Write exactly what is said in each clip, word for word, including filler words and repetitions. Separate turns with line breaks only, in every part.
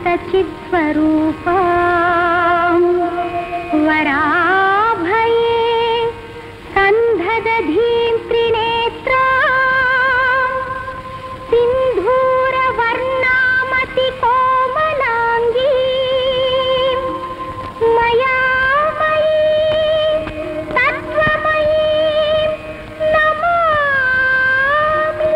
चित्स्वरूपा वराभये सन्धदधीं त्रिनेत्रा सिन्धूरवर्णामति कोमलाङ्गी मयामयी तत्त्वमयी नमामि।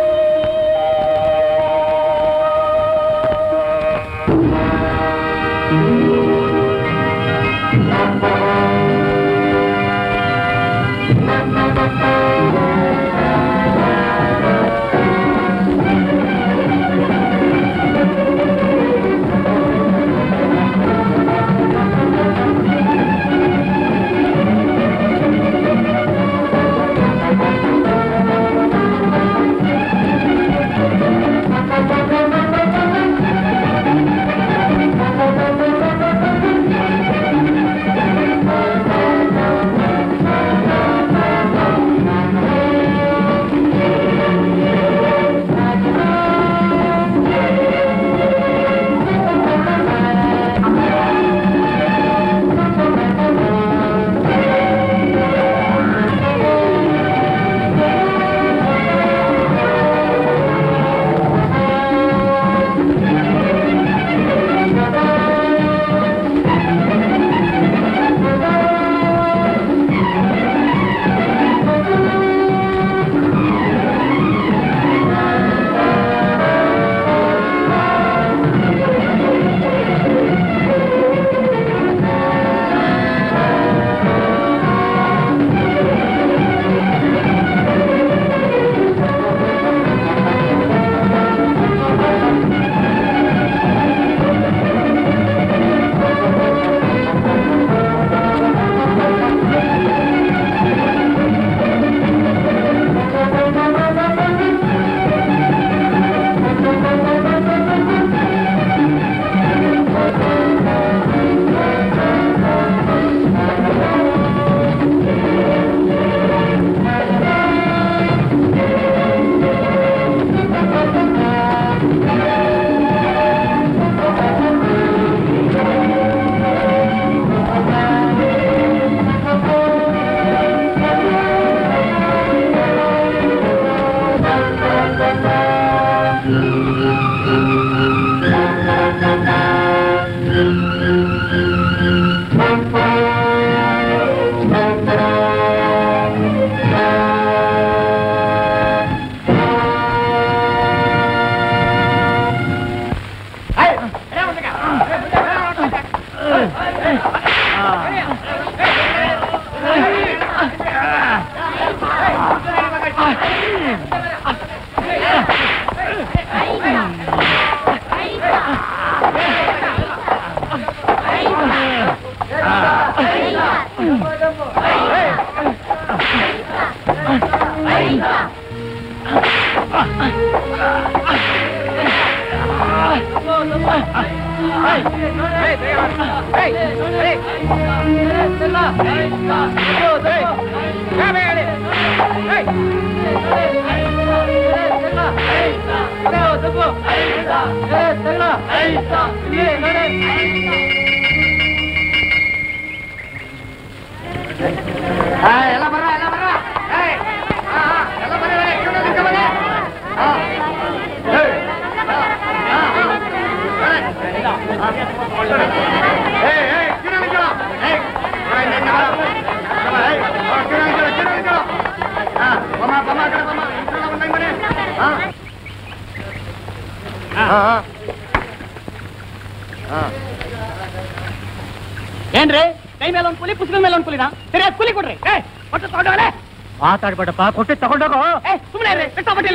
ಏನ್ರಿ ಕೈ ಮೇಲೆ ಒಂದು ಕುಲಿ ಪುಸ್ತಕದ ಮೇಲೆ ಒಂದು ಕುಲಿನಾ ಸರಿ ಅದು ಕುಲಿ ಕೊಡ್ರಿ ಏ ಒಟ್ಟು ತಗೊಂಡೋಗಲೇ ಮಾತಾಡ್ಬೇಡಪ್ಪ ಕೊಟ್ಟು ತಗೊಂಡೋಗೋ ಏ ಸುಮ್ಮನೆ ಇರ್ರಿ ಕಷ್ಟಪಟ್ಟಿಲ್ಲ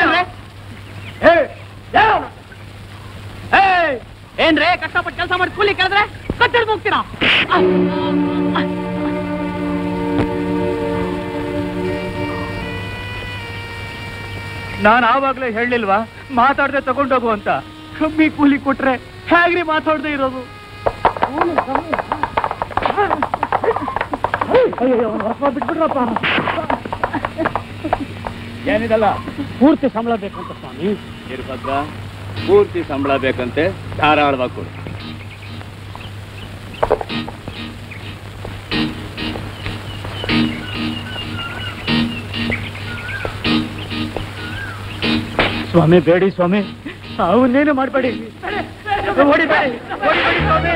ಏ ಏ ಏನ್ರಿ ಕಷ್ಟಪಟ್ಟು ಕೆಲಸ ಮಾಡಿ ಕೂಲಿ ಕೇಳಿದ್ರೆ ಕಟ್ಟಿಡ್ದು ಹೋಗ್ತೀರಾ ನಾನು ಆವಾಗ್ಲೇ ಹೇಳಿಲ್ವಾ ಮಾತಾಡದೆ ತಗೊಂಡೋಗು ಅಂತ ಕಮ್ಮಿ ಕೂಲಿ ಕೊಟ್ರೆ ಹೇಗ್ರಿ ಮಾತಾಡದೆ ಇರೋದು ಬಿಟ್ಬಿಡ್ರಪ್ಪ ಏನಿದಲ್ಲ ಪೂರ್ತಿ ಸಂಬಳ ಬೇಕಂತ ಸ್ವಾಮಿ ಇರ್ಭದ್ರ ಪೂರ್ತಿ ಸಂಬಳ ಬೇಕಂತೆ ಧಾರಾಳವಾಗಿ ಕೊಡು ಸ್ವಾಮಿ ಬೇಡಿ ಸ್ವಾಮಿ, ಅವನ್ನೇನು ಮಾಡಬೇಡಿ, ಹೊಡಿಬೇಡಿ, ಹೊಡಿಬೇಡಿ ಸ್ವಾಮಿ.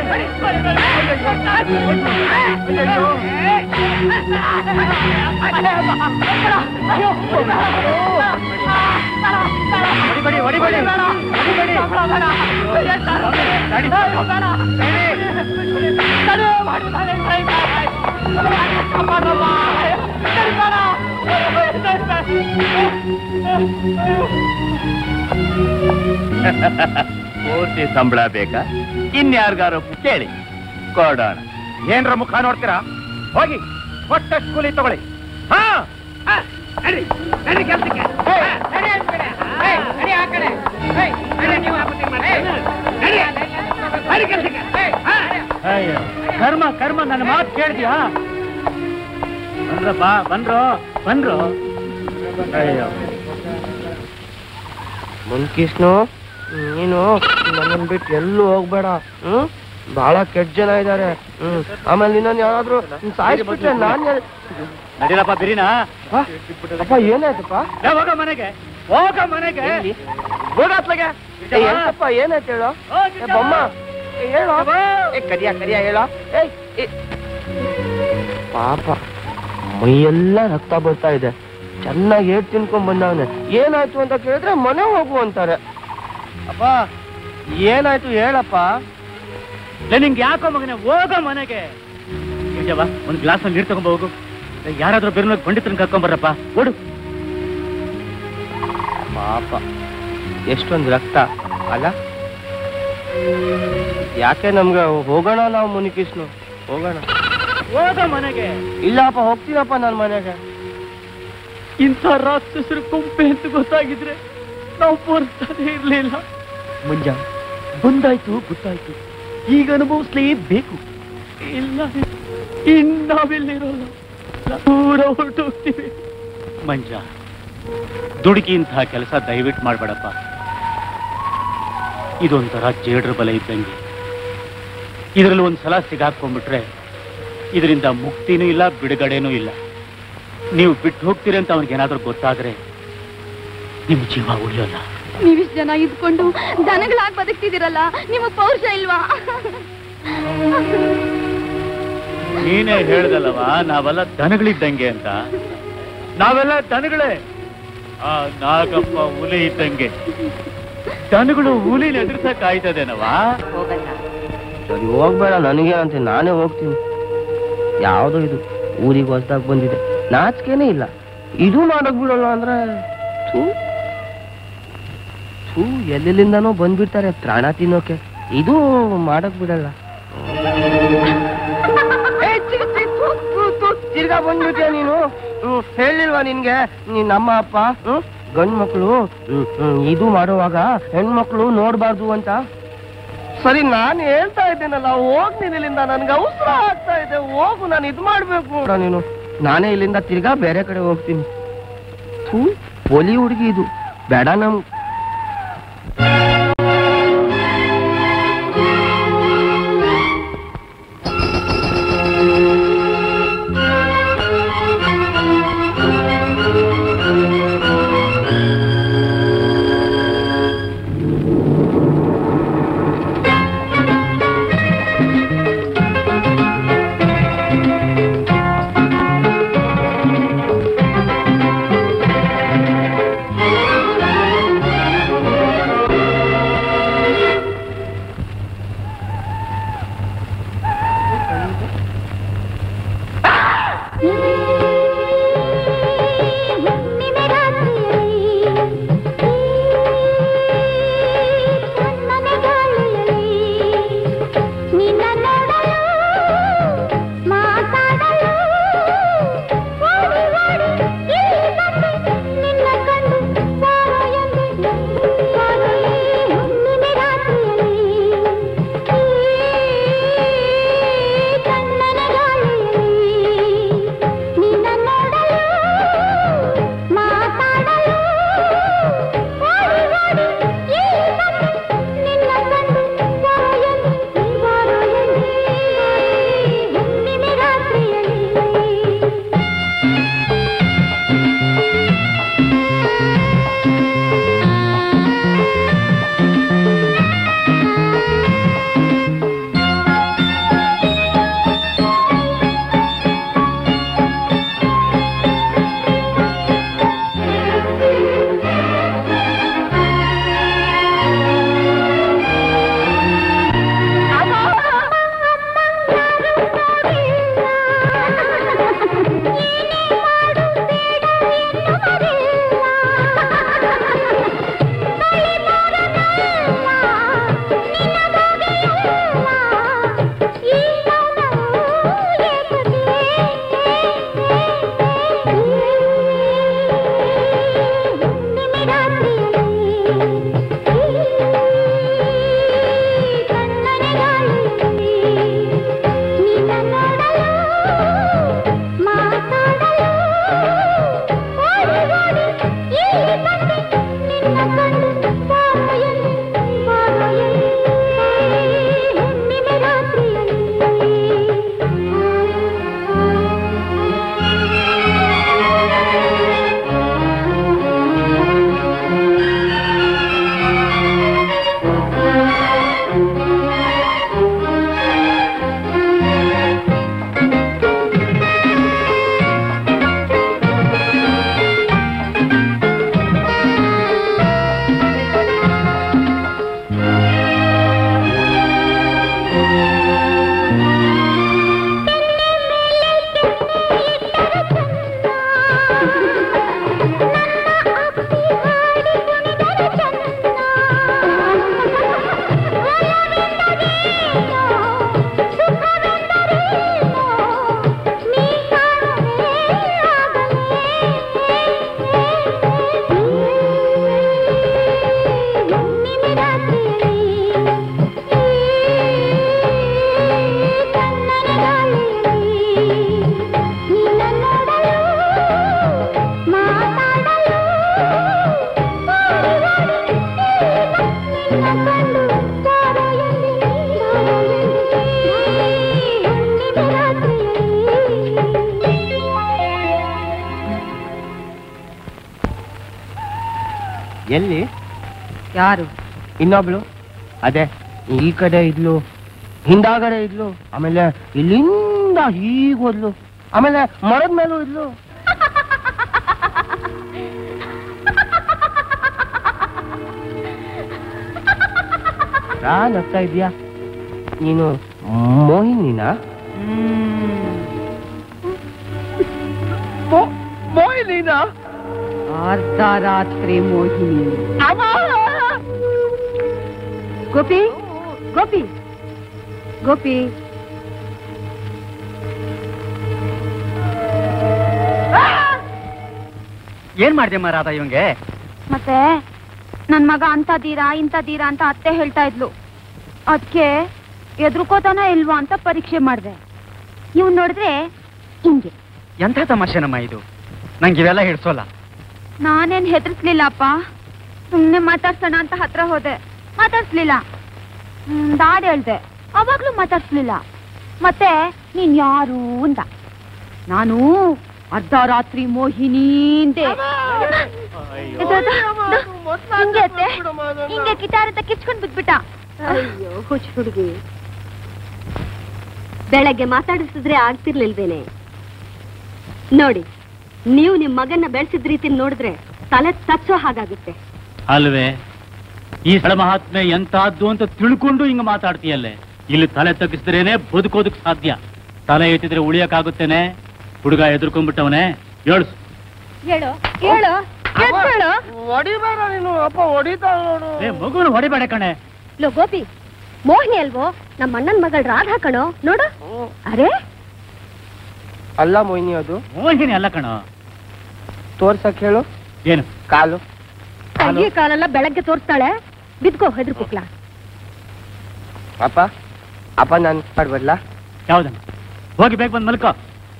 ಹೊಡಿಬೇಡಿ, ಹೊಡಿಬೇಡಿ,
ಪೂರ್ತಿ ಸಂಬಳ ಬೇಕಾ? ಇನ್ಯಾರ್ಗಾರು ಕೇಳಿ ಕೊಡೋಣ.
ಏನ್ರ ಮುಖ ನೋಡ್ತೀರಾ? ಹೋಗಿ ಕೊಟ್ಟಷ್ಟು ಕೂಲಿ ತಗೊಳ್ಳಿ. ಹಾ ಕರ್ಮ ಕರ್ಮ, ನನ್ನ ಮಾತು ಕೇಳಿದ್ಯಾ? ಬಂದ್ರಪ್ಪ, ಬಂದ್ರು ಬಂದ್ರು. ಅಯ್ಯೋ
ಮುನ್ಕೃಷ್ಣು, ನೀನು ನನ್ನನ್ನು ಬಿಟ್ಟು ಎಲ್ಲೂ ಹೋಗ್ಬೇಡ. ಹ್ಮ್ ಬಹಳ ಕೆಟ್ಟ ಜನ ಇದ್ದಾರೆ. ಹ್ಮ್ ಆಮೇಲೆ ನಿನ್ನನ್ನು ಯಾರಾದ್ರೂ ಸಾಯಿಸ್ಬಿಟ್ರೆ ನಾನ್
ನಡೀರಪ್ಪ ಬಿರಿನಾ.
ಅಪ್ಪ ಏನಾಯ್ತಪ್ಪ?
ಹೋಗ ಮನೆಗೆ, ಹೋಗ ಮನೆಗೆ, ಹೋಗತ್ಲಾಗೆ.
ಏನಪ್ಪ ಏನಾಯ್ತು ಹೇಳೋ? ಬೊಮ್ಮ ಹೇಳೋ, ಕರಿಯ ಕರಿಯ ಹೇಳೋ. ಪಾಪ ಮೈಯೆಲ್ಲ ರಕ್ತ ಬರ್ತಾ ಇದೆ, ಚೆನ್ನಾಗಿ ಏಟ್ ತಿನ್ಕೊಂಡ್ ಬಂದವನೆ. ಏನಾಯ್ತು ಅಂತ ಕೇಳಿದ್ರೆ ಮನೆ ಹೋಗು ಅಂತಾರೆ. ಅಪ್ಪ ಏನಾಯ್ತು ಹೇಳಪ್ಪ.
ನಿಂಗೆ ಯಾಕೋ ಮಗನೆ, ಹೋಗ ಮನೆಗೆ. ಗಿರಿಜವ್ವ, ಒಂದ್ ಗ್ಲಾಸ್ ಅಲ್ಲಿ ನೀರು ತಗೊಂಡ್ ಹೋಗು. ಯಾರಾದ್ರೂ ಬೇರೆ ಪಂಡಿತರನ್ನ ಕರ್ಕೊಂಬರ್ರಪ್ಪ, ಓಡು.
ಪಾಪ ಎಷ್ಟೊಂದು ರಕ್ತ ಅಲ್ಲ. ಯಾಕೆ ನಮ್ಗೆ ಹೋಗೋಣ ನಾವು ಮುನಿಕೃಷ್ಣ, ಹೋಗೋಣ.
ಹೋಗ ಮನೆಗೆ.
ಇಲ್ಲಪ್ಪ ಹೋಗ್ತೀನಪ್ಪ ನನ್ನ ಮನೆಗೆ.
ಇಂಥ ರಾಕ್ಷಸರು ಕೊಂಪೆ ಅಂತ ಗೊತ್ತಾಗಿದ್ರೆ ನಾವು ಬರ್ತಾನೆ ಇರ್ಲಿಲ್ಲ.
ಮುಂಜ ಬಂದಾಯ್ತು, ಗೊತ್ತಾಯ್ತು, ಈಗ ಅನುಭವಿಸ್ಲೇಬೇಕು.
ಇಲ್ಲ, ಇನ್ನಾವಿಲ್ಲಿರೋಲ್ಲ, ದೂರ ಹೊರಟೋಗ್ತೀವಿ. ಮಂಜ, ದುಡುಕಿ ಇಂತಹ ಕೆಲಸ ದಯವಿಟ್ಟು ಮಾಡ್ಬೇಡಪ್ಪ. ಇದೊಂಥರ ಜೇಡ್ರ ಬಲ ಇದ್ದಂಗೆ. ಇದರಲ್ಲಿ ಒಂದ್ಸಲ ಸಿಗಾಕೊಂಡ್ಬಿಟ್ರೆ ಇದರಿಂದ ಮುಕ್ತಿನೂ ಇಲ್ಲ, ಬಿಡುಗಡೆನೂ ಇಲ್ಲ. ನೀವು ಬಿಟ್ಟು ಹೋಗ್ತೀರಿ ಅಂತ ಅವನಿಗೇನಾದ್ರೂ ಗೊತ್ತಾದ್ರೆ ನಿಮ್ ಜೀವ ಉಳಿಯೋಲ್ಲ.
ನೀವಿಷ್ಟು ಜನ ಇದ್ಕೊಂಡು ದನಗಳಾಗಿ ಬದುಕ್ತಿದ್ದೀರಲ್ಲ, ನಿಮಗ್ ಪೌರುಷ ಇಲ್ವಾ?
ನೀನೇ ಹೇಳ್ದಲ್ಲವಾ ನಾವೆಲ್ಲ ದನಗಳಿದ್ದಂಗೆ ಅಂತ. ನಾವೆಲ್ಲ ದನಗಳೇ. ಆ ನಾಗಪ್ಪ ಹುಲಿ ಇದ್ದಂಗೆ. ದನಗಳು ಹುಲಿನ ಎದುರ್ಸಕ್ ಆಯ್ತದೇನವಾ?
ಸರಿ ಹೋಗ್ಬೇಡ, ನನಗೆ ಅಂತ ನಾನೇ ಹೋಗ್ತೀನಿ. ಯಾವ್ದೋ ಇದು ಊರಿಗೆ ಹೊಸದಾಗಿ ಬಂದಿದೆ, ನಾಚಿಕೆನೇ ಇಲ್ಲ. ಇದು ಮಾಡಕ್ ಬಿಡಲ್ಲ ಅಂದ್ರೆ ಥೂ ಥೂ, ಎಲ್ಲೆಲ್ಲಿಂದನೋ ಬಂದ್ಬಿಡ್ತಾರೆ ಪ್ರಾಣ ತಿನ್ನೋಕೆ. ಇದು ಮಾಡಕ್ ಬಿಡಲ್ಲ. ತಿರ್ಗಾ ಬಂದ್ಬಿಟ್ಟೆ ನೀನು. ಹೇಳಿಲ್ವಾ ನಿನ್ಗೆ ನೀನ್ ನಮ್ಮ ಅಪ್ಪ ಗಂಡ್ ಮಕ್ಳು ಇದು ಮಾಡುವಾಗ ಹೆಣ್ಮಕ್ಳು ನೋಡ್ಬಾರ್ದು ಅಂತ? ಸರಿ ನಾನು ಹೇಳ್ತಾ ಇದ್ದೇನಲ್ಲ, ಹೋಗ್ ನೀನ್ ಇಲ್ಲಿಂದ, ನನ್ಗೆ ಅವಸರ ಆಗ್ತಾ ಇದೆ. ಹೋಗು, ನಾನು ಇದು ಮಾಡ್ಬೇಕು ನೀನು. ನಾನೇ ಇಲ್ಲಿಂದ ತಿರ್ಗಾ ಬೇರೆ ಕಡೆ ಹೋಗ್ತೀನಿ. ಥೂ, ಪೊಲಿ ಹುಡುಗಿ ಇದು ಬೇಡ ನಮ್. ಎಲ್ಲಿ?
ಯಾರು?
ಇನ್ನೊಬ್ಳು ಅದೇ ಈ ಕಡೆ ಇದ್ಲು, ಹಿಂದಾಗಡೆ ಇದ್ಲು, ಆಮೇಲೆ ಇಲ್ಲಿಂದ ಹೀಗ್ ಹೋದ್ಲು, ಆಮೇಲೆ ಮರದ ಮೇಲೂ ಇದ್ಲು. ನಾನ್ ಆಗ್ತಾ ಇದೀಯಾ? ನೀನು ಮೋಹಿನಿನಾ? ಮೋಹಿನಿನಾ?
ಅರ್ಧ ರಾತ್ರಿ ಮೋಹಿನಿ. ಗೋಪಿ ಗೋಪಿ ಗೋಪಿ
ಏನ್ ಮಾಡ್ದೆ ರಾಧಾ ಇವಂಗೆ?
ಮತ್ತೆ ನನ್ ಮಗ ಅಂತದೀರಾ ಇಂತದೀರಾ ಅಂತ ಅತ್ತೆ ಹೇಳ್ತಾ ಇದ್ಲು. ಅದಕ್ಕೆ ಎದ್ರುಕೋತಾನ ಇಲ್ವಾ ಅಂತ ಪರೀಕ್ಷೆ ಮಾಡ್ದೆ. ಇವ್ ನೋಡಿದ್ರೆ ಹಿಂಗೆ.
ಎಂಥ ತಮಾಷೆನಮ್ಮ ಇದು? ನಂಗೆ ಇವೆಲ್ಲ ಹಿಡ್ಸೋಲ್ಲ.
ನಾನೇನ್ ಹೆದರ್ಸ್ಲಿಲ್ಲಪ್ಪ, ಸುಮ್ನೆ ಮಾತಾಡ್ಸೋಣ ಅಂತ ಹತ್ರ ಹೋದೆ, ಮಾತಾಡ್ಸ್ಲಿಲ್ಲ. ದಾಡ್ ಹೇಳ್ದೆ, ಅವಾಗ್ಲೂ ಮಾತಾಡ್ಸ್ಲಿಲ್ಲ. ಮತ್ತೆ ನೀನ್ ಯಾರು ಅಂತ. ನಾನು ಅರ್ಧ ರಾತ್ರಿ ಮೋಹಿನಿ ಅಂತೆ. ಹಿಂಗೆ ಅತ್ತೆ, ಹಿಂಗೆ ಗಿಟಾರ್ ಅಂತ ಕಿಚ್ಕೊಂಡ್ ಬಿದ್ಬಿಟ್ಟ.
ಅಯ್ಯೋ ಹುಚ್ಚ ಹುಡುಗಿ, ಬೆಳಗ್ಗೆ ಮಾತಾಡಿಸಿದ್ರೆ ಆಗ್ತಿರ್ಲಿಲ್ವೇನೆ? ನೋಡಿ, ನೀವು ನಿಮ್ ಮಗನ್ನ ಬೆಳೆಸಿದ ರೀತಿ ನೋಡಿದ್ರೆ ತಲೆ ತಚ್ಚೋ ಹಾಗಾಗುತ್ತೆ
ಅಲ್ವೇ? ಈ ಸ್ಥಳ ಮಹಾತ್ಮೆ ಎಂತಹದ್ದು ಅಂತ ತಿಳ್ಕೊಂಡು ಹಿಂಗ ಮಾತಾಡ್ತೀಯಲ್ಲೇ. ಇಲ್ಲಿ ತಲೆ ತಗ್ಗಿಸಿದ್ರೇನೆ ಬದುಕೋದಕ್ ಸಾಧ್ಯ. ತಲೆ ಎತ್ತಿದ್ರೆ ಉಳಿಯಕ್ಕಾಗುತ್ತೇನೆ? ಹುಡುಗ ಎದುರ್ಕೊಂಡ್ಬಿಟ್ಟವನೇ. ಹೇಳು
ಹೇಳು ಹೇಳು ಕೇಳ್ಕೊಳ್ಳು.
ಹೊಡಿಬೇಡ ನೀನು, ಅಪ್ಪ ಹೊಡಿತಾ ನೋಡು.
ಮಗುನ ಹೊಡಿಬೇಡ ಕಣೆ.
ಲೋ ಗೋಪಿ, ಮೋಹಿನಿ ಅಲ್ವೋ ನಮ್ಮ ಅಣ್ಣನ್ ಮಗಳು ರಾಧಾ ಕಣೋ, ನೋಡು. ಅರೆ
ಅಲ್ಲ ಮೋಹಿನಿ, ಅದು
ಮೋಹಿನಿ ಅಲ್ಲ ಕಣೋ.
ತೋರ್ಸಕ್ ಹೇಳು.
ಏನು?
ಕಾಲು.
ಕೈ ಕಾಲೆಲ್ಲ ಬೆಳಗ್ಗೆ ತೋರಿಸ್ತಾಳೆ, ಬಿದ್ಕೋ ಹೆದರ್ಕೋಕ್ಲಾ.
ಅಪ್ಪ ಅಪ್ಪ ನಾನು ಮಾಡ್ಬಡ್ಲಾ?
ಯಾವ್ದಮ್ಮ? ಹೋಗಿ ಬೇಗ ಬಂದ್ ಮಲ್ಕೋ.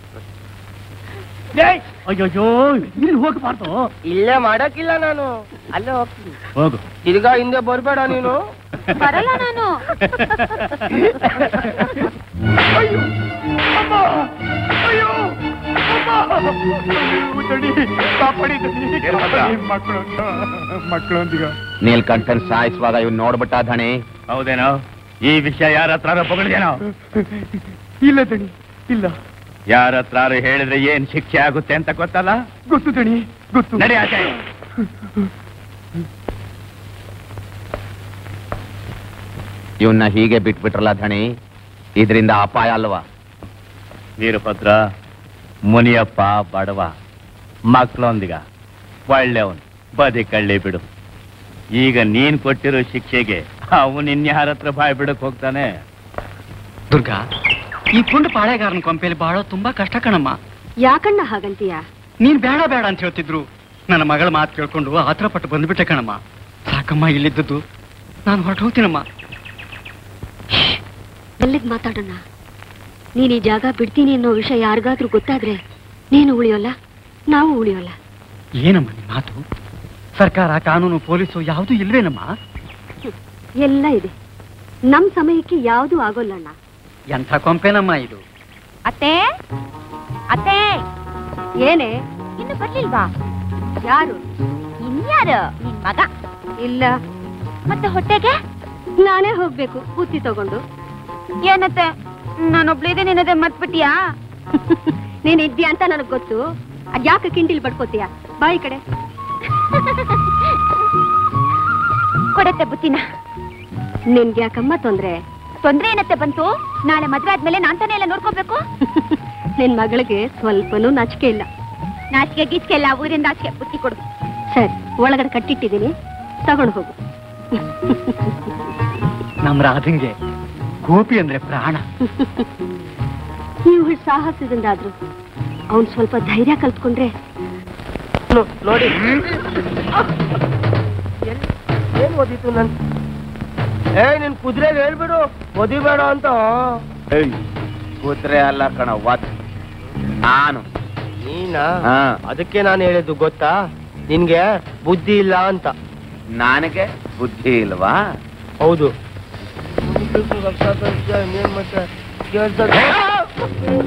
ಅಯ್ಯೋ, ಇಲ್ಲಿ ಹೋಗಬಾರ್ದು.
ಇಲ್ಲೇ ಮಾಡಕ್ಕಿಲ್ಲ, ನಾನು ಅಲ್ಲೇ ಹೋಗ್ತೀನಿ.
ಹೋಗು.
ತಿರ್ಗಾ ಹಿಂದೆ ಬರ್ಬೇಡ ನೀನು.
ಬರಲ್ಲ ನಾನು.
ಅಯ್ಯೋ ಅಮ್ಮ, ಅಯ್ಯೋ
ಮಕ್ಕಳೊಂದಿಗ ನೀಲ್ಕಂಠನ್ ಸಾಯಿಸುವಾಗ ಇವ್ ನೋಡ್ಬಿಟ್ಟ ಧಣಿ. ಹೌದೇನೋ? ಈ ವಿಷಯ ಯಾರ ಹತ್ರ ಬಗಳಿದೇನೋ?
ಇಲ್ಲ ದಣಿ, ಇಲ್ಲ.
ಯಾರ ಹತ್ರ ಹೇಳಿದ್ರೆ ಏನ್ ಶಿಕ್ಷೆ ಆಗುತ್ತೆ ಅಂತ ಗೊತ್ತಲ್ಲ?
ಗೊತ್ತು ದಣಿ, ಗೊತ್ತು.
ನಡಿ ಆಚೆ. ಇವನ್ನ ಹೀಗೆ ಬಿಟ್ಬಿಟ್ರಲ್ಲ ಧಣಿ, ಇದರಿಂದ ಅಪಾಯ ಅಲ್ವಾ? ವೀರಭದ್ರ, ಮುನಿಯಪ್ಪ ಬಡವ, ಮಕ್ಕಳೊಂದಿಗ ಒಳ್ಳೆಯವನು, ಬದಿ ಕಳ್ಳಿ ಬಿಡು. ಈಗ ನೀನ್ ಕೊಟ್ಟಿರೋ ಶಿಕ್ಷೆಗೆ ಅವನು ಇನ್ಯಾರ ಹತ್ರ ಬಾಯ್ ಬಿಡಕ್ ಹೋಗ್ತಾನೆ?
ದುರ್ಗಾ, ಈ ಪುಂಡ ಪಾಳೆಗಾರನ ಕೊಂಪೆಯಲ್ಲಿ ಬಾಳೋ ತುಂಬಾ ಕಷ್ಟ ಕಣಮ್ಮ.
ಯಾಕಣ್ಣ ಹಾಗಂತೀಯ?
ನೀನ್ ಬೇಡ ಬೇಡ ಅಂತ ಹೇಳ್ತಿದ್ರು. ನನ್ನ ಮಗಳ ಮಾತು ಕೇಳ್ಕೊಂಡು ಆತರ ಪಟ್ಟು ಬಂದ್ಬಿಟ್ಟೆ ಕಣಮ್ಮ. ಸಾಕಮ್ಮ ಇಲ್ಲಿದ್ದದ್ದು, ನಾನು ಹೊರಟು ಹೋಗ್ತೀನಮ್ಮ.
ಎಲ್ಲಿಗ್ ಮಾತಾಡೋಣ? ನೀನ್ ಈ ಜಾಗ ಬಿಡ್ತೀನಿ ಅನ್ನೋ ವಿಷಯ ಯಾರಿಗಾದ್ರೂ ಗೊತ್ತಾದ್ರೆ ನೀನು ಉಳಿಯೋಲ್ಲ, ನಾವು ಉಳಿಯೋಲ್ಲ.
ಏನಮ್ಮ ನಿಮ್ ಮಾತು? ಸರ್ಕಾರ, ಕಾನೂನು, ಪೊಲೀಸು ಯಾವುದು ಇಲ್ವೇನಮ್ಮ?
ಎಲ್ಲ ಇದೆ. ನಮ್ ಸಮಯಕ್ಕೆ ಯಾವುದು ಆಗೋಲ್ಲಣ್ಣ.
ಎಂಥ ಕೊಂಪೆನಮ್ಮ ಇದು?
ಅತ್ತೆ ಅತ್ತೆ,
ಏನೇ?
ಇನ್ನು ಬರ್ಲಿಲ್ವಾ?
ಯಾರು?
ಇನ್ಯಾರು? ನಿನ್ ಮಗ.
ಇಲ್ಲ.
ಮತ್ತೆ ಹೊಟ್ಟೆಗೆ
ನಾನೇ ಹೋಗ್ಬೇಕು ಬುತ್ತಿ ತಗೊಂಡು.
ಏನತ್ತೆ, ನಾನೊಬ್ಳಿದೆ ನಿನ್ನದೆ ಮತ್ಬಿಟ್ಟಿಯಾ?
ನೀನ್ ಇದ್ಯಾ ಅಂತ ನನಗ್ ಗೊತ್ತು. ಅದ್ಯಾಕೆ ಕಿಂಡಿಲ್ ಬಡ್ಕೋತೀಯ? ಬಾಯಿ ಕಡೆ
ಕೊಡತ್ತೆ ಬುತ್ತಿನ.
ನಿನ್ಗೆ ಯಾಕಮ್ಮ ತೊಂದ್ರೆ?
ತೊಂದ್ರೆ ಏನತ್ತೆ ಬಂತು? ನಾಳೆ ಮದ್ವೆ ಆದ್ಮೇಲೆ ನಾನ್ ತಾನೇ ಎಲ್ಲ ನೋಡ್ಕೋಬೇಕು.
ನಿನ್ ಮಗಳಿಗೆ ಸ್ವಲ್ಪನೂ ನಾಚಿಕೆ ಇಲ್ಲ.
ನಾಚಿಕೆ ಗೀಚಿಕೆ ಎಲ್ಲ ಊರಿಂದ ಆಚೆ. ಬುತ್ತಿ ಕೊಡು.
ಸರಿ, ಒಳಗಡೆ ಕಟ್ಟಿಟ್ಟಿದ್ದೀನಿ, ತಗೊಂಡು ಹೋಗು.
ನಮ್ ರಾಧಂಗೆ ಗೋಪಿ ಅಂದ್ರೆ ಪ್ರಾಣ.
ನೀವು ಸಾಹಸದಿಂದಾದ್ರು ಅವನ್ ಸ್ವಲ್ಪ ಧೈರ್ಯ ಕಲ್ತ್ಕೊಂಡ್ರೆ.
ನೋಡಿ ಏನ್ ಓದಿತ್ತು ನನ್? ಏ ನಿನ್ ಕುದುರೆಗೆ ಹೇಳ್ಬಿಡು ಓದಿಬೇಡ ಅಂತ.
ಕುದುರೆ ಅಲ್ಲ ಕಣ, ವಾಚ್. ನಾನು
ನೀನಾ? ಅದಕ್ಕೆ ನಾನು ಹೇಳಿದ್ದು ಗೊತ್ತಾ, ನಿನ್ಗೆ ಬುದ್ಧಿ ಇಲ್ಲ ಅಂತ.
ನನಗೆ ಬುದ್ಧಿ ಇಲ್ವಾ?
ಹೌದು. ಇನ್ನೇನ್ ಮತ್ತೆ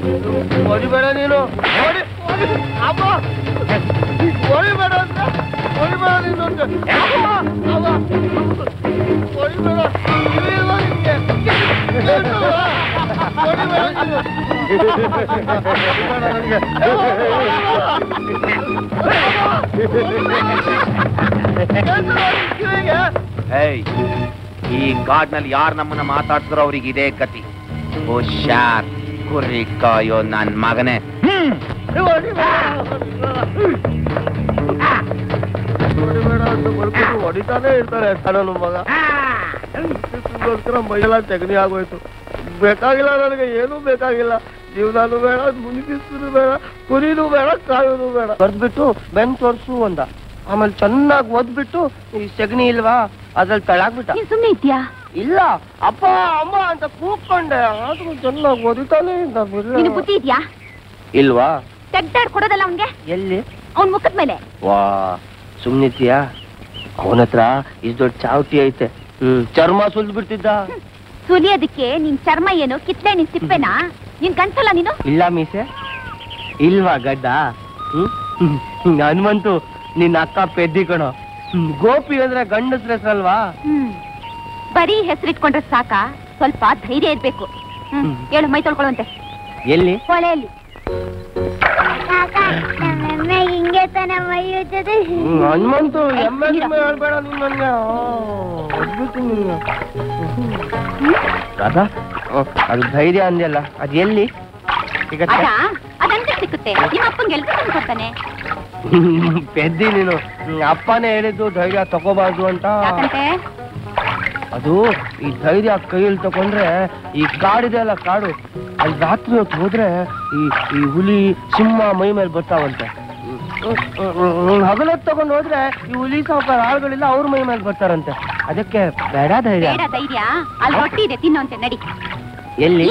ಹೊಡಿಬೇಡ ನೀನು, ಹೊಡಿಬೇಡ ಅಂತ
ಈ ಗಾಡ್ನಲ್ಲಿ ಯಾರು ನಮ್ಮನ್ನ ಮಾತಾಡ್ತಾರೋ ಅವ್ರಿಗೆ ಇದೇ ಗತಿ. ಹುಷಾರ್, ಕುರಿ ಕಾಯೋ ನನ್ ಮಗನೇ.
ಹೊಡಿತಾನೆ ಇರ್ತಾರೆ ನನ್ನ ಮಗ. ಮೈಯೆಲ್ಲ ತೆಗಣಿ ಆಗೋಯ್ತು. ಬೇಕಾಗಿಲ್ಲ ನನಗೆ, ಏನೂ ಬೇಕಾಗಿಲ್ಲ. ಜೀವನೂ ಬೇಡ, ಮುನಿಗಿಸ್ತು ಬೇಡ, ಕುರಿನೂ ಬೇಡ, ಕಾಯೋದು ಬೇಡ. ಬರ್ದ್ಬಿಟ್ಟು ಬೆನ್ ತೋರ್ಸು ಅಂದ. ಆಮೇಲೆ ಚೆನ್ನಾಗಿ ಓದ್ಬಿಟ್ಟು ಈ ಸೆಗಣಿ ಇಲ್ವಾ ಅದ್ರಲ್ಲಿ ತಳಾಗ್ಬಿಟ್ಟ.
ಸುಮ್ಮನೆ ಇದ್ಯಾ?
ಇಲ್ಲ, ಅಪ್ಪ ಅಮ್ಮ ಅಂತ ಕೂತ್ಕೊಂಡೆ. ಆದ್ರೂ ಚೆನ್ನಾಗಿ ಓದಿತಾನೆ ಇದ್ದ.
ಬುದ್ಧಿ ಇದ್ಯಾ
ಇಲ್ವಾ?
ತೆಗ್ದಾಡ್ ಕೊಡೋದಲ್ಲ ಅವನ್ಗೆ.
ಎಲ್ಲಿ?
ಅವನ್ ಮುಖದ ಮೇಲೆ.
ವಾ, ಸುಮ್ನಿತ್ಯಾ? ಅವನ ಹತ್ರ ಇಷ್ಟು ದೊಡ್ಡ ಚಾವಟಿ ಐತೆ. ಹ್ಮ್ ಚರ್ಮ ಸುಲ್ದು ಬಿಡ್ತಿದ್ದ.
ಸುಲಿಯೋದಕ್ಕೆ ನಿನ್ ಚರ್ಮ ಏನು ಕಿತ್ಲೆ ನಿನ್ ಸಿಪ್ಪೆನಾ? ನಿನ್ ಕನ್ಸಲ್ಲ ನೀನು?
ಇಲ್ಲ ಮೀಸೆ ಇಲ್ವಾ ಗಡ್ಡ? ಹ್ಮ್ ಹನುಮಂತು ನಿನ್ನ ಅಕ್ಕ ಪೆದ್ದಿ ಕಣೋ. ಗೋಪಿ ಅಂದ್ರೆ ಗಂಡಸ್ರ ಹೆಸರಲ್ವಾ?
ಹ್ಮ್ ಬರೀ ಹೆಸರಿಟ್ಕೊಂಡ್ರೆ ಸಾಕ? ಸ್ವಲ್ಪ ಧೈರ್ಯ ಇರ್ಬೇಕು. ಹ್ಮ್ ಹೇಳು, ಮೈ ತೊಳ್ಕೊಳ್ಳುವಂತೆ.
ಎಲ್ಲಿ?
ಹೊಳೆಯಲ್ಲಿ.
ಹಿಂಗೆ ತಾನೆ ಮೈ ಇರ್ತದೆ.
ಹನುಮಂತು ಎಮ್ಮೆ ಹೇಳ್ಬೇಡ ನೀನ್ ನನ್ಗೆ. ರಾಧಾ, ಅದು ಧೈರ್ಯ ಅಂದ್ಯಲ್ಲ, ಅದು ಎಲ್ಲಿ ಸಿಗತ್ತೆ?
ಅದಂತ ಸಿಕ್ಕುತ್ತೆ. ನಿಮ್ಮ ಅಪ್ಪಂಗೆ ಎಲ್ರು ತಂದು ಕೊಡ್ತಾನೆ.
ಪೆದ್ದಿ ನೀನು. ಅಪ್ಪನೇ ಹೇಳಿದ್ದು ಧೈರ್ಯ ತಗೋಬಾರ್ದು ಅಂತ. ಅದು ಈ ಧೈರ್ಯ ಕೈಯಲ್ಲಿ ತಗೊಂಡ್ರೆ ಈ ಕಾಡಿದೆ ಅಲ್ಲ, ಕಾಡು, ಅಲ್ಲಿ ರಾತ್ರಿ ಹೊತ್ತು ಹೋದ್ರೆ ಈ ಈ ಹುಲಿ ಸಿಂಹ ಮೈ ಮೇಲೆ ಬರ್ತಾವಂತೆ. ಹಗಲೊತ್ತು ತಗೊಂಡು ಹೋದ್ರೆ ಈ ಹುಲಿ ಸಾವುಕಾರ ಆಳುಗಳಿಲ್ಲ, ಅವ್ರ ಮೈ ಮೇಲೆ ಬರ್ತಾರಂತೆ. ಅದಕ್ಕೆ ಬೇಡ ಧೈರ್ಯ.
ಧೈರ್ಯ ಅಲ್ಲಿ ರೊಟ್ಟಿ ಇದೆ, ತಿನ್ನೋಂತೆ ನಡಿ.
ಎಲ್ಲಿ?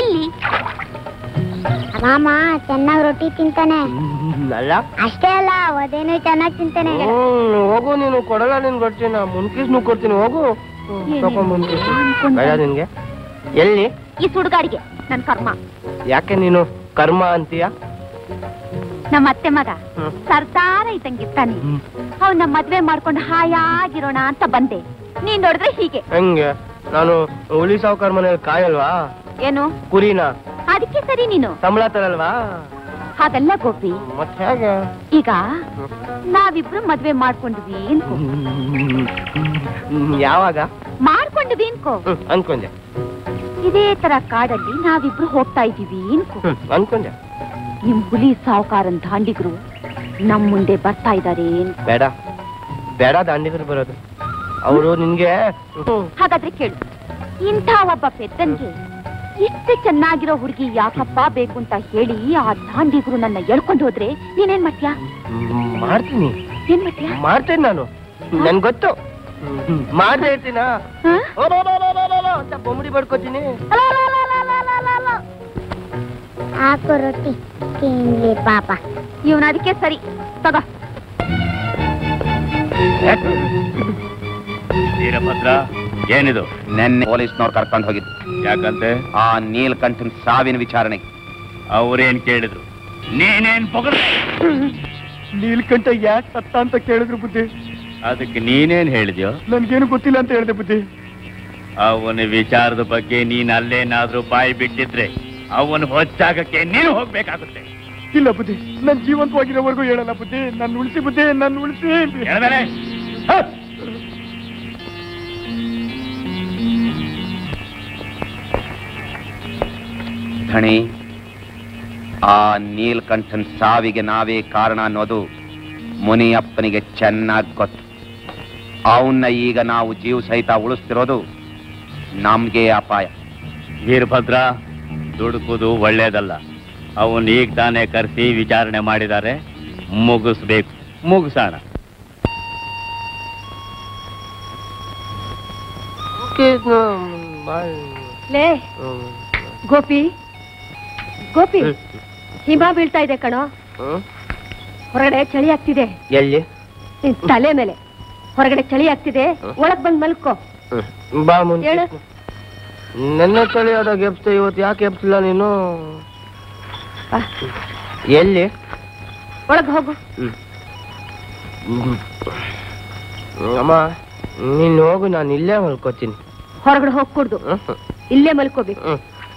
ಮಾಮ ಚೆನ್ನಾಗಿ ರೊಟ್ಟಿ ತಿಂತಾನೆ.
ಅಲ್ಲ
ಅಷ್ಟೇ ಅಲ್ಲ, ಅದೇನು ಚೆನ್ನಾಗಿ ತಿಂತಾನೆ.
ಹೋಗು, ನೀನು ಕೊಡಲ್ಲ ನಿನ್ ರೊಟ್ಟಿನ, ಮುನ್ಕೀಸ್ನು ಕೊಡ್ತೀನಿ. ಹೋಗು ತಗೊಂಡ್ಬಂದು. ಬೇಡ ನಿನ್ಗೆ. ಎಲ್ಲಿ?
ಈ ಸುಡುಗಾಡಿಗೆ. ನನ್ ಕರ್ಮ.
ಯಾಕೆ ನೀನು ಕರ್ಮ ಅಂತೀಯ?
ನಮ್ಮ ಅತ್ತೆ ಮಗ ಸರ್ದಾರ ಇದ್ದಂಗಿರ್ತಾನೆ. ಅವ್ನ ಮದ್ವೆ ಮಾಡ್ಕೊಂಡು ಹಾಯಾಗಿರೋಣ ಅಂತ ಬಂದೆ. ನೀನ್ ನೋಡಿದ್ರೆ ಹೀಗೆ. ಹೆಂಗೆ?
ನಾನು ಹುಲಿ ಸಾವುಕಾರ ಮನೇಲಿ ಕಾಯಲ್ವಾ?
ಏನು
ಕುರಿನ?
ಅದಕ್ಕೆ ಸರಿ ನೀನು
ಸಂಬಳ ತರಲ್ವಾ?
ಹಾಗಲ್ಲ ಗೋಪಿ.
ಮತ್ತೆ ಹೇಗೆ?
ಈಗ ನಾವಿಬ್ರು ಮದ್ವೆ ಮಾಡ್ಕೊಂಡ್ವಿ ಅನ್ಕೋ.
ಯಾವಾಗ
ಮಾಡ್ಕೊಂಡ್ವಿ ಅನ್ಕೋ?
ಅನ್ಕೊಂಡೆ.
ಇದೇ ತರ ಕಾಡಲ್ಲಿ ನಾವಿಬ್ರು ಹೋಗ್ತಾ ಇದೀವಿ ಅನ್ಕೋ.
ಅನ್ಕೊಂಡೆ.
ನಿಮ್ ಹುಲಿ ಸಾವುಕಾರನ್ ದಾಂಡಿಗರು ನಮ್ ಮುಂದೆ ಬರ್ತಾ ಇದಾರೆ.
ಬೇಡ ಬೇಡ, ದಾಂಡಿಗರು ಬರೋದು. ಅವರು ನಿನ್ಗೆ.
ಹಾಗಾದ್ರೆ ಕೇಳು, ಇಂಥ ಒಬ್ಬ ಪೆದ್ದನ್ಗೆ ಇಷ್ಟು ಚೆನ್ನಾಗಿರೋ ಹುಡುಗಿ ಯಾಕಪ್ಪ ಬೇಕು ಅಂತ ಹೇಳಿ ಆ ದಾಂಡಿಗರು ನನ್ನ ಎಳ್ಕೊಂಡು ಹೋದ್ರೆ ನೀನೇನ್ ಮಾಡ್ತೀಯಾ?
ಮಾಡ್ತೀನಿ.
ಏನ್ ಮಾಡ್ತೀಯಾ?
ಮಾಡ್ತೇನೆ ನಾನು. ನನ್ ಗೊತ್ತು. ಮಾಡ್ದೆ ಇರ್ತೀನ ಅಂತ ಬೊಮ್ಮಡಿ ಬಡ್ಕೋತೀನಿ.
ಹಾಕು ರೊಟ್ಟಿ ತಿನ್ಲಿ ಪಾಪ.
ಇವನ ಅದಕ್ಕೆ ಸರಿ ತಗೋ.
ವೀರಭದ್ರ, ಏನಿದು? ನೆನ್ನೆ ಪೊಲೀಸ್ನವ್ರು ಕರ್ಕೊಂಡು ಹೋಗಿದ್ದು. ಯಾಕಂತೆ? ಆ ನೀಲಕಂಠನ್ ಸಾವಿನ ವಿಚಾರಣೆಗೆ. ಅವ್ರೇನ್ ಕೇಳಿದ್ರು? ನೀನೇನ್ ಪೊಗಡ?
ನೀಲಕಂಠ ಯಾಕೆ ಸತ್ತ ಅಂತ ಕೇಳಿದ್ರು ಬುದ್ಧಿ.
ಅದಕ್ಕೆ ನೀನೇನ್ ಹೇಳಿದ್ಯೋ?
ನನ್ಗೇನು ಗೊತ್ತಿಲ್ಲ ಅಂತ ಹೇಳಿದೆ ಬುದ್ಧಿ.
ಅವನ ವಿಚಾರದ ಬಗ್ಗೆ ನೀನ್ ಅಲ್ಲೇನಾದ್ರೂ ಬಾಯಿ ಬಿಟ್ಟಿದ್ರೆ ಅವನು ಹೊಚ್ಚಾಗಕ್ಕೆ ನೀನು ಹೋಗ್ಬೇಕಾಗುತ್ತೆ.
ಇಲ್ಲ ಬುದ್ಧಿ, ನನ್ ಜೀವಂತವಾಗಿರೋವರೆಗೂ ಹೇಳಲ್ಲ ಬುದ್ಧಿ. ನನ್ನ ಉಳಿಸಿ ಬುದ್ಧಿ, ನನ್ನ ಉಳಿಸಿ.
ಧಣಿ, ಆ ನೀಲಕಂಠನ್ ಸಾವಿಗೆ ನಾವೇ ಕಾರಣ ಅನ್ನೋದು ಮುನಿಯಪ್ಪನಿಗೆ ಚೆನ್ನಾಗಿ ಗೊತ್ತು. ಅವನ್ನ ಈಗ ನಾವು ಜೀವ ಸಹಿತ ಉಳಿಸ್ತಿರೋದು ನಮ್ಗೆ ಅಪಾಯ.
ವೀರಭದ್ರ, ದುಡುಕುದು ಒಳ್ಳೇದಲ್ಲ. ಅವನ್ ಈಗ ತಾನೇ ಕರೆಸಿ ವಿಚಾರಣೆ ಮಾಡಿದ್ದಾರೆ. ಮುಗಿಸ್ಬೇಕು. ಮುಗಿಸೋಣ.
ಲೇ ಗೋಪಿ, ಗೋಪಿ, ಹಿಮ ಬೀಳ್ತಾ ಇದೆ ಕಣೋ. ಹೊರಗಡೆ ಚಳಿ ಆಗ್ತಿದೆ.
ಎಲ್ಲಿ?
ತಲೆ ಮೇಲೆ. ಹೊರಗಡೆ ಚಳಿ ಆಗ್ತಿದೆ, ಒಳಗ್ ಬಂದ್ ಮಲ್ಕೋ.
ಬಾ ಮುಂದೆ. ನೆನ್ನೆ ಚಳಿ ಆದಾಗ ಎಬ್ಸ್ತೆ, ಇವತ್ತು ಯಾಕೆ ಎಬ್ಸಿಲ್ಲ ನೀನು? ಎಲ್ಲಿ?
ಒಳಗ್ ಹೋಗು.
ಅಮ್ಮ ನೀನ್ ಹೋಗು, ನಾನು ಇಲ್ಲೇ ಮಲ್ಕೋತೀನಿ.
ಹೊರಗಡೆ ಹೋಗ್ಕೊಡ್ದು, ಇಲ್ಲೇ ಮಲ್ಕೋಬೇಕು.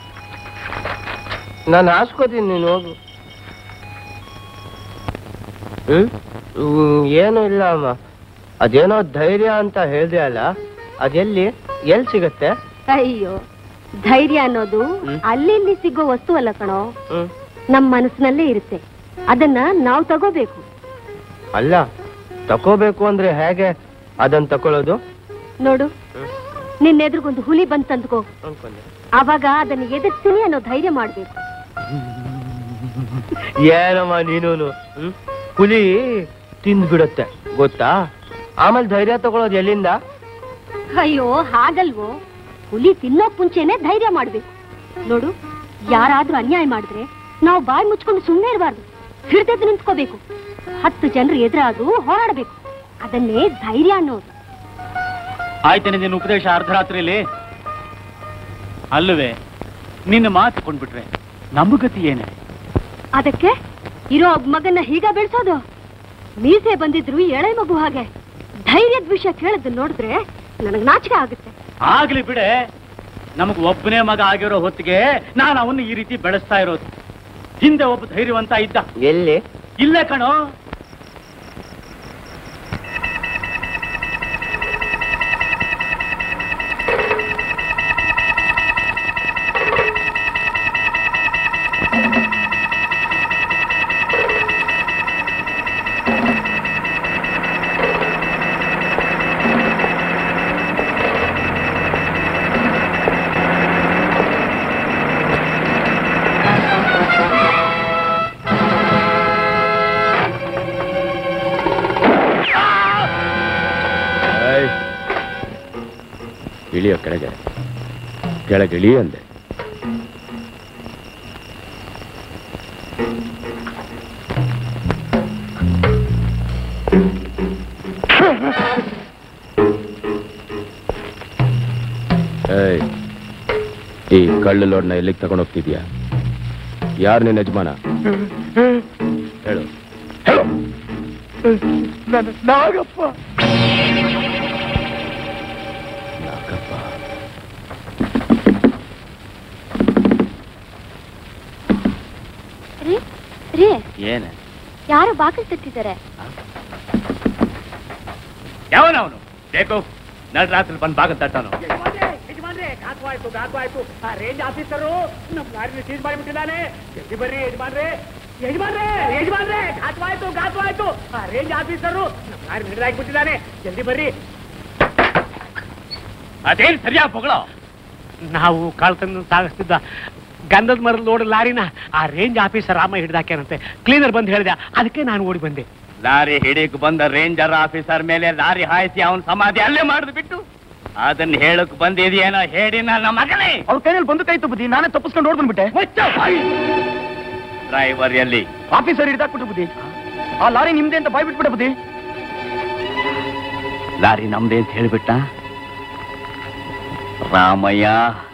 ನಾನು ಹಾಸ್ಕೋತೀನಿ, ನೀನು ಹೋಗು. ಹ್ಮ್ ಏನು ಇಲ್ಲ ಅಮ್ಮ, ಅದೇನೋ ಧೈರ್ಯ ಅಂತ ಹೇಳ್ದೆ ಅಲ್ಲ, ಅದೆಲ್ಲಿ ಎಲ್ಲಿ ಸಿಗತ್ತೆ?
ಅಯ್ಯೋ, ಧೈರ್ಯ ಅನ್ನೋದು ಅಲ್ಲಿ ಇಲ್ಲಿ ಸಿಗೋ ವಸ್ತು ಅಲ್ಲ ಕಣೋ, ನಮ್ ಮನಸ್ಸಿನಲ್ಲೇ ಇರುತ್ತೆ. ಅದನ್ನ ನಾವು ತಗೋಬೇಕು.
ಅಲ್ಲ, ತಕೋಬೇಕು ಅಂದ್ರೆ ಹೇಗೆ ಅದನ್ನ ತಕೊಳ್ಳೋದು?
ನೋಡು, ನಿನ್ನ ಎದುರಿಗೊಂದು ಹುಲಿ ಬಂದ್ ತಂದ್ಕೋ, ಅವಾಗ ಅದನ್ನ ಎದುರ್ತೀನಿ ಅನ್ನೋ ಧೈರ್ಯ ಮಾಡ್ಬೇಕು.
ಏನಮ್ಮ ನೀನು, ಹುಲಿ ತಿಂದು ಬಿಡುತ್ತೆ ಗೊತ್ತಾ, ಆಮೇಲೆ ಧೈರ್ಯ ತಗೊಳ್ಳೋದು ಎಲ್ಲಿಂದ?
ಅಯ್ಯೋ ಹಾಗಲ್ವೋ, ಹುಲಿ ತಿನ್ನೋಕ್ ಮುಂಚೆನೆ ಧೈರ್ಯ ಮಾಡ್ಬೇಕು. ನೋಡು, ಯಾರಾದ್ರೂ ಅನ್ಯಾಯ ಮಾಡಿದ್ರೆ ನಾವು ಬಾಯಿ ಮುಚ್ಕೊಂಡು ಸುಮ್ಮನೆ ಇರಬಾರ್ದು, ಹಿಡ್ದೆದ್ದು ನಿಂತ್ಕೋಬೇಕು. ಹತ್ತು ಜನರು ಎದುರಾದ್ರೂ ಹೋರಾಡಬೇಕು, ಅದನ್ನೇ ಧೈರ್ಯ ಅನ್ನೋದು.
ಆಯ್ತೇನೆ ನಿನ್ನ ಉಪದೇಶ ಅರ್ಧರಾತ್ರಿಯಲ್ಲಿ ಅಲ್ಲವೇ? ನಿನ್ನ ಮಾತು ಕೊಂಡ್ಬಿಟ್ರೆ ನಮ್ಮ ಗತಿ ಏನೇ?
ಅದಕ್ಕೆ ಇರೋ ಒಬ್ಬ ಮಗನ್ನ ಹೀಗ ಬೆಳೆಸೋದು? ಮೀಸೆ ಬಂದಿದ್ರು ಎಳೆ ಮಗು ಹಾಗೆ. ಧೈರ್ಯದ ವಿಷಯ ಕೇಳಿದ್ದು ನೋಡಿದ್ರೆ ನನಗ್ ನಾಚಿಕೆ ಆಗುತ್ತೆ.
ಆಗ್ಲಿ ಬಿಡೆ, ನಮಗ್ ಒಬ್ಬನೇ ಮಗ ಆಗಿರೋ ಹೊತ್ತಿಗೆ ನಾನು ಅವನ್ನ ಈ ರೀತಿ ಬೆಳೆಸ್ತಾ ಇರೋದು. ಹಿಂದೆ ಒಬ್ಬ ಧೈರ್ಯವಂತ ಇದ್ದ.
ಎಲ್ಲಿ?
ಇಲ್ಲೇ ಕಣೋ.
ಇಳಿಯೋ ಕೆಳಗೆ, ಕೆಳಗೆ ಇಳಿ ಅಂದೆ. ಏಯ್, ಈ ಕಳ್ಳು ಲೋಡ್ನ ಎಲ್ಲಿಗೆ ತಗೊಂಡೋಗ್ತಿದ್ಯಾ? ಯಾರು ನಿನ್ನ ಯಜಮಾನ? ಹೇಳು ಹೇಳು.
ನಾಗಪ್ಪ.
ನಾಗಪ್ಪ?
ಏನ?
ಯಾರು ಬಾಗಿಲು ತಟ್ಟಿದ್ದಾರೆ?
ಯಾವನ ಅವನು? ಬೇಕು ನಟರಾತ್ರಿ ಬಂದು ಬಾಗಿಲು ತಟ್ಟಾನು.
ಘಾತವಾಯ್ತು ಘಾತವಾಯ್ತು ಆ ರೇಂಜ್ ಆಫೀಸರು ನಮ್ಮ ಗಾಡಿನ ಸೀಸ್ ಮಾಡಿಬಿಟ್ಟಿದ್ದಾನೆ. ಜಲ್ದಿ ಬರ್ರಿ ಯಜಮಾನ್ರೆ, ಯಜಮಾನ್ರೆ ಯಜಮಾನ್ರೆ, ಘಾತವಾಯ್ತು ಘಾತವಾಯ್ತು ಆ ರೇಂಜ್ ಆಫೀಸರು ನಮ್ಮ ಗಾಡಿ ಹಿಡಿದಾಕ್ಬಿಟ್ಟಿದ್ದಾನೆ. ಜಲ್ದಿ ಬರ್ರಿ.
ಅದೇನು ಸರಿಯಾಗಿ ಪೊಗಳೋ?
ನಾವು ಕಳ್ತನ ಸಾಗಿಸ್ತಿದ್ದ ಗಂಧದ ಮರದ ಲೋಡ್ ಲಾರಿನ ಆ ರೇಂಜ್ ಆಫೀಸರ್ ರಾಮ ಹಿಡಿದಾಕ್ಯಾನಂತೆ. ಕ್ಲೀನರ್ ಬಂದು ಹೇಳಿದೆ, ಅದಕ್ಕೆ ನಾನು ಓಡಿ ಬಂದೆ.
ಲಾರಿ ಹಿಡಿಯಕ್ ಬಂದ ರೇಂಜರ್ ಆಫೀಸರ್ ಮೇಲೆ ಲಾರಿ ಹಾಯಿಸಿ ಅವನ ಸಮಾಧಿ ಅಲ್ಲೇ ಮಾಡಿದ್ ಬಿಟ್ಟು ಅದನ್ನ ಹೇಳಕ್ ಬಂದಿದೆಯೇನೋ ಹೇಳಿ ನನ್ನ ಮಗನೇ.
ಅವ್ರ ಕೈಯಲ್ಲಿ ಬಂದು ಕೈ ಬುದ್ಧಿ, ನಾನೇ ತಪ್ಪಿಸ್ಕೊಂಡು ಓಡ್ ಬಂದ್ಬಿಟ್ಟೆ.
ಡ್ರೈವರ್ ಎಲ್ಲಿ?
ಆಫೀಸರ್ ಹಿಡಿದಾಕ್ಬಿಟ್ಟು ಬುದ್ಧಿ. ಆ ಲಾರಿ ನಿಮ್ದೆ ಅಂತ ಬಾಯ್ ಬಿಟ್ಬಿಟ್ಟ ಬುದ್ಧಿ.
ಲಾರಿ ನಮ್ದೇ ಅಂತ ಹೇಳ್ಬಿಟ್ಟ ರಾಮಯ್ಯ.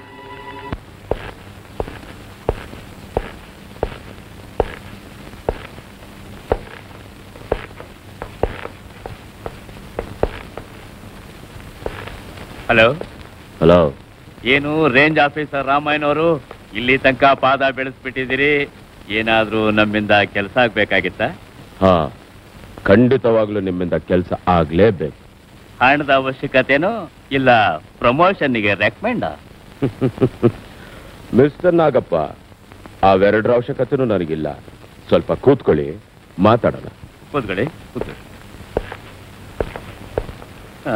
ಹಲೋ
ಹಲೋ,
ಏನು ರೇಂಜ್ ಆಫೀಸರ್ ರಾಮಯ್ಯನವರು, ಇಲ್ಲಿ ತನಕ ಪಾದ ಬೆಳೆಸ್ಬಿಟ್ಟಿದ್ದೀರಿ. ಏನಾದ್ರೂ ನಮ್ಮಿಂದ ಕೆಲಸ ಆಗ್ಬೇಕಾಗಿತ್ತ?
ಹಾ, ಖಂಡಿತವಾಗ್ಲೂ ನಿಮ್ಮಿಂದ ಕೆಲಸ ಆಗ್ಲೇಬೇಕು.
ಹಣದ ಅವಶ್ಯಕತೆನೋ ಇಲ್ಲ ಪ್ರಮೋಷನ್ಗೆ ರೆಕಮೆಂಡ್?
ಮಿಸ್ಟರ್ ನಾಗಪ್ಪ, ಅವೆರಡರ ಅವಶ್ಯಕತೆನೂ ನನಗಿಲ್ಲ. ಸ್ವಲ್ಪ ಕೂತ್ಕೊಳ್ಳಿ, ಮಾತಾಡೋಣ.
ಕೂತ್ಕೊಳ್ಳಿ ಕೂತ್ಕೊಳ್ಳಿ. ಹಾ,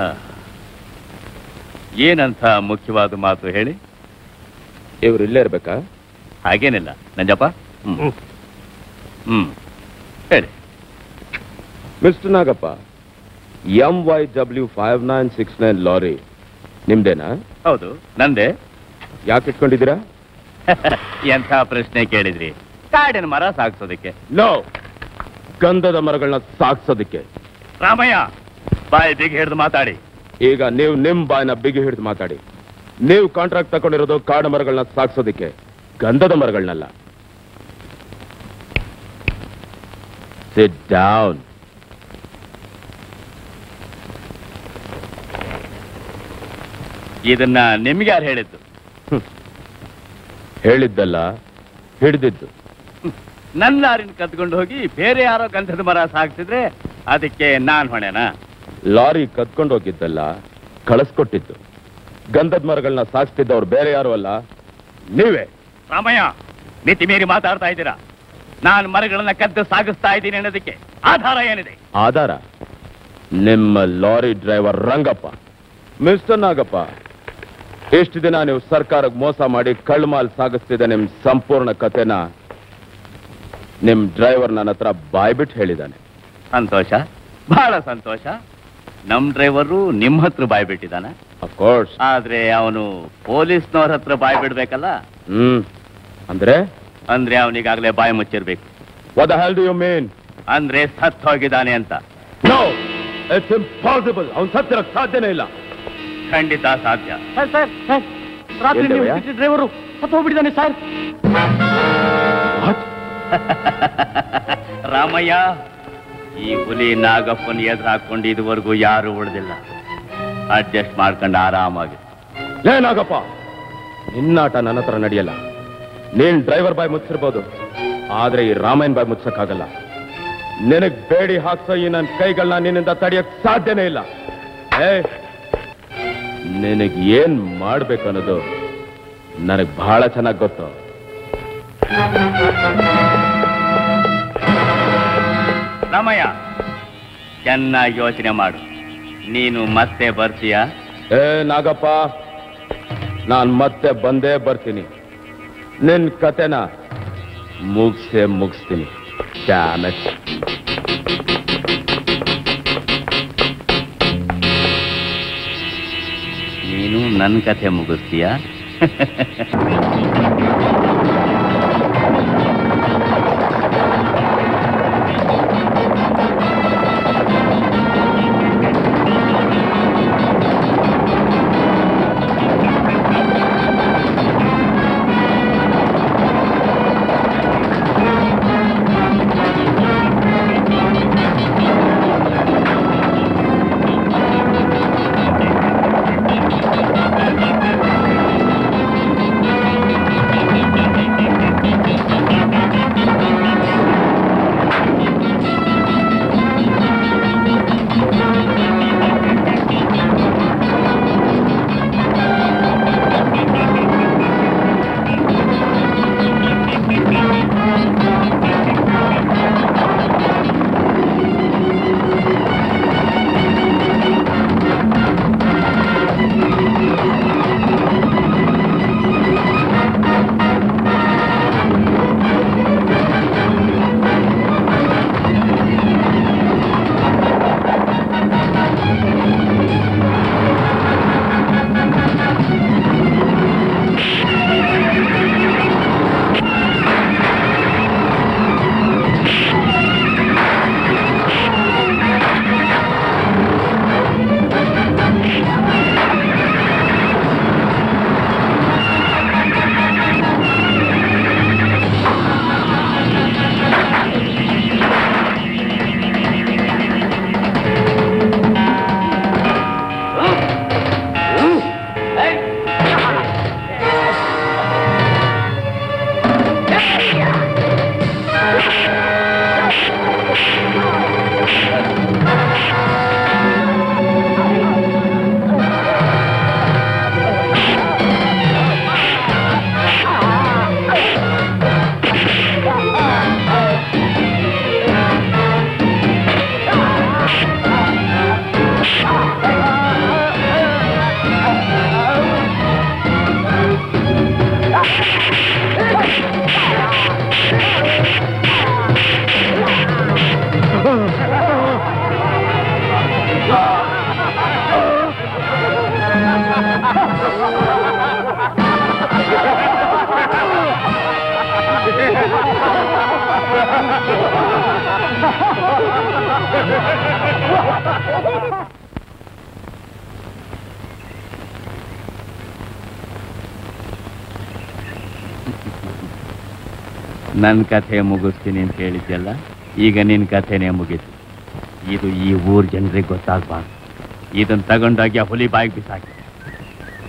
ಏನಂತ ಮುಖ್ಯವಾದ ಮಾತು ಹೇಳಿ.
ಇವ್ರು ಇಲ್ಲೇ ಇರ್ಬೇಕಾ?
ಹಾಗೇನಿಲ್ಲ ನಂಜಪ್ಪ. ಹ್ಮ್ ಹ್ಮ್ ಹೇಳಿ.
Mister Nagappa, M Y W five nine six nine lorry ನಿಮ್ದೇನಾ?
ಹೌದು ನಂದೇ.
ಯಾಕೆ ಇಟ್ಕೊಂಡಿದ್ದೀರಾ?
ಎಂಥ ಪ್ರಶ್ನೆ ಕೇಳಿದ್ರಿ. ಕಾಡಿನ ಮರ ಸಾಗಿಸೋದಕ್ಕೆ.
ನೋ, ಗಂಧದ ಮರಗಳನ್ನ ಸಾಗಿಸೋದಕ್ಕೆ.
ರಾಮಯ್ಯ, ಬಾಯಿ ಬಿಗಿ ಹಿಡಿದು ಮಾತಾಡಿ.
ಈಗ ನೀವು ನಿಮ್ ಬಾಯಿನ ಬಿಗಿ ಹಿಡಿದು ಮಾತಾಡಿ. ನೀವು ಕಾಂಟ್ರಾಕ್ಟ್ ತಗೊಂಡಿರೋದು ಕಾಡು ಮರಗಳನ್ನ ಸಾಗಿಸೋದಕ್ಕೆ, ಗಂಧದ ಮರಗಳನ್ನಲ್ಲ. Sit down. ಇದನ್ನ ನಿಮ್ಗೆ ಯಾರು ಹೇಳಿದ್ದು?
ಹೇಳಿದ್ದಲ್ಲ, ಹಿಡಿದಿದ್ದು.
ನನ್ನ ಲಾರಿನ ಕದ್ಕೊಂಡು ಹೋಗಿ ಬೇರೆ ಯಾರೋ ಗಂಧದ ಮರ ಸಾಗಿಸಿದ್ರೆ ಅದಕ್ಕೆ ನಾನ್ ಹೊಣೆನಾ?
ಲಾರಿ ಕದ್ಕೊಂಡು ಹೋಗಿದ್ದಲ್ಲ, ಕಳಿಸ್ಕೊಟ್ಟಿದ್ದು. ಗಂಧದ ಮರಗಳನ್ನ ಸಾಗಿಸ್ತಿದ್ದವ್ರು ಬೇರೆ ಯಾರು ಅಲ್ಲ, ನೀವೇ.
ರಾಮಯ್ಯ, ಮಿತಿ ಮೀರಿ ಮಾತಾಡ್ತಾ ಇದ್ದೀರಾ. ನಾನು ಮರಗಳನ್ನ ಕದ್ದು ಸಾಗಿಸ್ತಾ ಇದ್ದೀನಿ ಅನ್ನೋದಕ್ಕೆ ಆಧಾರ ಏನಿದೆ?
ಆಧಾರ ನಿಮ್ಮ lorry driver Rangappa. Mister Nagappa, ಎಷ್ಟು ದಿನ ನೀವು ಸರ್ಕಾರಕ್ಕೆ ಮೋಸ ಮಾಡಿ ಕಳ್ಮಾಲ್ ಸಾಗಿಸ್ತಿದ್ದ ನಿಮ್ ಸಂಪೂರ್ಣ ಕಥೆನ ನಿಮ್ ಡ್ರೈವರ್ ನನ್ನ ಹತ್ರ ಬಾಯ್ಬಿಟ್ಟು ಹೇಳಿದ್ದಾನೆ.
ಸಂತೋಷ, ಬಹಳ ಸಂತೋಷ. ನಮ್ ಡ್ರೈವರು ನಿಮ್ ಹತ್ರ ಬಾಯ್ ಬಿಟ್ಟಿದ್ದಾನ?
ಅಫ್ಕೋರ್ಸ್.
ಆದ್ರೆ ಅವನು ಪೊಲೀಸ್ನವ್ರ ಹತ್ರ ಬಾಯ್ ಬಿಡ್ಬೇಕಲ್ಲ?
ಹ್ಮ್ ಅಂದ್ರೆ
ಅಂದ್ರೆ ಅವನಿಗಾಗ್ಲೇ ಬಾಯಿ ಮುಚ್ಚಿರ್ಬೇಕು.
What the hell do you mean?
ಅಂದ್ರೆ ಸತ್ ಹೋಗಿದ್ದಾನೆ ಅಂತ.
No, it's impossible. ಅವನು ಸತ್ತಿರಕ್ ಸಾಧ್ಯನೇ ಇಲ್ಲ.
ಖಂಡಿತ ಸಾಧ್ಯ.
ಸರ್ ಸರ್ ಸರ್ ರಾತ್ರಿ ನೀವು ಬಿಟ್ಟಿದ್ದ ಡ್ರೈವರು ಸತ್ತು ಹೋಗ್ಬಿಟ್ಟಿದ್ದಾನೆ ಸರ್.
ರಾಮಯ್ಯ, ಈ ಹುಲಿ ನಾಗಪ್ಪನ ಎದುರು ಹಾಕೊಂಡು ಇದುವರೆಗೂ ಯಾರು ಉಳಿದಿಲ್ಲ. ಅಡ್ಜಸ್ಟ್ ಮಾಡ್ಕೊಂಡು ಆರಾಮಾಗಿ.
ಲೇ ನಾಗಪ್ಪ, ನಿನ್ನಾಟ ನನ್ನ ಹತ್ರ ನಡೆಯಲ್ಲ. ನೀನ್ ಡ್ರೈವರ್ ಬಾಯ್ ಮುಚ್ಚಿರ್ಬೋದು, ಆದ್ರೆ ಈ ರಾಮಯ್ಯನ್ ಬಾಯ್ ಮುಚ್ಚಕ್ಕಾಗಲ್ಲ. ನಿನಗ್ ಬೇಡಿ ಹಾಕ್ಸೋ ಈ ನನ್ನ ಕೈಗಳನ್ನ ನಿನ್ನಿಂದ ತಡೆಯಕ್ ಸಾಧ್ಯನೇ ಇಲ್ಲ. ಏ, ನಿನಗ್ ಏನ್ ಮಾಡ್ಬೇಕನ್ನೋದು ನನಗ್ ಬಹಳ ಚೆನ್ನಾಗ್ ಗೊತ್ತು.
ರಾಮಯ್ಯ, ಚೆನ್ನಾಗಿ ಯೋಚನೆ ಮಾಡು. ನೀನು ಮತ್ತೆ ಬರ್ತೀಯಾ?
ಏ ನಾಗಪ್ಪ, ನಾನ್ ಮತ್ತೆ ಬಂದೇ ಬರ್ತೀನಿ. ನಿನ್ ಕತೆನ ಮುಗ್ಸೇ ಮುಗಿಸ್ತೀನಿ. ಡ್ಯಾಮೇಜ್.
ನೀನು ನನ್ನ ಕಥೆ ಮುಗಿಸ್ತೀಯಾ? ನನ್ನ ಕಥೆ ಮುಗಿಸ್ತೀನಿ ಅಂತ ಹೇಳಿದ್ಯಲ್ಲ, ಈಗ ನಿನ್ನ ಕಥೆನೇ ಮುಗೀತು. ಇದು ಈ ಊರ್ ಜನರಿಗೆ ಗೊತ್ತಾಗಬಾರ್ದು. ಇದನ್ನ ತಗೊಂಡಾಗಿ ಆ ಹುಲಿ ಬಾಯಿಗೆ ಬಿಸಾಕಿ.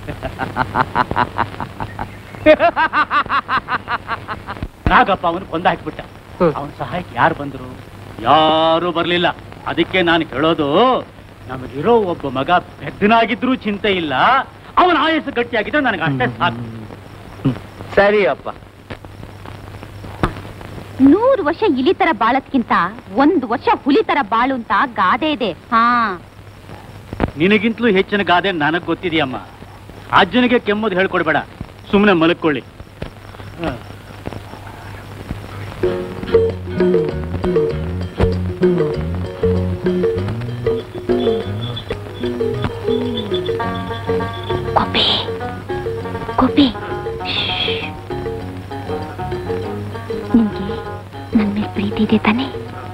ನಾಗಪ್ಪ ಅವನು ಕೊಂದಾಕ್ಬಿಟ್ಟ. ಅವನ ಸಹಾಯಕ್ಕೆ ಯಾರು ಬಂದ್ರು? ಯಾರು ಬರ್ಲಿಲ್ಲ. ಅದಕ್ಕೆ ನಾನು ಹೇಳೋದು, ನಮಗಿರೋ ಒಬ್ಬ ಮಗ ಬೆದ್ದನಾಗಿದ್ರೂ ಚಿಂತೆ ಇಲ್ಲ, ಅವನ ಆಯಸ್ಸು ಗಟ್ಟಿಯಾಗಿದ್ರೆ ನನಗೆ ಅಷ್ಟೇ ಸಾಕು.
ಸರಿ ಅಪ್ಪ.
ನೂರು ವರ್ಷ ಇಲಿ ತರ ಬಾಳದ್ಕಿಂತ ಒಂದು ವರ್ಷ ಹುಲಿ ತರ ಬಾಳು ಅಂತ ಗಾದೆ ಇದೆ. ಹಾ,
ನಿನಗಿಂತಲೂ ಹೆಚ್ಚಿನ ಗಾದೆ ನನಗ್ ಗೊತ್ತಿದೆಯಮ್ಮ. ಅಜ್ಜನಿಗೆ ಕೆಮ್ಮೋದು ಹೇಳ್ಕೊಡ್ಬೇಡ, ಸುಮ್ಮನೆ ಮಲಕ್ಕೊಳ್ಳಿ.
ಗೋಪಿ, ಗೋಪಿ, ನಿಮ್ಗೆ ನನ್ನ ಮೇಲೆ ಪ್ರೀತಿ ಇದೆ ತಾನೆ?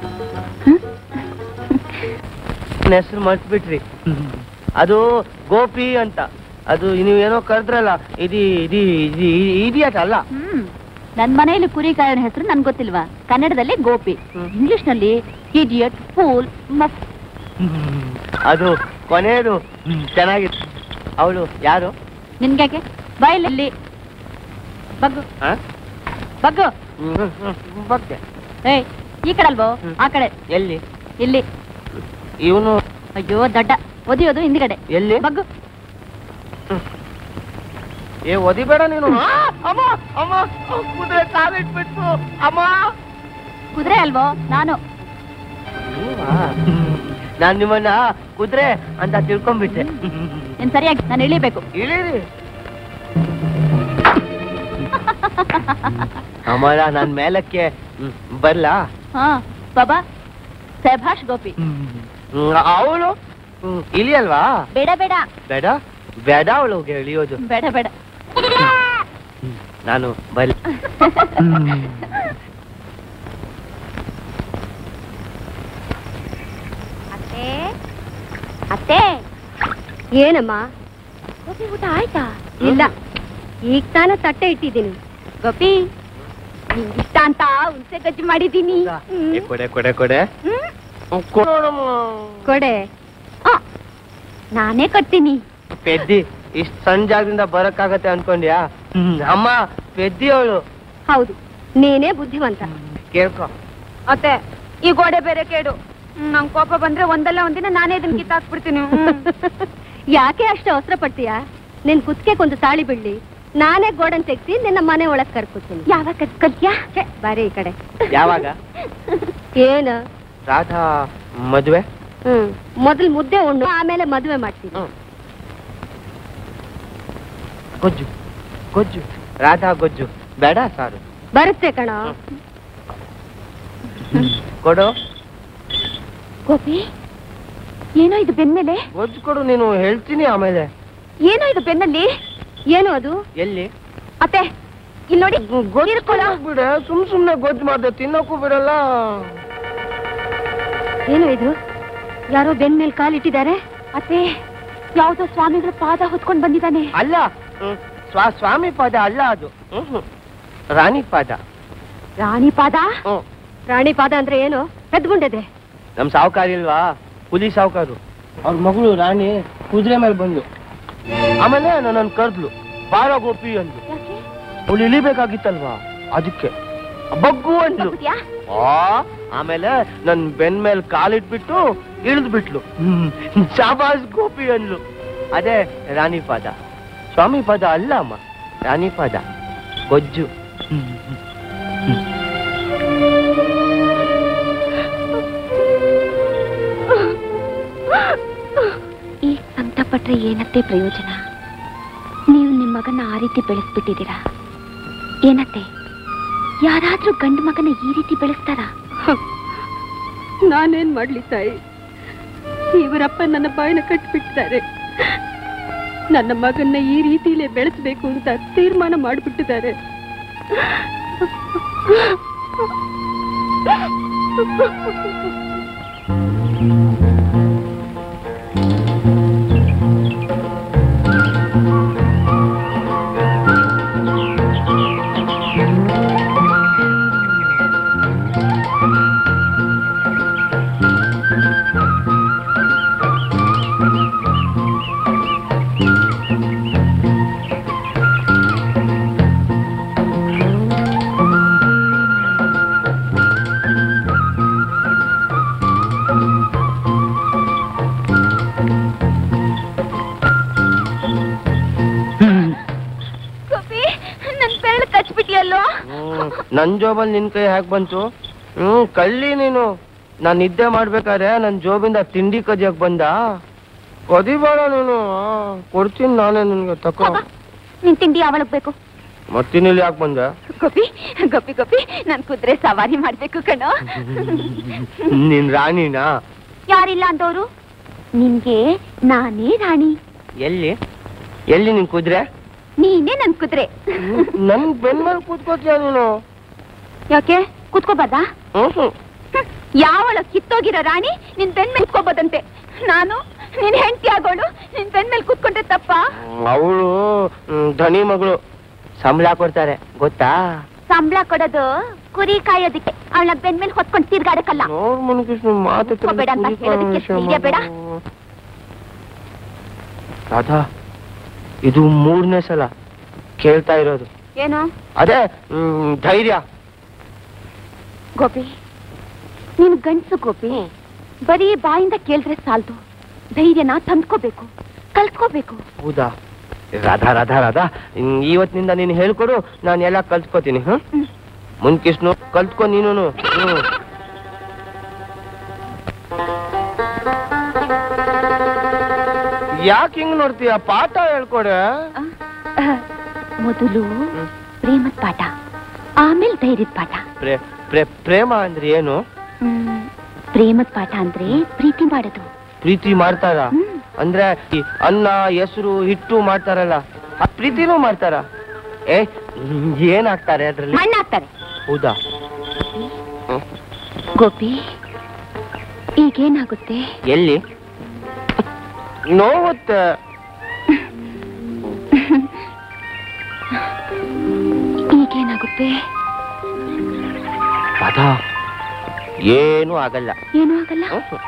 ಹೆಸರು ಮರ್ತ್ಬಿಟ್ರಿ. ಅದು ಗೋಪಿ ಅಂತ. ಅದು ನೀವೇನೋ ಕರೆದ್ರಲ್ಲ, ಇದು ಇದು ಇಡಿಯಟ್ ಅಲ್ಲ.
ಹ್ಮ್, ನನ್ ಮನೆಯಲ್ಲಿ ಕುರಿಗಾಯನ ಹೆಸರು ನನ್ ಗೊತ್ತಿಲ್ವಾ? ಕನ್ನಡದಲ್ಲಿ ಗೋಪಿ, ಇಂಗ್ಲಿಷ್ ನಲ್ಲಿ ಇಡಿಯಟ್, ಫೂಲ್, ಮಫ್.
ಅದು ಕೊನೆಯದು ಚೆನ್ನಾಗಿತ್ತು. ಅವಳು ಯಾರು?
ನಿನ್ಗ್ಯಾಕೆ? ಬಾಯಲ್ಲಿ ಬಗ್ಗು ಬಗ್ಗು.
ಬಗ್ಗೆ
ಏಯ್, ಈ ಕಡೆ ಅಲ್ವೋ? ಆ ಕಡೆ.
ಎಲ್ಲಿ?
ಇಲ್ಲಿ.
ಇವನು
ಅಯ್ಯೋ ದಡ್ಡ, ಒದಿಯೋದು ಹಿಂದ್ಗಡೆ.
ಎಲ್ಲಿ?
ಬಗ್ಗು.
ಏ ಒದಿಬೇಡ ನೀನು. ಅಮ್ಮ ಅಮ್ಮ, ಕುದುರೆ ಕಾಲಿಟ್ಬಿಟ್ಟು. ಅಮ್ಮ,
ಕುದುರೆ ಅಲ್ವೋ ನಾನು?
ನಾನ್ ನಿಮ್ಮನ್ನ ಕುದುರೆ ಅಂತ ತಿಳ್ಕೊಂಡ್ಬಿಟ್ಟೆ.
ನೀನ್ ಸರಿಯಾಗಿ ನಾನು ಇಳಿಬೇಕು.
ಇಳೀರಿ. ಅಮರ, ನಾನ್ ಮೇಲಕ್ಕೆ ಬರ್ಲಾ?
ಹಾ ಬಾಬಾ, ಸಭಾಷ್ ಗೋಪಿ.
ಅವಳು ಇಳಿ ಅಲ್ವಾ?
ಬೇಡ ಬೇಡ
ಬೇಡ ಬೇಡ, ಅವಳು ಇಳಿಯೋದು
ಬೇಡ ಬೇಡ.
ನಾನು ಬಲ್.
ಅತ್ತೆ, ಅತ್ತೆ.
ಏನಮ್ಮ?
ಗೋಪಿ ಊಟ ಆಯ್ತಾ?
ಇಲ್ಲ, ಈಗ ತಾನ ತಟ್ಟೆ ಇಟ್ಟಿದ್ದೀನಿ.
ಗೋಪಿ, ನಿಂಗಿಷ್ಟ ಅಂತ ಹುಣಸೆ ಗಜ್ಜಿ ಮಾಡಿದ್ದೀನಿ.
ಕೊಡೆ ಕೊಡೆ ಕೊಡೆ
ಕೊಡೆ.
ನಾನೇ ಕಟ್ತೀನಿ.
ಪೆದ್ದಿ, ಇಷ್ಟ ಸಣ್ಣ ಜಾಗದಿಂದ ಬರಕ್ಕಾಗತ್ತೆ ಅನ್ಕೊಂಡ್ಯಾ? ಅಮ್ಮ ಪೆದ್ದಿ ಅವಳು.
ಹೌದು, ನೀನೇ ಬುದ್ಧಿವಂತ.
ಕೇಳ್ಕೊ.
ಅತ್ತೆ, ಈ ಗೋಡೆ ಬೇರೆ ಕೇಡು. ನಂಗೆ ಕೋಪ ಬಂದ್ರೆ ಒಂದಲ್ಲ ಒಂದಿನ ನಾನೇ ಇದನ್ನ ಕಿತ್ತಾಕ್ಬಿಡ್ತೀನಿ.
ಯಾಕೆ ಅಷ್ಟು ಅವಸರ ಪಡ್ತೀಯಾ? ನಿನ್ ಕುತ್ತಿಗೆಗೊಂದು ತಾಳಿ ಬಿಡ್ಲಿ, ನಾನೇ ಗೋಡನ್ ತೆಗ್ಸಿ ನಿನ್ನ ಮನೆ ಒಳಗ್ ಕರ್ಕೊತೀನಿ.
ಯಾವಾಗ ಕಲ್ತ್ಯಾ?
ಬಾರಿ ಈ ಕಡೆ.
ಯಾವಾಗ?
ಏನು?
ರಾಧಾ ಮದ್ವೆ?
ಹ್ಮ್, ಮೊದಲು ಮುದ್ದೆ ಉಣ್ಣು, ಆಮೇಲೆ ಮದುವೆ ಮಾಡ್ತೀನಿ.
ಗೊಜ್ಜು ಗೊಜ್ಜು, ರಾಧಾ ಗೊಜ್ಜು ಬೇಡ, ಸಾರು
ಬರುತ್ತೆ ಕಣ.
ಕೊಡು.
ಗೋಪಿ, ಏನೋ ಇದು ಬೆನ್ಮೇಲೆ?
ಗೊಜ್ಜು ಕೊಡು, ನೀನು ಹೇಳ್ತೀನಿ ಆಮೇಲೆ.
ಏನೋ ಇದು ಬೆನ್ನಲ್ಲಿ?
ಏನು ಅದು?
ಎಲ್ಲಿ?
ಅತ್ತೆ, ಇಲ್ಲಿ ನೋಡಿ.
ಗೊಜ್ಜು ಬಿಡ, ಸುಮ್ ಸುಮ್ನೆ ಗೊಜ್ಜು ಮಾಡ್ದೆ, ತಿನ್ನೋಕ್ಕೂ ಬಿಡಲ್ಲ.
ಏನು ಇದು? ಯಾರೋ ಬೆನ್ ಮೇಲೆ ಕಾಲಿಟ್ಟಿದ್ದಾರೆ.
ಅತ್ತೆ, ಯಾವ್ದೋ ಸ್ವಾಮಿಗಳ ಪಾದ ಹೊತ್ಕೊಂಡ್ ಬಂದಿದ್ದಾನೆ.
ಅಲ್ಲ, ಸ್ವಾ ಸ್ವಾಮಿ ಪಾದ ಅಲ್ಲ ಅದು, ರಾಣಿ ಪಾದ.
ರಾಣಿ ಪಾದ?
ರಾಣಿ ಪಾದ ಅಂದ್ರೆ ಏನು? ಹೆದ್ಗುಂಡದೆ.
ನಮ್ ಸಾವುಕಾರ ಇಲ್ವಾ, ಹುಲಿ ಸಾವುಕಾರು, ಅವ್ರ ಮಗಳು ರಾಣಿ ಕುದುರೆ ಮೇಲೆ ಬಂದು ಆಮೇಲೆ ನನ್ನ ಕರ್ದ್ಲು, ಬಾರ ಗೋಪಿ ಅಂದ್ಲು. ಅವಳು ಇಳಿಬೇಕಾಗಿತ್ತಲ್ವಾ, ಅದಕ್ಕೆ ಬಗ್ಗು ಅಂದ್ಲು. ಆಮೇಲೆ ನನ್ ಬೆನ್ ಮೇಲೆ ಕಾಲಿಟ್ಬಿಟ್ಟು ಇಳಿದು ಬಿಟ್ಲು. ಶಾಬಾಸ್ ಗೋಪಿ ಅಂದ್ಲು. ಅದೇ ರಾಣಿ ಪಾದ, ಸ್ವಾಮಿ ಪಾದ ಅಲ್ಲ ಅಮ್ಮ, ರಾಣಿ ಪಾದ ಗೊಜ್ಜು.
ಈಗ ಸಂಕಟ ಪಟ್ರೆ ಏನತ್ತೆ ಪ್ರಯೋಜನ? ನೀವು ನಿಮ್ಮ ಮಗನ ಆ ರೀತಿ ಬೆಳೆಸ್ಬಿಟ್ಟಿದ್ದೀರಾ. ಏನತ್ತೆ, ಯಾರಾದ್ರೂ ಗಂಡು ಮಗನ ಈ ರೀತಿ ಬೆಳೆಸ್ತಾರ?
ನಾನೇನ್ ಮಾಡ್ಲಿ ತಾಯಿ, ಇವರಪ್ಪ ನನ್ನ ಬಾಯಿನ ಕಟ್ಬಿಟ್ಟಿದ್ದಾರೆ. ನನ್ನ ಮಗನ್ನ ಈ ರೀತಿಲೇ ಬೆಳೆಸ್ಬೇಕು ಅಂತ ತೀರ್ಮಾನ ಮಾಡ್ಬಿಟ್ಟಿದ್ದಾರೆ.
ನನ್ ಜೋಬಲ್ಲಿ ನಿನ್ ಕೈ ಹ್ಯಾಕ್ ಬಂತು? ಹ್ಮ್ ಕಳ್ಳಿ ನೀನು. ನಾನ್ ನಿದ್ದೆ ಮಾಡ್ಬೇಕಾದ್ರೆ ನನ್ ಜೋಬಿಂದ ತಿಂಡಿ ಕದಿಯಕ್ ಬಂದ. ಕದಿಬೇಡ ನೀನು, ಕೊಡ್ತೀನಿ ನಾನೇ ನಿನ್ಗೆ. ತಕೋ
ನಿನ್ ತಿಂಡಿ ಯಾವಳಗ್ ಬೇಕು?
ಮತ್ತಿನಿಲ್ಲಿ ಯಾಕೆ ಬಂದ?
ಗೋಪಿ ಗೋಪಿ ಗೋಪಿ ನನ್ ಕುದುರೆ ಸವಾರಿ ಮಾಡ್ಬೇಕು ಕಣೋ.
ನಿನ್ ರಾಣಿನಾ?
ಯಾರಿಲ್ಲ ಅಂತವ್ರು, ನಿನ್ಗೆ ನಾನೇ ರಾಣಿ.
ಎಲ್ಲಿ ಎಲ್ಲಿ ನಿನ್ ಕುದುರೆ?
ನೀನೇ ನನ್ ಕುದುರೆ.
ನನ್ ಬೆನ್ ಮೇಲೆ ಕೂತ್ಕೋತೀಯ ನೀನು?
ಯಾಕೆ ಕೂತ್ಕೋಬಾರ್ದಾ?
ಹ್ಮ್
ಯಾವಳ ಕಿತ್ತೋಗಿರೋ ರಾಣಿ ನಿನ್ ಬೆನ್ ಮೇಲೆ ಕೂತ್ಕೋಬೋದಂತೆ. ನಾನು ನಿನ್ ಹೆಂಡತಿ ಆಗೋಳು ನಿನ್ ಬೆನ್ ಮೇಲೆ ಕೂತ್ಕೊಂಡ್ರೆ ತಪ್ಪ?
ಅವಳು ಧನಿ ಮಗಳು, ಸಂಬಳ ಕೊಡ್ತಾರೆ ಗೊತ್ತಾ?
ಸಂಬಳ ಕೊಡೋದು ಕುರಿ ಕಾಯೋದಕ್ಕೆ, ಅವಳ ಬೆನ್ ಮೇಲೆ ಹೊತ್ಕೊಂಡು ತಿರ್ಗಾಡಕ್ಕಲ್ಲ.
ನೋಡ್ ಮುನ್ಕೃಷ್ಣ ಮಾತು
ಬೇಡ ಅಂತ ಹೇಳೋದಕ್ಕೆ ಧೈರ್ಯ ಬೇಡ.
ರಾಧಾ, ಇದು ಮೂರನೇ ಸಲ ಕೇಳ್ತಾ ಇರೋದು.
ಏನು?
ಅದೇ ಧೈರ್ಯ.
ಗೋಪಿ ನೀನು ಗಂಡ್ಸು ಗೋಪಿ, ಬರೀ ಬಾಯಿಂದ ಕೇಳಿದ್ರೆ ಸಾಲದು, ಧೈರ್ಯನ ತಂದ್ಕೋಬೇಕು, ಕಲ್ತ್ಕೋಬೇಕು.
ಹೌದಾ? ರಾಧಾ ರಾಧಾ ರಾಧಾ, ಇವತ್ತಿನಿಂದ ನೀನು ಹೇಳ್ಕೊಡು, ನಾನು ಎಲ್ಲ ಕಲ್ತ್ಕೋತೀನಿ. ಹ್ಮ್ ಮುನ್ಕೃಷ್ಣ ಕಲ್ತ್ಕೊ ನೀನು. ಹ್ಮ್ ಯಾಕೆ ಹಿಂಗ್ ನೋಡ್ತೀಯ? ಪಾಠ ಹೇಳ್ಕೊಡೆ.
ಮೊದಲು ಪ್ರೇಮದ ಪಾಠ, ಆಮೇಲೆ ಧೈರ್ಯದ ಪಾಠ.
ಪ್ರೇಮ ಅಂದ್ರೆ ಏನು?
ಪ್ರೇಮದ ಪಾಠ ಅಂದ್ರೆ ಪ್ರೀತಿ ಮಾಡೋದು.
ಪ್ರೀತಿ ಮಾಡ್ತಾರ? ಅಂದ್ರೆ ಈ ಅನ್ನ ಹೆಸರು ಹಿಟ್ಟು ಮಾಡ್ತಾರಲ್ಲ, ಆ ಪ್ರೀತಿನೂ ಮಾಡ್ತಾರ? ಏ ಏನಾಗ್ತಾರೆ ಅದ್ರಲ್ಲಿ?
ಮಣ್ಣಾಗ್ತಾರೆ.
ಹೌದಾ?
ಗೋಪಿ ಈಗೇನಾಗುತ್ತೆ?
ಎಲ್ಲಿ ನೋವುತ್ತೆ?
ಈಗೇನಾಗುತ್ತೆ?
ರಾಧಾ, ಏನು ಆಗಲ್ಲ.
ಏನು ಆಗಲ್ಲ?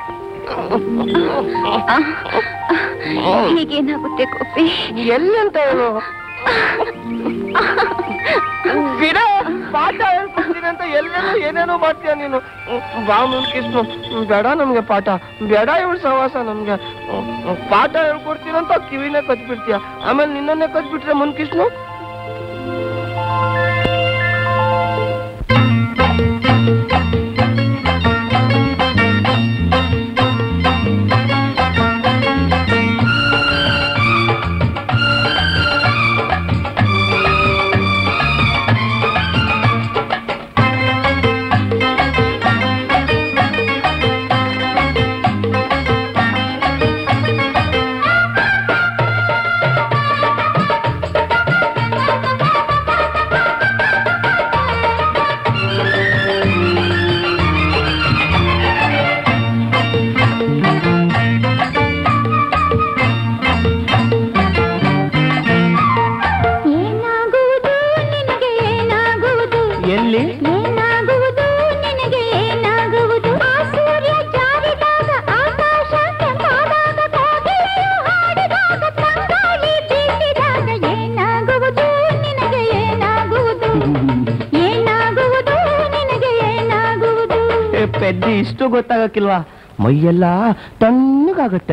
ಈಗೇನಾಗುತ್ತೆ ಗೋಪಿ?
ಎಲ್ಲಂತ ಹೇಳು. ಬಿಡ, ಪಾಠ ಹೇಳ್ಕೊಡ್ತೀನಿ ಅಂತ ಎಲ್ಲೇನೋ ಏನೇನೋ ಮಾಡ್ತೀಯ ನೀನು. ಬಾ ಮುನ್ಕೃಷ್ಣ, ಬೇಡ ನಮ್ಗೆ ಪಾಠ, ಬೇಡ ಇವಳು ಸಹವಾಸ ನಮ್ಗೆ. ಪಾಠ ಹೇಳ್ಕೊಡ್ತೀನಂತ ಕಿವಿನೇ ಕಚ್ಬಿಡ್ತೀಯ, ಆಮೇಲೆ ನಿನ್ನನ್ನೇ ಕಚ್ಬಿಟ್ರೆ ಮುನ್ಕೃಷ್ಣ. ಪೆದ್ದಿ ಇಷ್ಟು ಗೊತ್ತಾಗಕ್ಕಿಲ್ವಾ? ಮೈಯೆಲ್ಲ ತಣ್ಣಗಾಗುತ್ತೆ.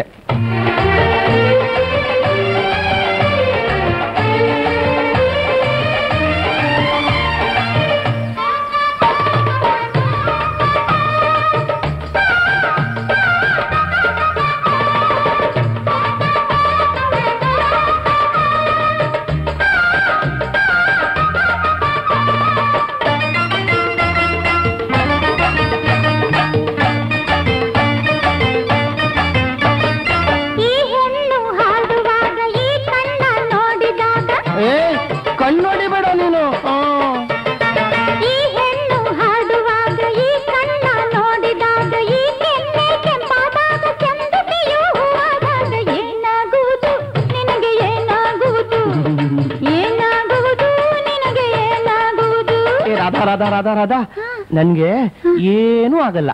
ರಾಧಾ ರಾಧಾ ರಾಧಾ, ನನ್ಗೆ ಏನೂ ಆಗಲ್ಲ.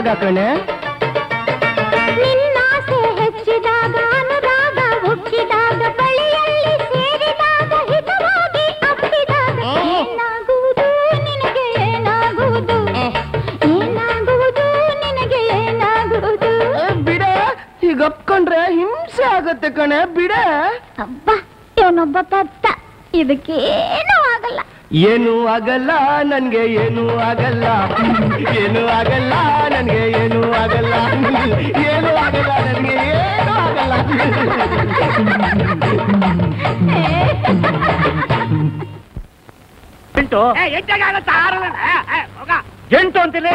ಅನುರಾಗ ಕಣೆ.
ನಿನ್ನಾಸೆ ಹೆಚ್ಚಿದಾಗ ಅನುರಾಗ ಹುಟ್ಟಿದಾಗ ಬಳಿಯಲ್ಲಿ ಸೇರಿದಾಗ ಹಿತವಾಗಿ ಅಪ್ಪಿದಾಗ ಏನಾಗುವುದು ನಿನಗೆ ಏನಾಗುವುದು ಏನಾಗುವುದು ನಿನಗೆ ಏನಾಗುವುದು.
ಬಿಡ, ಈಗ ಅಪ್ಕೊಂಡ್ರೆ ಹಿಂಸೆ ಆಗತ್ತೆ ಕಣೆ, ಬಿಡ.
ಅಬ್ಬಾ ಇವನೊಬ್ಬ ಪತ್ತ, ಇದಕ್ಕೇನು ಆಗಲ್ಲ.
ಏನು ಆಗಲ್ಲ ನನ್ಗೆ, ಏನು ಆಗಲ್ಲ, ಏನು ಆಗಲ್ಲ ನನ್ಗೆ, ಏನು ಆಗಲ್ಲ, ಏನು ಆಗಲ್ಲ ನನ್ಗೆ, ಏನು ಆಗಲ್ಲ.
ಎಂಟು ಎಂಟು ಅಂತಿಲ್ಲ.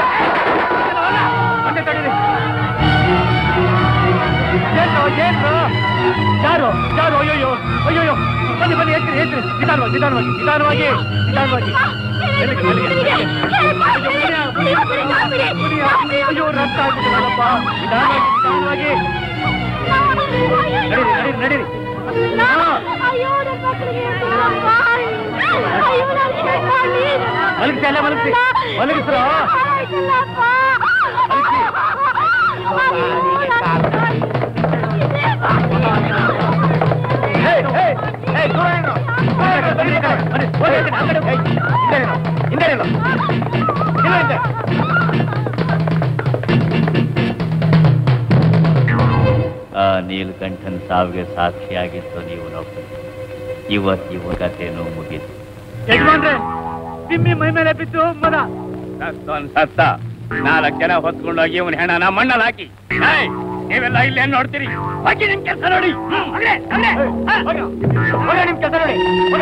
ಯಾರು ಯಾರು? ಅಯ್ಯೋಯ್ಯೋ ಅಯ್ಯೋಯ್ಯೋ, ಬನ್ನಿ ಬನ್ನಿ, ಎತ್ತಿರಿ ಎತ್ತಿರಿ, ನಿಧಾನವಾಗಿ ನಿಧಾನವಾಗಿ ನಿಧಾನವಾಗಿ ನಿಧಾನವಾಗಿ. ಅಯ್ಯೋ ರಕ್ತ ಆಗ್ಬಿಟ್ಟಿಲ್ಲಪ್ಪ, ನಿಧಾನವಾಗಿ ನಿಧಾನವಾಗಿ ನಡೀರಿ ನಡೀರಿ ನಡೀರಿ. ಮಲಗಿಸಿ, ಅಲ್ಲ ಮಲಗಿಸಿ, ಮಲಗಿಸ್ರ
ಆ ನೀಲಕಂಠನ್ ಸಾವಿಗೆ ಸಾಕ್ಷಿಯಾಗಿತ್ತು ನೀವು ನೌಕರಿ. ಇವತ್ತು ಇವ ಕಥೆನೂ ಮುಗಿತು.
ಯಜಮಾನ್ರೆ, ತಿಮ್ಮಿ ಮೈ ಮೇಲೆ ಬಿದ್ದು ಮದ
ಸತ್ತ ನಾಲ್ಕು ಜನ ಹೊತ್ಕೊಂಡೋಗಿ ಇವನ್ ಹೆಣನ ಮಣ್ಣಲ್ಲಿ ಹಾಕಿ. ನೀವೆಲ್ಲ ಇಲ್ಲೇ ನೋಡ್ತೀರಿ, ಹಾಕಿ ನಿಮ್ ಕೆಲಸ ನೋಡಿ.
ನಿಮ್ ಕೆಲಸ ನೋಡಿ.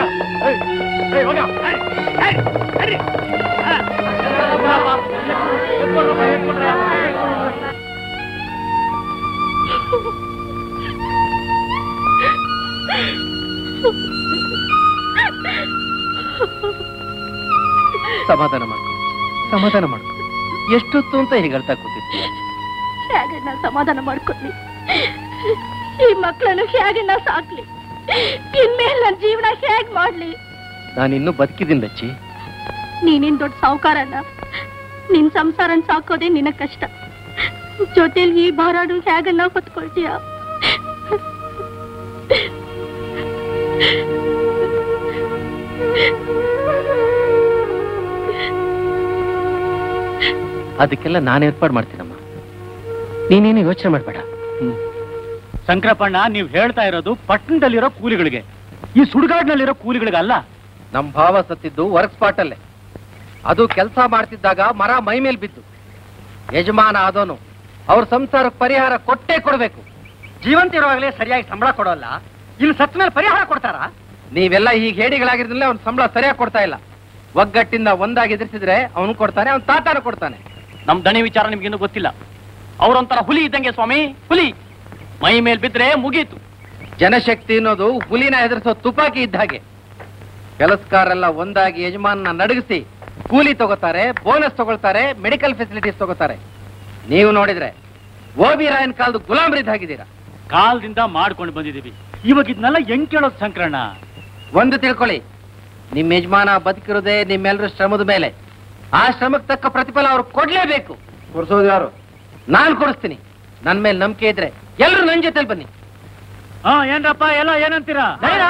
ಸಮಾಧಾನ ಮಾಡ್ಕೊ, ಸಮಾಧಾನ ಮಾಡ್ಕೊ. ಎಷ್ಟೊತ್ತು ಅಂತ ಹೀಗೆ ಅರ್ಥ ಕೂತಿರ್ತೀಯ?
ಹೇಗೆ ನಾ ಸಮಾಧಾನ ಮಾಡ್ಕೊಡ್ಲಿ? ಈ ಮಕ್ಕಳನ್ನು ಹೇಗೆ ನಾ ಸಾಕ್ಲಿ? ಇನ್ಮೇಲೆ ನನ್ನ ಜೀವನ ಹೇಗ್ ಮಾಡ್ಲಿ?
ನಾನಿನ್ನೂ ಬದುಕಿದ್ದೀನಿ ಲಚ್ಚಿ.
ನೀನೇನ್ ದೊಡ್ಡ ಸಾವುಕಾರನ, ನಿನ್ ಸಂಸಾರನ್ ಸಾಕೋದೇ ನಿನ್ನ ಕಷ್ಟ. ಜೊತೆಲಿ ಈ ಭಾರಾಡು ಹೇಗನ್ನ ಹೊತ್ಕೊಳ್ತೀಯ?
ಅದಕ್ಕೆಲ್ಲ ನಾನು ಏರ್ಪಾಡು ಮಾಡ್ತೀನಮ್ಮ, ನೀನೇನು ಯೋಚನೆ ಮಾಡ್ಬೇಡ.
ಶಂಕರಪ್ಪಣ್ಣ, ನೀವು ಹೇಳ್ತಾ ಇರೋದು ಪಟ್ಟಣದಲ್ಲಿರೋ ಕೂಲಿಗಳಿಗೆ, ಈ ಸುಡುಗಾಡಿನಲ್ಲಿರೋ ಕೂಲಿಗಳಿಗಲ್ಲ.
ನಮ್ ಭಾವ ಸತ್ತಿದ್ದು ವರ್ಕ್ ಸ್ಪಾಟ್ ಅಲ್ಲೇ. ಅದು ಕೆಲಸ ಮಾಡ್ತಿದ್ದಾಗ ಮರ ಮೈ ಮೇಲ್ ಬಿದ್ದು. ಯಜಮಾನ ಆದೋನು ಅವ್ರ ಸಂಸಾರಕ್ಕೆ ಪರಿಹಾರ ಕೊಟ್ಟೇ ಕೊಡ್ಬೇಕು.
ಜೀವಂತ ಇರುವಾಗಲೇ ಸರಿಯಾಗಿ ಸಂಬಳ ಕೊಡೋಲ್ಲ, ಇಲ್ಲಿ ಸತ್ತ ಮೇಲೆ ಪರಿಹಾರ ಕೊಡ್ತಾರ?
ನೀವೆಲ್ಲ ಈಗ ಹೇಡಿಗಳಾಗಿರ್ದಿಲ್ಲ, ಅವ್ನ ಸಂಬಳ ಸರಿಯಾಗಿ ಕೊಡ್ತಾ ಇಲ್ಲ. ಒಗ್ಗಟ್ಟಿಂದ ಒಂದಾಗಿ ಎದುರಿಸಿದ್ರೆ ಅವನು ಕೊಡ್ತಾನೆ, ಅವ್ನ ತಾತಾನು ಕೊಡ್ತಾನೆ.
ನಮ್ ದಣಿ ವಿಚಾರ ನಿಮ್ಗಿನ್ನೂ ಗೊತ್ತಿಲ್ಲ. ಅವ್ರೊಂಥರ ಹುಲಿ ಇದ್ದಂಗೆ ಸ್ವಾಮಿ, ಹುಲಿ ಮೈ ಮೇಲ್ ಬಿದ್ರೆ ಮುಗೀತು.
ಜನಶಕ್ತಿ ಅನ್ನೋದು ಹುಲಿನ ಎದುರಿಸೋ ತುಪಾಕಿ ಇದ್ದ ಹಾಗೆ. ಕೆಲಸಗಾರೆಲ್ಲ ಒಂದಾಗಿ ಯಜಮಾನ ನಡಗಿಸಿ ಕೂಲಿ ತಗೋತಾರೆ, ಬೋನಸ್ ತಗೊಳ್ತಾರೆ, ಮೆಡಿಕಲ್ ಫೆಸಿಲಿಟೀಸ್ ತಗೋತಾರೆ. ನೀವು ನೋಡಿದ್ರೆ ಓಬಿ ರಾಯನ್ ಕಾಲದ ಗುಲಾಮರಿದ್ದಾಗಿದ್ದೀರಾ.
ಕಾಲದಿಂದ ಮಾಡ್ಕೊಂಡು ಬಂದಿದ್ದೀವಿ, ಇವಾಗ ಇದನ್ನೆಲ್ಲ ಹೆಂಗ್ ಕೇಳೋದು ಶಂಕರಣ್ಣ?
ಒಂದು ತಿಳ್ಕೊಳ್ಳಿ, ನಿಮ್ ಯಜಮಾನ ಬದುಕಿರೋದೇ ನಿಮ್ಮೆಲ್ಲರ ಶ್ರಮದ ಮೇಲೆ. ಆ ಶ್ರಮಕ್ಕೆ ತಕ್ಕ ಪ್ರತಿಫಲ ಅವ್ರು ಕೊಡ್ಲೇಬೇಕು. ಕೊಡ್ಸೋದು ಯಾರು? ನಾನ್ ಕೊಡಿಸ್ತೀನಿ. ನನ್ ಮೇಲೆ ನಂಬಿಕೆ ಇದ್ರೆ ಎಲ್ರು ನನ್ ಜೊತೆಲಿ ಬನ್ನಿ.
ಹಾ ಏನ್ರಪ್ಪ ಎಲ್ಲ ಏನಂತೀರಾ?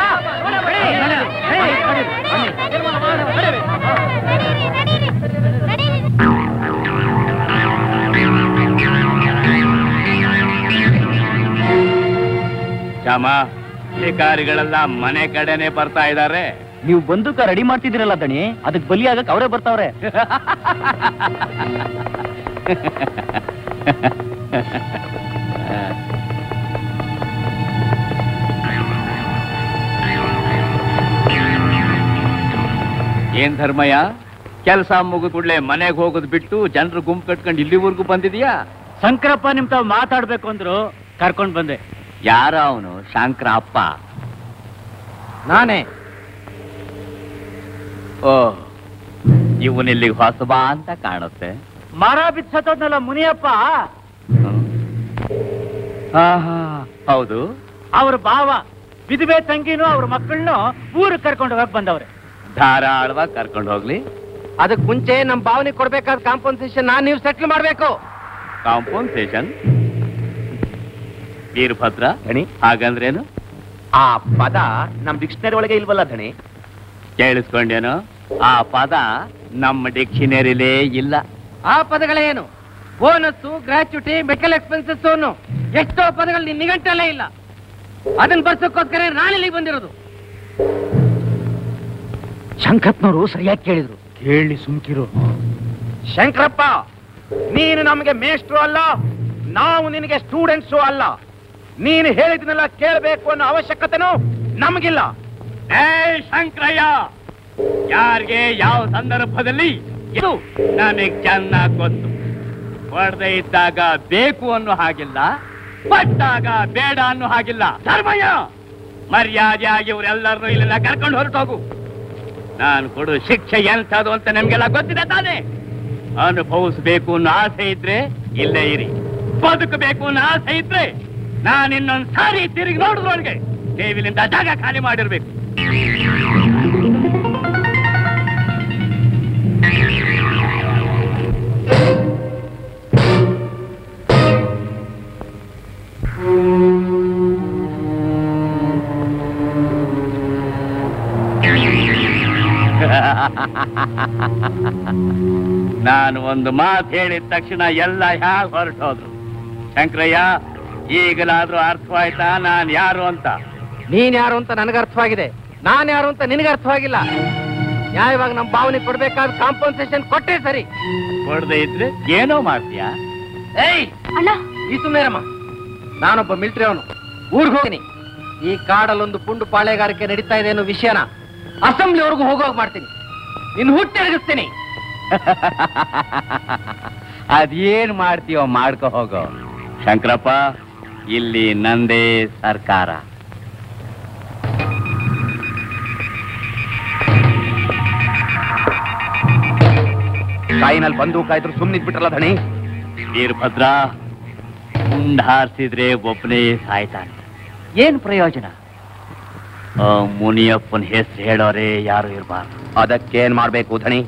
ಶ್ಯಾಮ, ಶಿಕಾರಿಗಳೆಲ್ಲ ಮನೆ ಕಡೆನೆ ಬರ್ತಾ ಇದ್ದಾರೆ.
ನೀವು ಬಂದೂಕ ರೆಡಿ ಮಾಡ್ತಿದ್ದೀರಲ್ಲ ದಣಿ, ಅದಕ್ಕೆ ಬಲಿಯಾಗಕ್ಕೆ ಅವರೇ ಬರ್ತಾವ್ರೆ.
ಏನ್ ಧರ್ಮಯ್ಯ, ಕೆಲಸ ಮುಗಿದ ಕೂಡಲೇ ಮನೆಗೆ ಹೋಗೋದು ಬಿಟ್ಟು ಜನರು ಗುಂಪು ಕಟ್ಕೊಂಡು ಇಲ್ಲಿವರೆಗೂ ಬಂದಿದೀಯಾ?
ಶಂಕರಪ್ಪ ನಿಮ್ ತಾವ್ ಮಾತಾಡ್ಬೇಕು ಅಂದ್ರು, ಕರ್ಕೊಂಡ್ ಬಂದೆ.
ಯಾರ ಅವನು? ಶಂಕರ ಅಪ್ಪ?
ನಾನೇ.
ಓ, ಇವನಿಲ್ಲಿಗೆ ಹೊಸಬಾ ಅಂತ ಕಾಣುತ್ತೆ.
ಮರ ಬಿಚ್ಚೋದ್ನಲ್ಲ ಮುನಿಯಪ್ಪ,
ಹೌದು.
ಅವ್ರ ಭಾವ ವಿಧವೆ ತಂಗಿನೂ ಅವ್ರ ಮಕ್ಕಳನ್ನು ಊರಿಗೆ ಕರ್ಕೊಂಡು ಹೋಗಕ್ ಬಂದವ್ರೆ.
ಧಾರಾಳವಾಗಿ ಕರ್ಕೊಂಡು ಹೋಗ್ಲಿ.
ಅದಕ್ ಮುಂಚೆ ನಮ್ ಭಾವನೆ ಕೊಡ್ಬೇಕಾದ ಕಾಂಪನ್ಸೇಷನ್ ನಾನ್ ನೀವು ಸೆಟ್ಲ್ ಮಾಡ್ಬೇಕು.
ಕಾಂಪನ್ಸೇಷನ್. ವೀರಭದ್ರ ಧಣಿ ಹಾಗಂದ್ರೇನು?
ಆ ಪದ ನಮ್ ಡಿಕ್ಷನರಿ ಒಳಗೆ ಇಲ್ವಲ್ಲ ಧಣಿ.
ಕೇಳಿಸ್ಕೊಂಡೇನು? ಆ ಪದ ನಮ್ಮ ಡಿಕ್ಷನರಿಲೇ ಇಲ್ಲ.
ಆ ಪದಗಳೇನು? ಬೋನಸ್ಸು, ಗ್ರಾಚ್ಯುಟಿ, ಮೆಡಿಕಲ್ ಎಕ್ಸ್ಪೆನ್ಸಸ್ ಅನ್ನೋ ಎಷ್ಟೋ ಪದಗಳು ನಿನ್ ನಿಘಂಟಲ್ಲೇ ಇಲ್ಲ. ಅದನ್ನ ಬರ್ಸಕ್ಕೋಸ್ಕರ ನಾನು ಇಲ್ಲಿಗೆ ಬಂದಿರೋದು.
ಶಂಕರಪ್ಪನವರು ಸರಿಯಾಗಿ ಕೇಳಿದ್ರು. ಕೇಳಿ ಸುಮ್ಕಿರು.
ಶಂಕರಪ್ಪ, ನೀನು ನಮಗೆ ಮೇಷ್ಟ್ರು ಅಲ್ಲ, ನಾವು ನಿನಗೆ ಸ್ಟೂಡೆಂಟ್ಸು ಅಲ್ಲ. ನೀನು ಹೇಳಿದ್ನೆಲ್ಲ ಕೇಳಬೇಕು ಅನ್ನೋ ಅವಶ್ಯಕತೆನೂ ನಮಗಿಲ್ಲ.
ಏ ಶಂಕರಯ್ಯ, ಯಾರಿಗೆ ಯಾವ ಸಂದರ್ಭದಲ್ಲಿ ಇದು ನನಗೆ ಚೆನ್ನಾಗಿ ಗೊತ್ತು. ಹೊಡೆದೇ ಇದ್ದಾಗ ಬೇಕು ಅನ್ನೋ ಹಾಗಿಲ್ಲ, ಪಟ್ಟಾಗ ಬೇಡ ಅನ್ನೋ ಹಾಗಿಲ್ಲ. ಧರ್ಮಯ್ಯ, ಮರ್ಯಾದೆಯಾಗಿ ಇವರೆಲ್ಲರನ್ನು ಇಲ್ಲೆಲ್ಲ ಕರ್ಕೊಂಡು ಹೊರಟೋಗು. ನಾನು ಕೊಡು ಶಿಕ್ಷೆ ಎಂಥದ್ದು ಅಂತ ನಿಮ್ಗೆಲ್ಲ ಗೊತ್ತಿದೆ ತಾನೆ. ಅನುಭವಿಸ್ಬೇಕು ಅನ್ನೋ ಆಸೆ ಇದ್ರೆ ಇಲ್ಲೇ ಇರಿ, ಬದುಕಬೇಕು ಅನ್ನೋ ಆಸೆ ಇದ್ರೆ ನಾನು ಇನ್ನೊಂದ್ ಸಾರಿ ತಿರುಗಿ ನೋಡಿದ್ರೊಳಗೆ ಟೇಬಲಿಂದ ಜಾಗ ಖಾಲಿ ಮಾಡಿರ್ಬೇಕು. ನಾನು ಒಂದು ಮಾತು ಹೇಳಿದ ತಕ್ಷಣ ಎಲ್ಲ ಹ್ಯಾಗ ಹೊರಟೋದ್ರು. ಶಂಕರಯ್ಯ, ಈಗಲಾದ್ರೂ ಅರ್ಥವಾಯ್ತಾ ನಾನು ಯಾರು ಅಂತ?
ನೀನ್ ಯಾರು ಅಂತ ನನಗೆ ಅರ್ಥವಾಗಿದೆ, ನಾನ್ ಯಾರು ಅಂತ ನಿನಗೆ ಅರ್ಥವಾಗಿಲ್ಲ. ನ್ಯಾಯವಾಗಿ ನಮ್ಮ ಭಾವನೆ ಕೊಡ್ಬೇಕಾದ ಕಾಂಪನ್ಸೇಷನ್ ಕೊಟ್ಟೆ ಸರಿ.
ಕೊಡದೆ ಇದ್ರೆ ಏನೋ ಮಾಡ್ತೀಯಾ?
ಏಯ್
ಅಣ್ಣ,
ಈ ಸುಮ್ಮನೆರಮ್ಮ. ನಾನೊಬ್ಬ ಮಿಲಿಟರಿ ಅವನು, ಊರ್ಗ್ ಹೋಗ್ತೀನಿ. ಈ ಕಾಡಲ್ಲೊಂದು ಪುಂಡು ಪಾಳೆಗಾರಿಕೆ ನಡೀತಾ ಇದೆ ಅನ್ನೋ ವಿಷಯನ ಅಸೆಂಬ್ಲಿವರೆಗೂ ಹೋಗೋಗ್ ಮಾಡ್ತೀನಿ. ನಿನ್ ಹುಟ್ಟೆರಗಿಸ್ತೀನಿ.
ಅದೇನ್ ಮಾಡ್ತೀಯೋ ಮಾಡ್ಕೊ ಹೋಗೋ. ಶಂಕರಪ್ಪ, ಇಲ್ಲಿ ನಂದೇ ಸರ್ಕಾರ.
ಕಾಯಿನಲ್ಲಿ ಬಂದೂಕ ಇದ್ರು ಸುಮ್ಮನಿದ್ಬಿಟ್ರಲ್ಲ ಧಣಿ.
ವೀರಭದ್ರ, ಹಾರಿಸಿದ್ರೆ ಒಬ್ಬನೇ ಸಾಯ್ತಾನೆ. ಏನ್ ಪ್ರಯೋಜನ? ಮುನಿಯಪ್ಪನ ಹೆಸರು ಹೇಳೋರೆ ಯಾರು ಇರಬಾರ್ದು.
ಅದಕ್ಕೇನ್ ಮಾಡ್ಬೇಕು ಧಣಿ?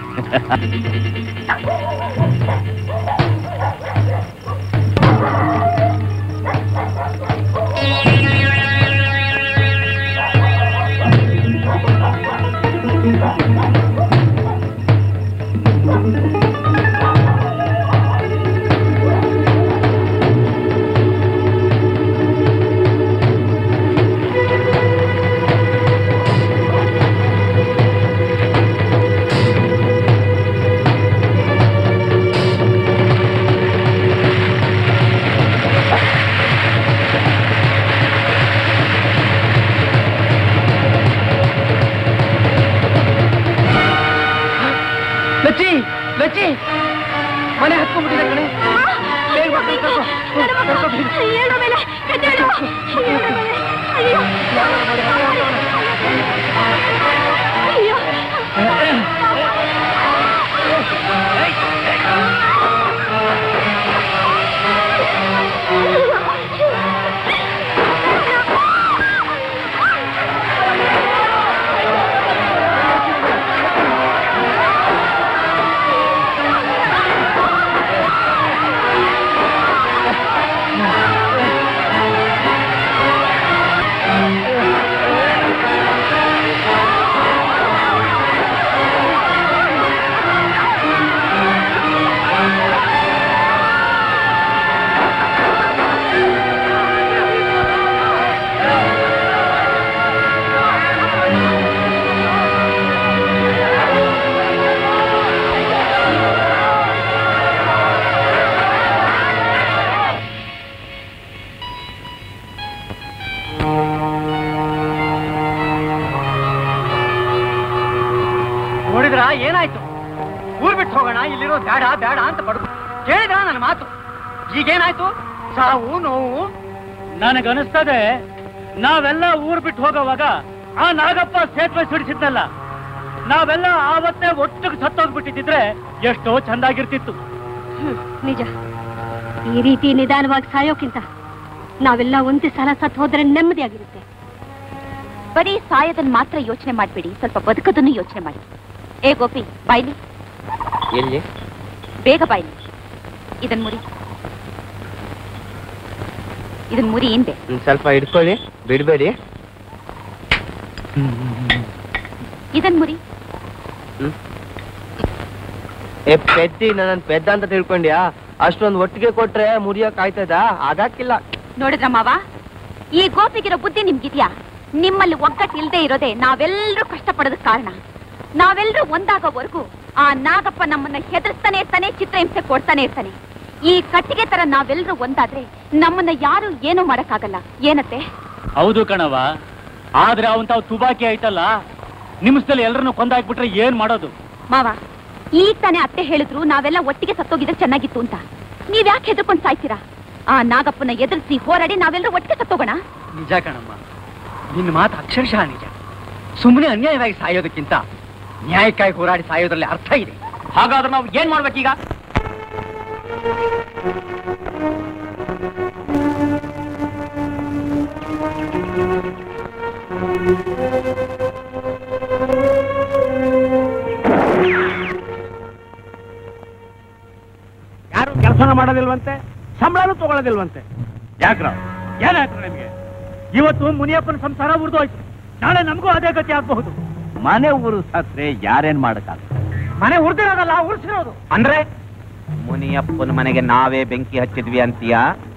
ಮನೆ ಹತ್ಕೊಂಡ್ಬಿಟ್ಟಿದೆ ಕಣೆ. ಏನಾಯ್ತು? ಊರ್ ಬಿಟ್ಟು ಹೋಗೋಣ, ಇಲ್ಲಿರೋ ಬೇಡ ಬೇಡ ಅಂತ ಬಡ್ದು ಕೇಳಿದ್ರ ನನ್ನ ಮಾತು. ಈಗೇನಾಯ್ತು? ಸಾವು ನೋವು.
ನನಗನಿಸ್ತದೆ ನಾವೆಲ್ಲ ಊರ್ ಬಿಟ್ಟು ಹೋಗೋವಾಗ ಆ ನಾಗಪ್ಪ ಸೇತುವೆ ಸಿಡಿಸಿದ್ನಲ್ಲ, ನಾವೆಲ್ಲ ಆವತ್ತೇ ಒಟ್ಟಿಗೆ ಸತ್ತೋಗ್ಬಿಟ್ಟಿದ್ರೆ ಎಷ್ಟೋ ಚಂದಾಗಿರ್ತಿತ್ತು.
ನಿಜ. ಈ ರೀತಿ ನಿಧಾನವಾಗಿ ಸಾಯೋಕ್ಕಿಂತ ನಾವೆಲ್ಲ ಒಂದೇ ಸಲ ಸತ್ ಹೋದ್ರೆ ನೆಮ್ಮದಿಯಾಗಿರುತ್ತೆ.
ಬರೀ ಸಾಯೋದನ್ನ ಮಾತ್ರ ಯೋಚನೆ ಮಾಡ್ಬೇಡಿ, ಸ್ವಲ್ಪ ಬದುಕೋದನ್ನು ಯೋಚನೆ ಮಾಡಿ. ಏ ಗೋಪಿ, ಬಾಯ್ಲಿ.
ಎಲ್ಲಿ?
ಬೇಗ ಬಾಯ್ಲಿ. ಇದನ್ ಮುರಿ. ಇದನ್ ಮುರಿ ಹಿಂದೆ.
ಸ್ವಲ್ಪ ಹಿಡ್ಕೊಳ್ಳಿ, ಬಿಡ್ಬೇಡಿ.
ಇದನ್ ಮುರಿ.
ಏ ಪೆದ್ದಿ, ನನ್ನ ಪೆದ್ದ ಅಂತ ತಿಳ್ಕೊಂಡ್ಯಾ? ಅಷ್ಟೊಂದು ಒಟ್ಟಿಗೆ ಕೊಟ್ರೆ ಮುರಿಯಕ್ ಆಯ್ತದ? ಆಗಾಕಿಲ್ಲ.
ನೋಡಿದ್ರ ಮಾವ, ಈ ಗೋಪಿಗಿರೋ ಬುದ್ಧಿ ನಿಮ್ಗಿದ್ಯಾ? ನಿಮ್ಮಲ್ಲಿ ಒಗ್ಗಟ್ಟು ಇಲ್ದೇ ಇರೋದೇ ನಾವೆಲ್ಲರೂ ಕಷ್ಟಪಡೋದಕ್ಕೆ ಕಾರಣ. ನಾವೆಲ್ಲರೂ ಒಂದಾಗೋವರೆಗೂ ಆ ನಾಗಪ್ಪ ನಮ್ಮನ್ನ ಹೆದರ್ಸ್ತಾನೆ ಇರ್ತಾನೆ, ಚಿತ್ರಹಿಂಸೆ ಕೊಡ್ತಾನೆ ಇರ್ತಾನೆ. ಈ ಕಟ್ಟಿಗೆ ತರ ನಾವೆಲ್ಲರೂ ಒಂದಾದ್ರೆ ನಮ್ಮನ್ನ ಯಾರು ಏನೂ ಮಾಡಕ್ಕಾಗಲ್ಲ. ಏನತ್ತೆ?
ಹೌದು ಕಣವ, ಆದ್ರೆ ಅವನ್ ತಾವ್ ತುಬಾಕಿ ಆಯ್ತಲ್ಲ, ನಿಮಿಷದಲ್ಲಿ ಎಲ್ಲರನ್ನು ಕೊಂದಾಕ್ಬಿಟ್ರೆ ಏನ್ ಮಾಡೋದು?
ಮಾವ, ಈಗ ತಾನೇ ಅತ್ತೆ ಹೇಳಿದ್ರು ನಾವೆಲ್ಲ ಒಟ್ಟಿಗೆ ಸತ್ತೋಗಿದ್ರೆ ಚೆನ್ನಾಗಿತ್ತು ಅಂತ. ನೀವ್ ಯಾಕೆ ಹೆದರ್ಕೊಂಡು ಸಾಯ್ತೀರಾ? ಆ ನಾಗಪ್ಪನ ಎದುರಿಸಿ ಹೋರಾಡಿ ನಾವೆಲ್ಲರೂ ಒಟ್ಟಿಗೆ ಸತ್ತೋಗೋಣ.
ನಿಜ ಕಣಮ್ಮ, ನಿನ್ನ ಮಾತು ಅಕ್ಷರಶಃ ನಿಜ. ಸುಮ್ಮನೆ ಅನ್ಯಾಯವಾಗಿ ಸಾಯೋದಕ್ಕಿಂತ ನ್ಯಾಯಕ್ಕಾಗಿ ಹೋರಾಡಿ ಸಾಯೋದ್ರಲ್ಲಿ ಅರ್ಥ ಇದೆ. ಹಾಗಾದ್ರೆ ನಾವು ಏನ್ ಮಾಡ್ಬೇಕೀಗ? ಯಾರು ಕೆಲಸನ ಮಾಡೋದಿಲ್ವಂತೆ, ಸಂಬಳನೂ ತಗೊಳ್ಳೋದಿಲ್ವಂತೆ.
ಯಾಕ್ರ ಏನಾಯ್ತು ನಿಮ್ಗೆ? ಇವತ್ತು ಮುನಿಯಪ್ಪನ ಸಂಸಾರ ಉರ್ದು ಹೋಯ್ತು, ನಾಳೆ ನಮಗೂ ಅದೇ ಗತಿ ಆಗ್ಬಹುದು.
ಮನೆ ಊರು ಸತ್ರೆ ಯಾರೇನ್ ಮಾಡಕ್ಕಾಗ?
ಮನೆ ಉರ್ದಿರೋದಲ್ಲ, ಉರ್ಸಿರೋದು.
ಅಂದ್ರೆ ಮುನಿಯಪ್ಪನ ಮನೆಗೆ ನಾವೇ ಬೆಂಕಿ ಹಚ್ಚಿದ್ವಿ ಅಂತೀಯ?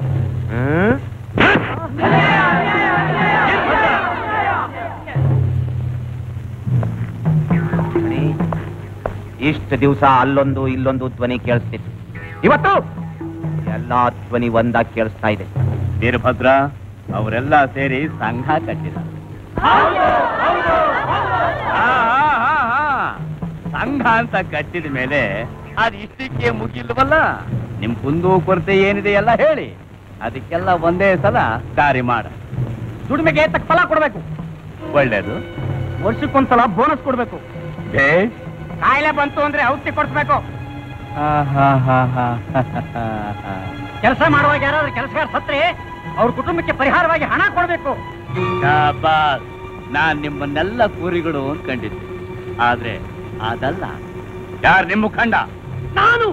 ಇಷ್ಟು ದಿವಸ ಅಲ್ಲೊಂದು ಇಲ್ಲೊಂದು ಧ್ವನಿ ಕೇಳಿಸ್ತಿತ್ತು, ಇವತ್ತು ಎಲ್ಲಾ ಧ್ವನಿ ಒಂದಾಗಿ ಕೇಳಿಸ್ತಾ ಇದೆ. ವೀರಭದ್ರ ಅವರೆಲ್ಲ ಸೇರಿ ಸಂಘ ಕಟ್ಟಿದ್ದಾರೆ. ಸಂಘ ಅಂತ ಕಟ್ಟಿದ ಮೇಲೆ ಅದು ಇಷ್ಟಕ್ಕೆ ಮುಗಿಲ್ವಲ್ಲ. ನಿಮ್ ಕುಂದು ಕೊರತೆ ಏನಿದೆ ಎಲ್ಲ ಹೇಳಿ, ಅದಕ್ಕೆಲ್ಲ ಒಂದೇ ಸಲ ದಾರಿ ಮಾಡ.
ದುಡಿಮೆಗೆ ತಕ್ಕ ಫಲ ಕೊಡ್ಬೇಕು.
ಒಳ್ಳೇದು.
ವರ್ಷಕ್ಕೊಂದ್ಸಲ ಬೋನಸ್ ಕೊಡ್ಬೇಕು.
ಬೇಷ್.
ಕಾಯಿಲೆ ಬಂತು ಅಂದ್ರೆ ಔಷಧಿ ಕೊಡ್ಸ್ಬೇಕು. ಕೆಲಸ ಮಾಡುವಾಗ ಯಾರಾದ್ರೂ ಕೆಲಸಗಾರ ಸತ್ರೆ ಅವ್ರ ಕುಟುಂಬಕ್ಕೆ ಪರಿಹಾರವಾಗಿ ಹಣ ಕೊಡ್ಬೇಕು.
ನಾನ್ ನಿಮ್ಮನ್ನೆಲ್ಲ ಕೂರಿಗಳು ಅನ್ಕೊಂಡಿದ್ದೆ, ಆದ್ರೆ ಅದಲ್ಲ. ಯಾರು ನಿಮ್ಮ ಮುಖಂಡ?
ನಾನು.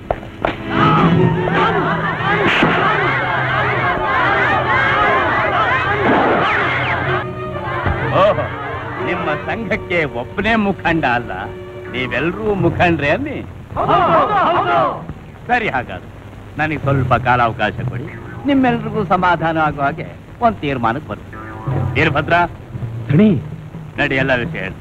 ಓಹೋ, ನಿಮ್ಮ ಸಂಘಕ್ಕೆ ಒಬ್ಬನೇ ಮುಖಂಡ ಅಲ್ಲ, ನೀವೆಲ್ಲರೂ ಮುಖಂಡ್ರೆ ಅನ್ನಿ. ಸರಿ, ಹಾಗಾದ್ರೆ ನನಗೆ ಸ್ವಲ್ಪ ಕಾಲಾವಕಾಶ ಕೊಡಿ. ನಿಮ್ಮೆಲ್ರಿಗೂ ಸಮಾಧಾನ ಆಗುವ ಹಾಗೆ ಒಂದು ತೀರ್ಮಾನಕ್ಕೆ ಬರ್ತೀನಿ. ವೀರಭದ್ರ ಧಣಿ ನಡಿ, ಎಲ್ಲ ವಿಷಯ ಹೇಳಿ.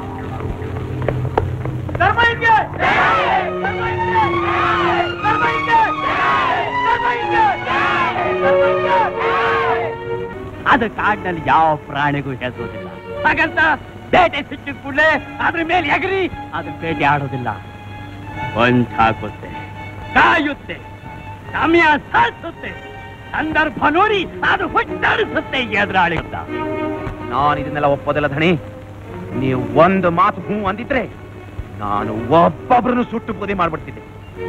ಅದು ಕಾಡಿನಲ್ಲಿ ಯಾವ ಪ್ರಾಣಿಗೂ ಹೆದರೋದಿಲ್ಲ. ಹಾಗಂತ ಬೇಟೆ ಸಿಕ್ಕಿದ ಕೂಡಲೇ ಅದ್ರ ಮೇಲೆ ಎಗರಿ ಅದ್ರ ಬೇಟೆ ಆಡೋದಿಲ್ಲ. ಹೊಂಚ ಹಾಕುತ್ತೆ, ಕಾಯುತ್ತೆ, ಸಮಯ ಸಾಧಿಸುತ್ತೆ, ಸಂದರ್ಭ ನೋಡಿ ಅದು ಹುಟ್ಟಾಡಿಸುತ್ತೆ ಎದುರಾಳಿ. ನಾನು ಇದನ್ನೆಲ್ಲ ಒಪ್ಪೋದಿಲ್ಲ ಧಣಿ. ನೀವು ಒಂದು ಮಾತು ಹೂ ಅಂದಿದ್ರೆ ನಾನು ಒಬ್ಬೊಬ್ರನ್ನು ಸುಟ್ಟು ಬುದ್ಧಿ ಮಾಡ್ಬಿಡ್ತಿದ್ದೆ.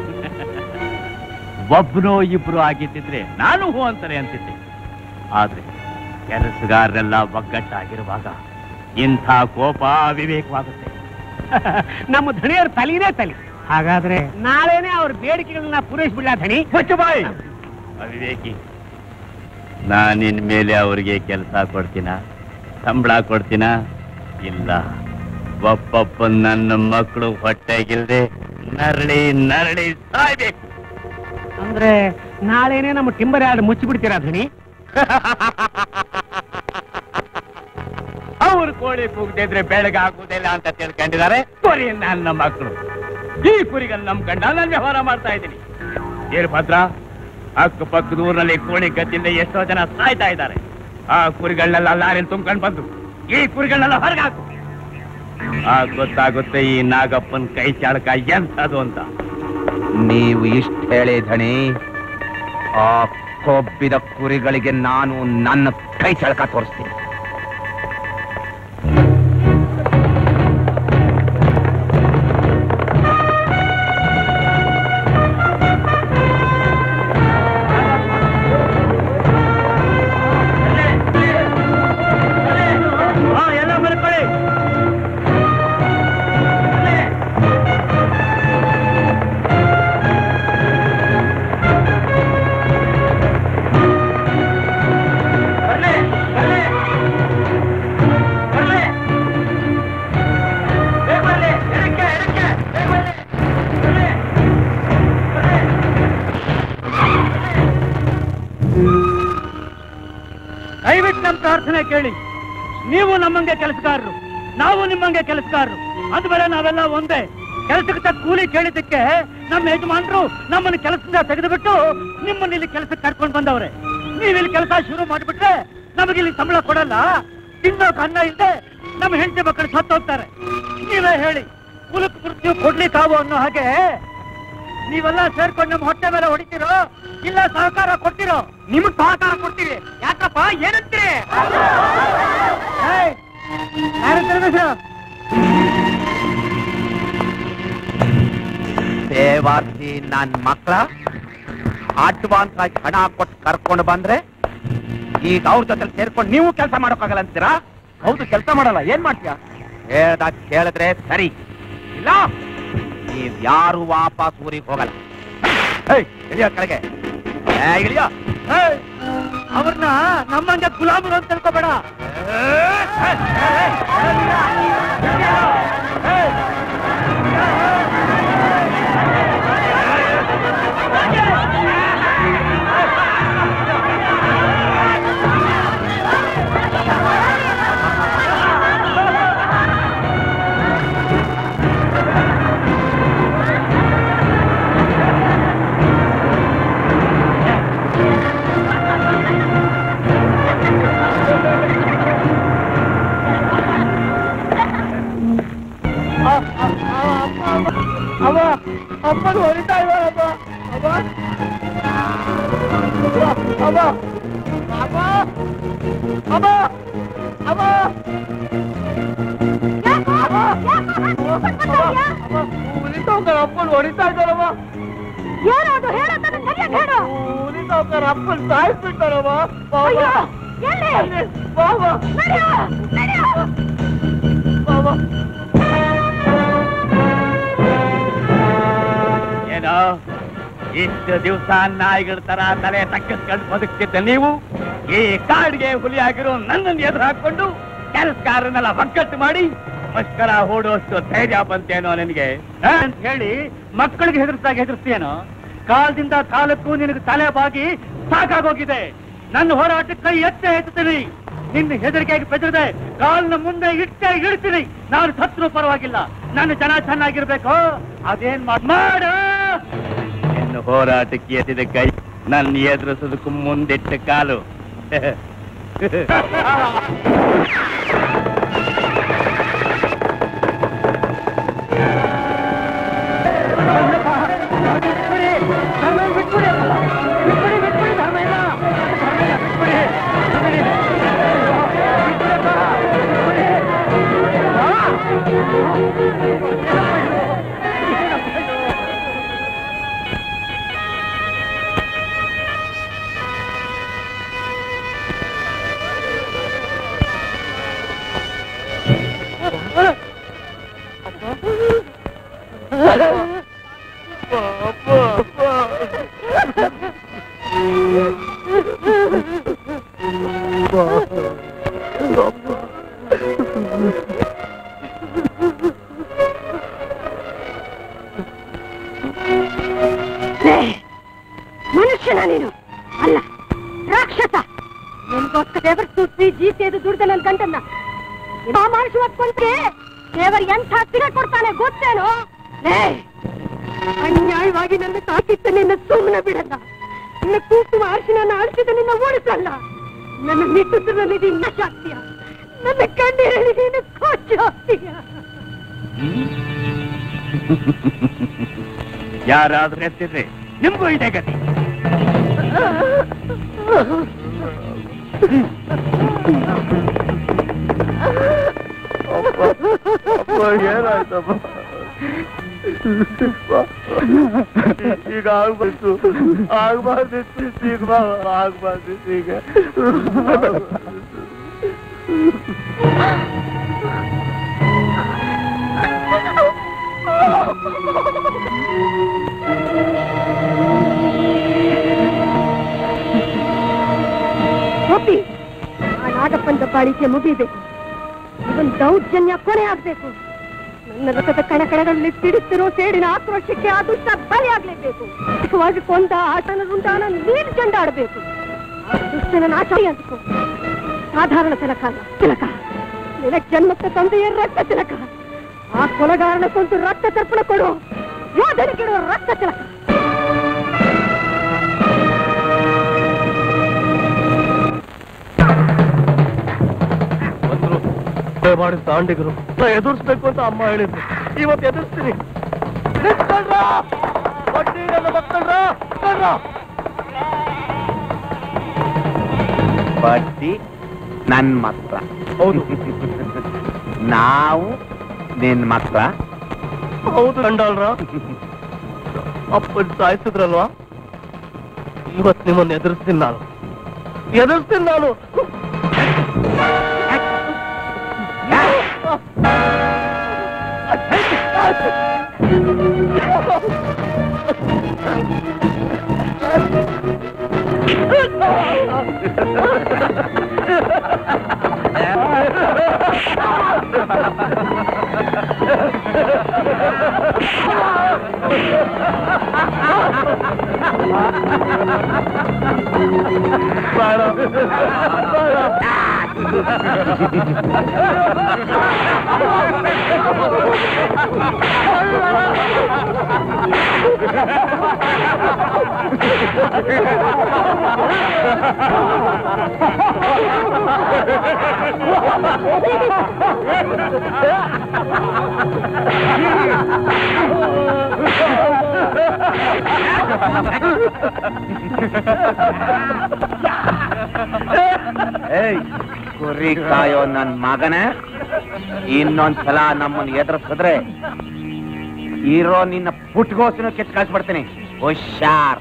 ಒಬ್ಬನೋ ಇಬ್ರು ಆಗಿದ್ದಿದ್ರೆ ನಾನು ಹೂ ಅಂತಾನೆ ಅಂತಿದ್ದೆ. ಆದ್ರೆ ಕೆಲಸಗಾರರೆಲ್ಲ ಒಗ್ಗಟ್ಟಾಗಿರುವಾಗ ಇಂಥ ಕೋಪ ವಿವೇಕವಾಗುತ್ತೆ.
ನಮ್ಮ ಧಣಿಯರ ತಲೆನೇ ತಲೆ. ಹಾಗಾದ್ರೆ ನಾಳೆನೆ ಅವ್ರ ಬೇಡಿಕೆಗಳನ್ನ ಪೂರೈಸ್ಬಿಡ್ಲ ಧಣಿ?
ಬಾಯ್ ಅವಿವೇಕಿ, ನಾನಿನ್ ಮೇಲೆ ಅವ್ರಿಗೆ ಕೆಲಸ ಕೊಡ್ತೀನ, ಸಂಬಳ ಕೊಡ್ತೀನ? ಇಲ್ಲ. ಒಬ್ಬೊಬ್ಬ ನನ್ನ ಮಕ್ಕಳು ಹೊಟ್ಟೆಗಿಲ್ದೆ ನರಳಿ ನರಳಿ ಸಾಯ್ಬೇಕು.
ಅಂದ್ರೆ ನಾಳೆನೆ ನಮ್ಮ ಟಿಂಬರ್ ಯಾರ್ಡ್ ಮುಚ್ಚಿಬಿಡ್ತೀರಾ ಧಣಿ?
ಅವ್ರು ಕೋಳಿ ಕೂಗದಿದ್ರೆ ಬೆಳಗ್ಗೆ ಹಾಕುವುದಿಲ್ಲ ಅಂತ ತಿಳ್ಕೊಂಡಿದ್ದಾರೆ. ಕುರಿ ನನ್ನ ಮಕ್ಕಳು. ಈ ಕುರಿಗಳು ನಮ್ ಕಂಡ ನಾನು ವ್ಯವಹಾರ ಮಾಡ್ತಾ ಇದ್ದೀನಿ. ವೀರಭದ್ರ, ಅಕ್ಕಪಕ್ಕದ ಊರಿನಲ್ಲಿ ಕೋಳಿ ಗದ್ದಿಂದ ಎಷ್ಟೋ ಜನ ಸಾಯ್ತಾ ಇದ್ದಾರೆ. ಆ ಕುರಿಗಳನ್ನೆಲ್ಲ ಲಾರಿಯಲ್ಲಿ ತುಂಬ್ಕೊಂಡು ಬಂದು ಈ ಕುರಿಗಳನ್ನೆಲ್ಲ ಹೊರಗೆ ಹಾಕು. ಆ ಗೊತ್ತಾಗುತ್ತೆ ಈ ನಾಗಪ್ಪನ ಕೈ ಚಾಳಕ ಎಂಥದು ಅಂತ. ನೀವು ಇಷ್ಟ ಹೇಳಿ ಧಣಿ, ಆ ಕೊಬ್ಬಿದ ಕುರಿಗಳಿಗೆ ನಾನು ನನ್ನ ಕೈ ಚಾಳಕ ತೋರಿಸ್ತೀನಿ.
ಪ್ರಾರ್ಥನೆ ಕೇಳಿ. ನೀವು ನಮ್ಮಂಗೆ ಕೆಲಸಗಾರರು, ನಾವು ನಿಮ್ಮಂಗೆ ಕೆಲಸಗಾರರು, ಅಂದ್ಮೇಲೆ ನಾವೆಲ್ಲ ಒಂದೇ. ಕೆಲಸಕ್ಕೆ ತಕ್ಕ ಕೂಲಿ ಕೇಳಿದ್ದಕ್ಕೆ ನಮ್ಮ ಯಜಮಾನರು ನಮ್ಮನ್ನು ಕೆಲಸದಿಂದ ತೆಗೆದುಬಿಟ್ಟು ನಿಮ್ಮನ್ನ ಇಲ್ಲಿ ಕೆಲಸಕ್ಕೆ ಕರ್ಕೊಂಡು ಬಂದವ್ರೆ. ನೀವಿಲ್ಲಿ ಕೆಲಸ ಶುರು ಮಾಡಿಬಿಟ್ರೆ ನಮಗಿಲ್ಲಿ ಸಂಬಳ ಕೊಡಲ್ಲ, ತಿನ್ನೋಕೆ ಅನ್ನ ಇಲ್ಲದೆ ನಮ್ಮ ಹೆಂಡತಿ ಮಕ್ಕಳು ಸತ್ತೋಗ್ತಾರೆ. ನೀವೇ ಹೇಳಿ, ಕುಲಕ್ ಮೃತ್ಯು ಕೊಡ್ಲಿಕ್ಕಾವು ಅನ್ನೋ ಹಾಗೆ ನೀವೆಲ್ಲ ಸೇರ್ಕೊಂಡು ನಮ್ಮ ಹೊಟ್ಟೆ ಮೇಲೆ ಹೊಡಿತೀರೋ ಇಲ್ಲ ಸಹಕಾರ ಕೊಡ್ತೀರೋ? ನಿಮಗ್ ಸಹಕಾರ ಕೊಡ್ತೀವಿ. ಯಾಕಪ್ಪ, ಏನಂತೀರಿ?
ದೇವಾರ್ತಿ ನನ್ ಮಕ್ಳ ಅಡ್ವಾನ್ಸ್ ಆಗಿ ಹಣ ಕೊಟ್ಟು ಕರ್ಕೊಂಡು ಬಂದ್ರೆ ಈಗ ಅವ್ರ ಜೊತೆ ಸೇರ್ಕೊಂಡು ನೀವು ಕೆಲಸ ಮಾಡೋಕ್ಕಾಗಲ್ಲ ಅಂತೀರಾ? ಹೌದು, ಕೆಲಸ ಮಾಡಲ್ಲ, ಏನ್ ಮಾಡ್ತೀಯ? ಹೇಳ್ದಾಗ ಕೇಳಿದ್ರೆ ಸರಿ, ಇಲ್ಲ ನೀವ್ ಯಾರು ವಾಪಸ್ ಊರಿಗೆ ಹೋಗಲ್ಲ. ಇಳಿಯ ಕೆಳಗೆ, ಇಳಿಯ.
ಅವ್ರನ್ನ ನಮ್ಮಂಗೆ ಗುಲಾಮರು ಅಂತ ತಿಳ್ಕೊಬೇಡ.
ಅವ ಅಪ್ಪನು ಹೊರಿತಾ ಇದ್ದಾರಪ್ಪ. ಅವ ಅವ ಅವ ಅವ ಅವ ಉಳಿತೋಕರ ಅಪ್ಪನು ಹೊರಿತಾ ಇದ್ದಾರವ.
ಏನದು ಹೇಳೋದನ್ನ ಸರಿಯಾಗಿ ಹೇಳು.
ಉಳಿತೋಕರ ಅಪ್ಪನ್ ಸಾಯಿಸ್ಬಿಟ್ಟಾರವ. ಬಾಬಾ ಬಾಬಾ
ಏನೋ ಇಷ್ಟು ದಿವಸ ನಾಯಿಗಳ ತರ ತಲೆ ತಕ್ಕಿಸ್ಕೊಂಡು ಬದುಕ್ತಿದ್ದ ನೀವು ಈ ಕಾಡಿಗೆ ಹುಲಿಯಾಗಿರೋ ನನ್ನನ್ನು ಎದುರು ಹಾಕೊಂಡು ಕೆಲಸಗಾರನೆಲ್ಲ ಒಗ್ಗಟ್ಟು ಮಾಡಿ ಮಸ್ಕರ ಹೂಡೋಷ್ಟು ಧೈರ್ಯ ಬಂತೇನೋ ನಿನಗೆ
ಅಂತ ಹೇಳಿ ಮಕ್ಕಳಿಗೆ ಹೆದರ್ಸ್ದಾಗ ಹೆದರ್ಸ್ತೀಯೇನೋ? ಕಾಲದಿಂದ ಕಾಲಕ್ಕೂ ನಿನಗೆ ತಲೆ ಬಾಗಿ ಸಾಕಾಗೋಗಿದೆ. ನನ್ನ ಹೋರಾಟಕ್ಕೆ ಕೈ ಎತ್ತೇ ಎತ್ತೀನಿ. ನಿನ್ನ ಹೆದರಿಕೆಗೆ ಬೆದರದೆ ಕಾಲ್ನ ಮುಂದೆ ಇಟ್ಟೆ ಇಡ್ತೀನಿ. ನಾನು ಸತ್ರು ಪರವಾಗಿಲ್ಲ, ನನ್ನ ಜನ ಚೆನ್ನಾಗಿರ್ಬೇಕು. ಅದೇನ್ ಮಾಡ
ನಿನ್ನ ಹೋರಾಟಕ್ಕೆ ಎತ್ತಿದ ಕೈ ನನ್ನ ಎದುರಿಸೋದಕ್ಕೂ ಮುಂದಿಟ್ಟ ಕಾಲು.
ಮನುಷ್ಯನ ನೀನು ಅಲ್ಲ, ರಾಕ್ಷಸ. ನಿನ್ಗೋಸ್ಕರ ದೇವರ್ ಸುತ್ತಿ ಜೀತೆದು ದುಡ್ದ ನನ್ ಗಂಟನ್ನ ಮನುಷ್ಯ ಹೊತ್ಕೊಂಡ್ರೆ ದೇವರ್ ಎಂಥ ಸಿಗ ಕೊಡ್ತಾನೆ ಗೊತ್ತೇನೋ? ಅನ್ಯಾಯವಾಗಿ ನನ್ನ ಸಾಕಿತ್ತ ನಿನ್ನ ಸುಮ್ಮನೆ ಬಿಡಲ್ಲ. ನಿನ್ನ ಕುಂಕುಮ ಅರಿಶಿನ ಅರಿಸಿದ ನಿನ್ನ ಓಡಿಸಲ್ಲ. ನನ್ನ ನಿಟ್ಟುದ್ರಲ್ಲಿ ನಿನ್ನ ಶಾಕ್ತಿಯ, ನನ್ನ ಕಣ್ಣೀರಲ್ಲಿ ನೀನು ಕೊಚ್ಚು ಹೋಗ್ತೀಯ.
ಯಾರಾದ್ರೂ ಎತ್ತಿದ್ರೆ ನಿಮ್ಗೂ ಇದೆ ಗತಿ.
ಏನಾಯ್ತಪ್ಪ? ಈಗ ಆಗ್ಬಾರ್ದು ಆಗ್ಬಾರ್ದಿತ್ತು ಈಗ ಆಗ್ಬಾರ್ದಿತ್ತು ಈಗ.
ಗೋಪಿ, ಆ ನಾಗಪ್ಪನ ಬಾಳಿಕೆ ಮುಗಿಬೇಕು. ಇವನ್ ದೌರ್ಜನ್ಯ ಕೊನೆ ಆಗ್ಬೇಕು. ನನ್ನ ರಥದ ಕಣಕಣಗಳಲ್ಲಿ ಸಿಡಿತಿರೋ ಸೇಡಿನ ಆಕ್ರೋಶಕ್ಕೆ ಆ ದುಷ್ಟ ಬಲಿಯಾಗ್ಲೇಬೇಕು. ಸುಖವಾಗಿ ಕೊಂದ ಆಟನ ರುಂಡಾನ ನೀರು ಚೆಂಡಾಡಬೇಕು. ಆ ದುಷ್ಟನ ನಾಶ ಅಂದ್ಕೋ. ಸಾಧಾರಣ ತಿಲಕ ಅಲ್ಲ, ತಿಲಕ ನಿನಗೆ ಜನ್ಮಕ್ಕೆ ತಂದೆಯ ರಕ್ತ ತಿಲಕ. ಆ ಕೊಲೆಗಾರನ ಕೊಂದು ರಕ್ತ ತರ್ಪಣ ಕೊಡು, ಯೋಧನಿಗಿಡುವ ರಕ್ತ ತಿಲಕ.
ಮಾಡಿದ ತಾಂಡಿಗರು ಎದುರಿಸ್ಬೇಕು ಅಂತ ಅಮ್ಮ ಹೇಳಿದ್ರು. ಇವತ್ತು ಎದುರಿಸ್ತೀನಿ.
ಬಡ್ಡಿ ನನ್ ಮಕ್ಕಳ.
ಹೌದು.
ನಾವು ನಿನ್ ಮಕ್ಕಳ.
ಹೌದು ಗಂಡಾಳ್ರ. ಅಪ್ಪನ್ ಸಾಯಿಸಿದ್ರಲ್ವಾ, ಇವತ್ತು ನಿಮ್ಮನ್ನು ಎದುರಿಸ್ತೀನಿ ನಾನು, ಎದುರಿಸ್ತೀನಿ ನಾನು.
ಕುರಿ ಕಾಯೋ ನನ್ ಮಗನೇ, ಇನ್ನೊಂದ್ಸಲ ನಮ್ಮನ್ನು ಎದುರಿಸಿದ್ರೆ ಇರೋ ನಿನ್ನ ಪುಟ್ಗೋಸನು ಕೆಚ್ಚ ಕಳ್ಸ್ಬಿಡ್ತೀನಿ. ಹುಷಾರ್.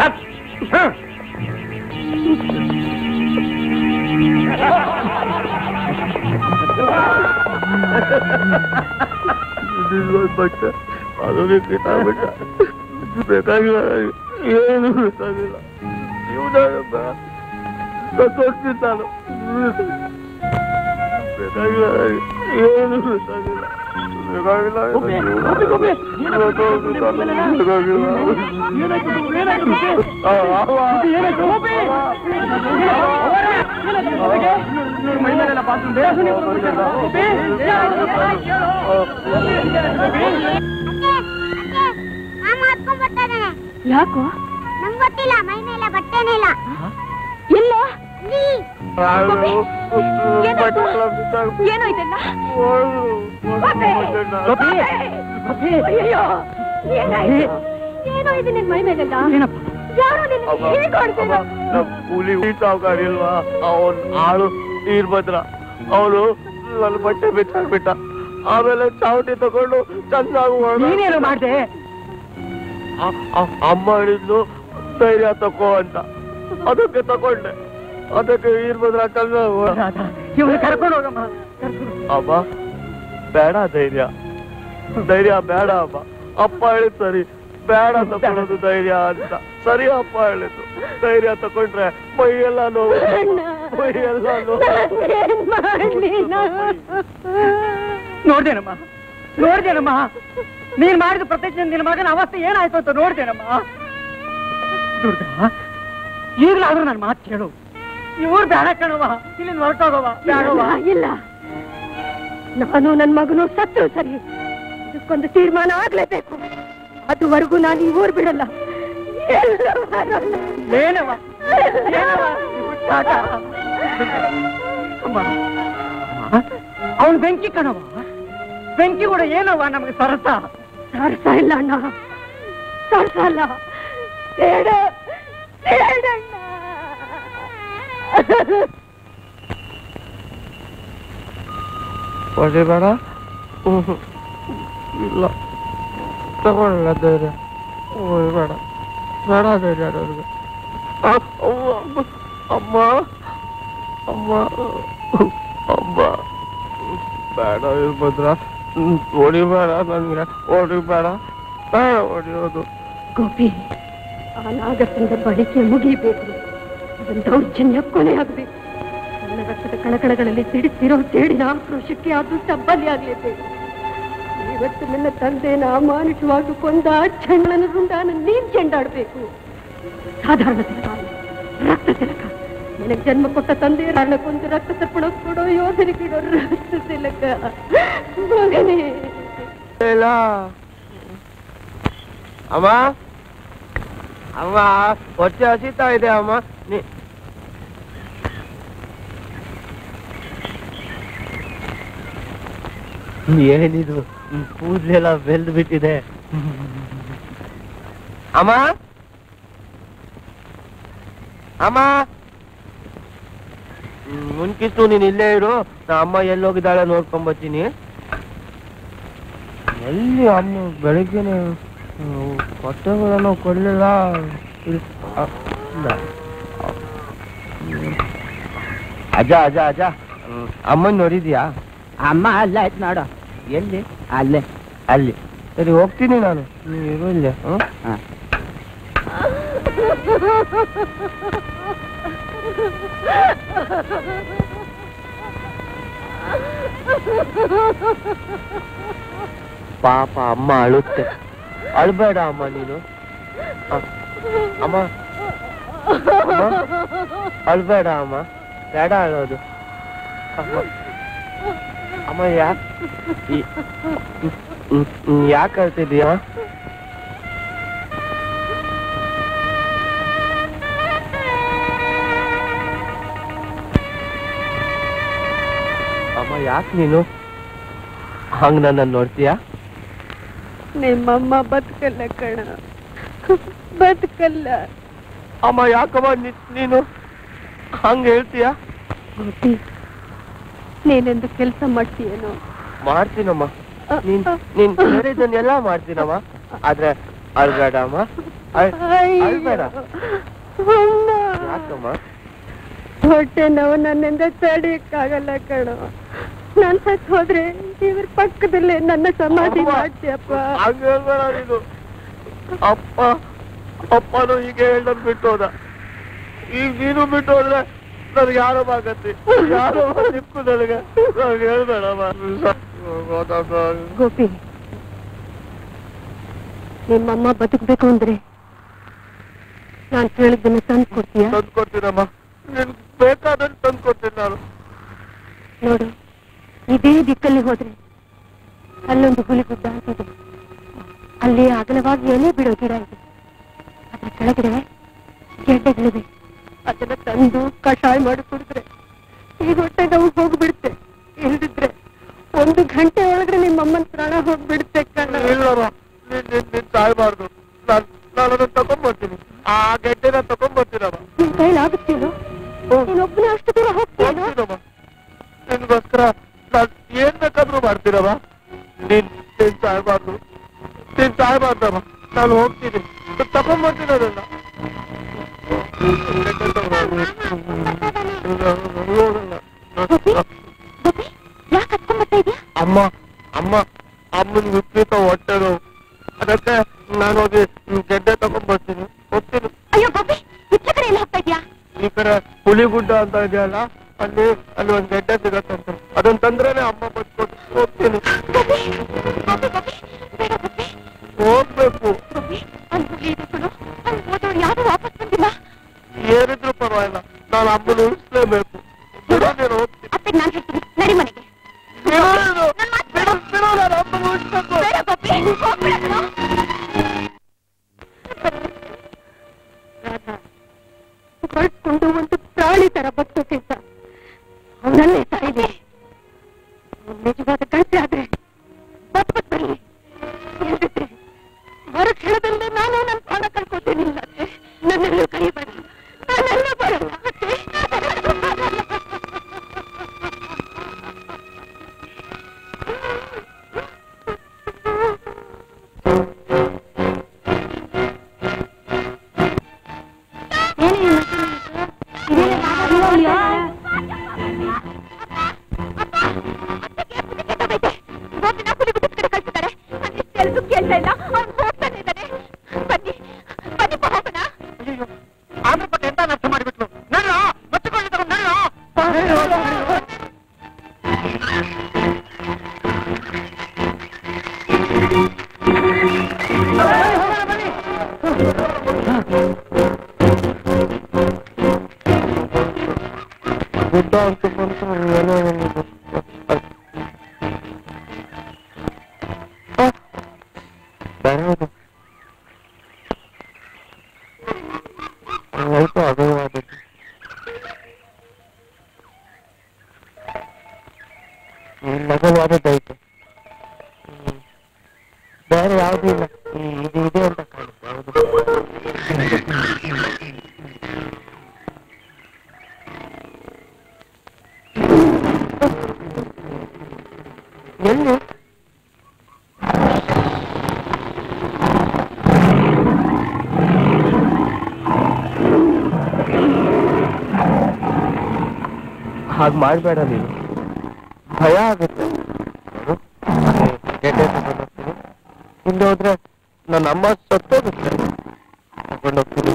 ಬಟ್ಟೆ ಅದು ಬೇಕಾಗಿಲ್ಲ, ಬೇಕಾಗಿಲ್ಲ, ಏನು ಬೇಕಾಗಿಲ್ಲ. ಸತ್ತೋಗ್ತೀನಿ ನಾನು. ಬೇಕಾಗಿಲ್ಲ, ಏನು ಬೇಕಾಗಿಲ್ಲ, ಬೇಕಾಗಿಲ್ಲ,
ಯಾಕೋ
ನಂಗೆ ಗೊತ್ತಿಲ್ಲ, ಮೈ ಮೇಲೆ ಬಟ್ಟೆನೇ ಇಲ್ಲ.
ಇಲ್ಲ
ಏನೋ ಇದೆಲ್ಲ
ಏನೋ ಇದೆ ನಿನ್ ಮೈ ಮೇಲೆಲ್ಲ. ಯಾರೋ ನಿನ್ನ
ಕೂಲಿ ಸಾವುಕಾರ ಇಲ್ವಾ, ಅವನ್ ಆಳು ವೀರಭದ್ರ, ಅವನು ನನ್ನ ಬಟ್ಟೆ ಬಿಚ್ಚಾಕ್ಬಿಟ್ಟ. ಆಮೇಲೆ ಚಾವಟಿ ತಗೊಂಡು ಚೆನ್ನಾಗಿ
ಮಾಡಿದೆ.
ಅಮ್ಮ ಹೇಳಿದ್ಲು ಧೈರ್ಯ ತಕೋ ಅಂತ, ಅದಕ್ಕೆ ತಕೊಂಡೆ. ಅದಕ್ಕೆ ವೀರಭದ್ರ ಕರ್ಕೊಂಡು ಹೋಗಮ್ಮ. ಅಮ್ಮ ಬೇಡ ಧೈರ್ಯ, ಧೈರ್ಯ ಬೇಡ ಅಮ್ಮ. ಅಪ್ಪ ಹೇಳಿದ್ ಸರಿ, ಬೇಡ ತಕೊಳ್ಳೋದು ಧೈರ್ಯ ಅಂತ. ಸರಿ ಅಪ್ಪ ಹೇಳಿದ್ದು, ಧೈರ್ಯ ತಕೊಂಡ್ರೆ ಮೈಯೆಲ್ಲ ನೋವು, ಮೈಯೆಲ್ಲ ನೋವು.
ನೋಡ್ದೇನಮ್ಮ, ನೋಡ್ದೇನಮ್ಮ, ನೀನ್ ಮಾಡಿದ ಪ್ರತ್ಯಕ್ಷ ನಿನ್ನ ಮಗನ ಅವಸ್ಥೆ ಏನಾಯ್ತು ಅಂತ ನೋಡ್ದೇನಮ್ಮ. ದುರ್ಗಾ, ಈಗಲಾದ್ರೂ ನನ್ನ ಮಾತು ಕೇಳು. ಇವ್ರು ಬೇಡ ಕಣವ, ಇಲ್ಲಿ ಹೊರಟೋಗವ. ಬೇಡವ.
ಇಲ್ಲ, ನಾನು ನನ್ನ ಮಗನು ಸತ್ತು ಸರಿ, ಇದಕ್ಕೊಂದು ತೀರ್ಮಾನ ಆಗ್ಲೇಬೇಕು. ಅದುವರೆಗೂ ನಾನು ಈ ಊರು ಬಿಡಲ್ಲ.
ಏನವ ಅವನ್ ಬೆಂಕಿ ಕಣವ, ಬೆಂಕಿ ಕೂಡ ಏನವ ನಮ್ಗೆ ಸರಸ.
ಸರಸ ಇಲ್ಲ ಅಣ್ಣ, ಸರಸ ಅಲ್ಲ. ಬೇಡ ಬೇಡಣ್ಣ.
ಹೊಡಿಬೇಡ. ಇಲ್ಲ ತಗೊಳ್ಳ ಧೈರ್ಯ, ಬೇಡ ಬೇಡ ಧೈರ್ಯ ಅವ್ರಿಗೆ. ಅಮ್ಮ ಅಮ್ಮ ಅಮ್ಮ ಬೇಡ ವೀರಭದ್ರ, ಹೊಡಿಬೇಡ ನನ್ಗೆ, ಹೊಡಿಬೇಡ, ಬೇಡ ಹೊಡಿಯೋದು.
ಗೋಪಿ, ಆ ನಾಗಪ್ಪನ ಬಳಿಕೆ ಮುಗಿಬೇಕು. ಅದನ್ನ ದೌರ್ಜನ್ಯ ಕೊನೆ ಆಗ್ಬೇಕು. ನನ್ನ ರಕ್ತದ ಕಣಕಣಗಳಲ್ಲಿ ಸಿಡಿಸಿರೋ ಸೇಡಿನ ಆಕ್ರೋಶಕ್ಕೆ ಅದು ತಬ್ಬಲಿ ಆಗ್ಲೇಬೇಕು. ಇವತ್ತು ನನ್ನ ತಂದೆನ ಅಮಾನುಷವಾಗಿ ಕೊಂದ ಚಂಡನ ರುಂಡಾನ ನೀನ್ ಚೆಂಡಾಡ್ಬೇಕು. ಸಾಧಾರಣ ತಿಲಕ, ರಕ್ತ ತಿಲಕ, ನಿನಗೆ ಜನ್ಮ ಕೊಟ್ಟ ತಂದೆ ಕೊಂದು ರಕ್ತ ತರ್ಪಣ ಕೊಡೋ ಯೋಧನಿಗಿಡೋ ರಾಷ್ಟ್ರ ತಿಲಕ ಮಗನೇ.
ಅಮ್ಮ ಅಮ್ಮ ಹೊಟ್ಟೆ ಹಸಿತಾ ಇದೆ ಅಮ್ಮ. ಏನಿದು ಕೂದಲೆಲ್ಲ ಬೆಲ್ದು ಬಿಟ್ಟಿದೆ ಅಮ್ಮ. ಅಮ್ಮ ಮುನ್ಕಿತ್ತು ನೀನ್ ಇಲ್ಲೇ ಇರು, ನಾ ಅಮ್ಮ ಎಲ್ಲೋಗಿದ್ದಾಳೆ ನೋಡ್ಕೊಂಬತ್ತೀನಿ. ಎಲ್ಲಿ ಅಮ್ಮ ಬೆಳಿಗ್ಗೆನೆ ಹೊಟ್ಟೆಗಳನ್ನು ಕೊಡ್ಲಿಲ್ಲ. ಅಜ್ಜ ಅಜ್ಜ ಅಜ್ಜ ಅಮ್ಮನ್ ನೋಡಿದ್ಯಾ?
ಅಮ್ಮ ಅಲ್ಲ ಆಯ್ತು ನೋಡು. ಎಲ್ಲಿ? ಅಲ್ಲೇ.
ಅಲ್ಲಿ. ಸರಿ ಹೋಗ್ತೀನಿ ನಾನು, ನೀವು ಇರು ಇಲ್ಲೇ. ಹ್ಮ್ ಪಾಪ ಅಮ್ಮ ಅಳುತ್ತೆ. ಅಳ್ಬೇಡ ಅಮ್ಮ ನೀನು. ಅಮ್ಮ ಅಳ್ಬೇಡ ಅಮ್ಮ, ಬೇಡ ಅಳೋದು. ಅಮ್ಮ ಅಮ್ಮ ಯಾಕೆ ಯಾಕೆ ಅಳ್ತಿದೀಯ? ಅಮ್ಮ ಯಾಕೆ ನೀನು ಹಂಗ ನನ್ನ ನೋಡ್ತೀಯ?
ನಿಮ್ಮಮ್ಮ ಬದುಕಲ್ಲ ಕಣ, ಬದುಕಲ್ಲ.
ಅಮ್ಮ ಯಾಕಮ್ಮ ನೀನು ಹಂಗ ಹೇಳ್ತೀಯ?
ನೀನೆಂದು ಕೆಲಸ ಮಾಡ್ತೀಯೇನೋ?
ಮಾಡ್ತೀನಮ್ಮ, ನೀನ್ ನೀನ್ ಹೇಳಿದ್ದನ್ನೆಲ್ಲ ಮಾಡ್ತೀನಮ್ಮ. ಆದ್ರೆ ಅಳ್ಬೇಡ ಅಮ್ಮ, ಅಳ್ಬೇಡ. ಯಾಕಮ್ಮ?
ಹೊಟ್ಟೆ ನೋವು ನನ್ನಿಂದ ತಡೆಯಕ್ಕಾಗಲ್ಲ ಕಣೋ. ನಾನ್ ಸತ್ ಹೋದ್ರೆ ಇವ್ರ ಪಕ್ಕದಲ್ಲೇ ನನ್ನ ಸಮಾಧಿ ಮಾಡ್ತೀಯಪ್ಪ.
ಹಂಗ ಹೇಳ್ಬೇಡ ನೀನು. ಅಪ್ಪ ಅಪ್ಪನು ಹೀಗೆ ಹೇಳ್ದಂಗ್ ಬಿಟ್ಟು ಹೋದ. ಈಗ ನೀನು ಬಿಟ್ಟು ಹೋದ್ರೆ ನನಗೆ ಯಾರೋ ಆಗತ್ತೆ, ಯಾರೋ ನಿಕ್ಕು ನನಗೆ. ನನಗೆ ಹೇಳ್ಬೇಡಮ್ಮ.
ಗೋಪಿ, ನಿಮ್ಮಮ್ಮ ಬದುಕಬೇಕು ಅಂದ್ರೆ ನಾನ್ ಹೇಳಿದ್ದನ್ನ ತಂದು ಕೊಡ್ತೀಯ?
ತಂದು ಕೊಡ್ತೀನಮ್ಮ, ನಿನ್ ಬೇಕಾದ್ರೆ ತಂದು ಕೊಡ್ತೀನಿ ನಾನು.
ನೋಡು, ಇದೇ ದಿಕ್ಕಲ್ಲಿ ಹೋದ್ರೆ ಅಲ್ಲೊಂದು ಹುಲಿಗುಡ್ಡ ಅಂತಿದೆ. ಅಲ್ಲಿ ಅಗಲವಾಗಿ ಎಲೆ ಬಿಡೋ ಗಿಡ ಇದೆ. ಅದ್ರ ಕೆಳಗಡೆ ಗೆಡ್ಡೆಗಳಿವೆ. ಅದನ್ನ ತಂದು ಕಷಾಯ ಮಾಡಿ ಕುಡಿದ್ರೆ ಈಗ ಹೊಟ್ಟೆ ನೋವು ಹೋಗ್ಬಿಡುತ್ತೆ. ಇಲ್ದಿದ್ರೆ ಒಂದು ಗಂಟೆ ಒಳಗಡೆ ನಿಮ್ಮಮ್ಮನ ಪ್ರಾಣ ಹೋಗ್ಬಿಡುತ್ತೆ ಕಣ.
ಇಲ್ಲಮ್ಮ, ನೀನ್ ನಿನ್ ಸಾಯ್ಬಾರ್ದು. ನಾನು ನಾನು ಅದನ್ನ ತಗೊಂಡ್ಬರ್ತೀನಿ, ಆ ಗೆಡ್ಡೆನ ತಗೊಂಡ್ಬರ್ತೀನಮ್ಮ.
ನಿನ್ ಕೈಲಾಗುತ್ತೇನೋ? ನೀನೊಬ್ಬನೇ ಅಷ್ಟು ದೂರ ಹೋಗ್ತೀನಮ್ಮ.
ನಿನ್ಗೋಸ್ಕರ ನಾನು ಏನ್ ಬೇಕಾದ್ರೂ ಮಾಡ್ತೀನಮ್ಮ. ನೀನ್ ನೀನ್ ಸಾಯ್ಬಾರ್ದು, ನೀನ್ ಸಾಯ್ಬಾರ್ದಮ್ಮ. ನಾನು ಹೋಗ್ತೀನಿ, ತಗೊಂಡ್ಬರ್ತೀನಿ ಅದನ್ನ. ಅಮ್ಮ ಅಮ್ಮ ಅಮ್ಮನ್ ವಿಪರೀತ ಹೊಟ್ಟೆ ನೋವು, ಅದಕ್ಕೆ ನಾನು ಹೋಗಿ ಗೆಡ್ಡೆ ತಗೊಂಡ್ಬರ್ತೀನಿ. ಹೋಗ್ತೀನಿ. ಈ ಕಡೆ ಹುಲಿಗುಡ್ಡ ಅಂತ ಇದೆಯಲ್ಲ, ಅಲ್ಲಿ ಅಲ್ಲಿ ಒಂದ್ ಗೆಡ್ಡೆ ಸಿಗತ್ತಂತೆ. ಅದನ್ನ ತಂದ್ರೇನೆ ಅಮ್ಮ ಬಚ್ಕೊಟ್ಟು ಹೋಗ್ತೀನಿ. ಹೋಗ್ಬೇಕು. ಏನಿದ್ರು ಪರವಾಗಿಲ್ಲ, ನಾನು ಅಮ್ಮನ ಉಳಿಸ್ಲೇಬೇಕು. ನಾನು ಹೋಗ್ತೀನಿ.
ನಾನು ಹೇಳ್ತೀನಿ, ನಡಿ ಮನೆಗೆ.
ಹೊರಟ್ಕೊಂಡು ಒಂದು ಪ್ರಾಣಿ ತರ ಬದುಕಿದ್ದ ಅವನಲ್ಲೇ ಸಾಯಿದೆ. ನಿಜವಾದ ಕಳ್ಸಿ ಆದ್ರೆ ಬದುಕತ್ ಬರಲಿ, ಇಲ್ದಿದ್ರೆ ಹೊರ ಕ್ಷಣದಲ್ಲೇ ನಾನು ನನ್ನ ಪ್ರಾಣ ಕಳ್ಕೊತೀನಿ. ನನ್ನೆಲ್ಲೂ ಕೈಬೇಡ, ನಾನೆಲ್ಲ ಬರಲ್ಲ.
ಬರೋದು ಸ್ವಲ್ಪ ಅಗಲವಾದದ್ದು. ಅಗಲವಾದದ್ದೈತೆ. ಬೇರೆ ಯಾವುದೂ ಇಲ್ಲ. ಇದು ಇದೆ ಅಂತ ಕಾಣುತ್ತೆ. ಎಲ್ಲಿ ಹಾಗೆ ಮಾಡಬೇಡ ನೀನು, ಭಯ ಆಗುತ್ತೆ. ಗೆಡ್ಡೆ ತಗೊಂಡೋಗ್ತೀನಿ, ಹಿಂದೆ ಹೋದ್ರೆ ನನ್ನ ಅಮ್ಮ ಸತ್ತೋಗುತ್ತೆ. ತಗೊಂಡೋಗ್ತೀನಿ.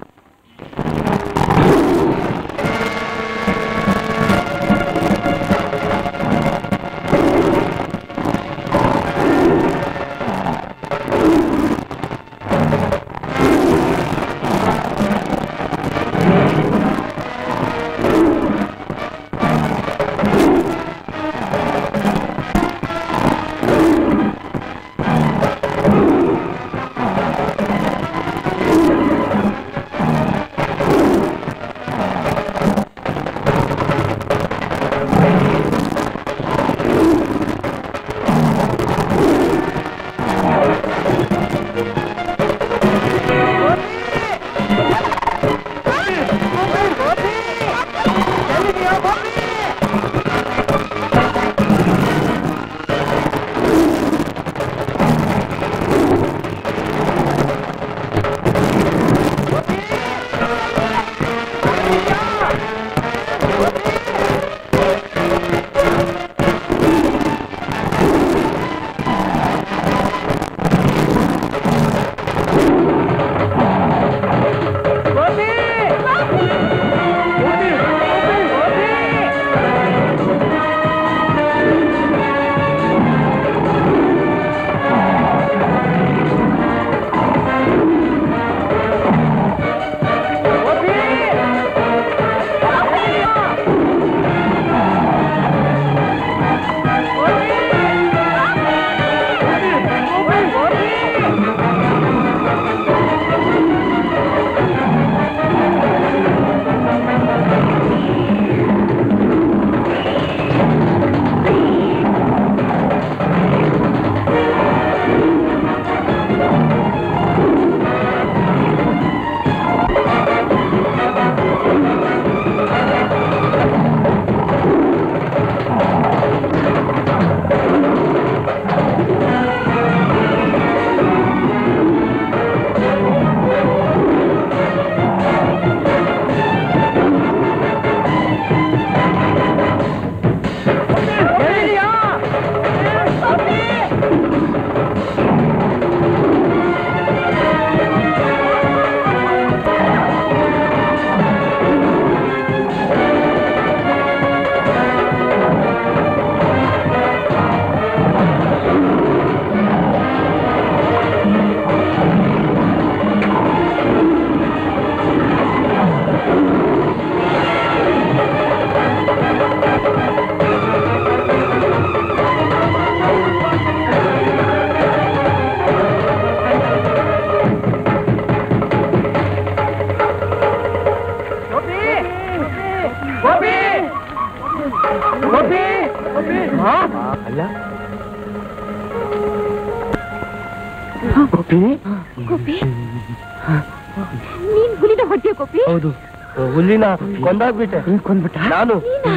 ನೀನ್ ಹುಲಿನ ಹೊಟ್ಟೆ ಕೋಪಿ?
ಹೌದು, ಹುಲಿನ ಕೊಂದಾಗ್ಬಿಟ್ಟೆ. ಕೊಂದ್ಬಿಟ್ಟ ನಾನು.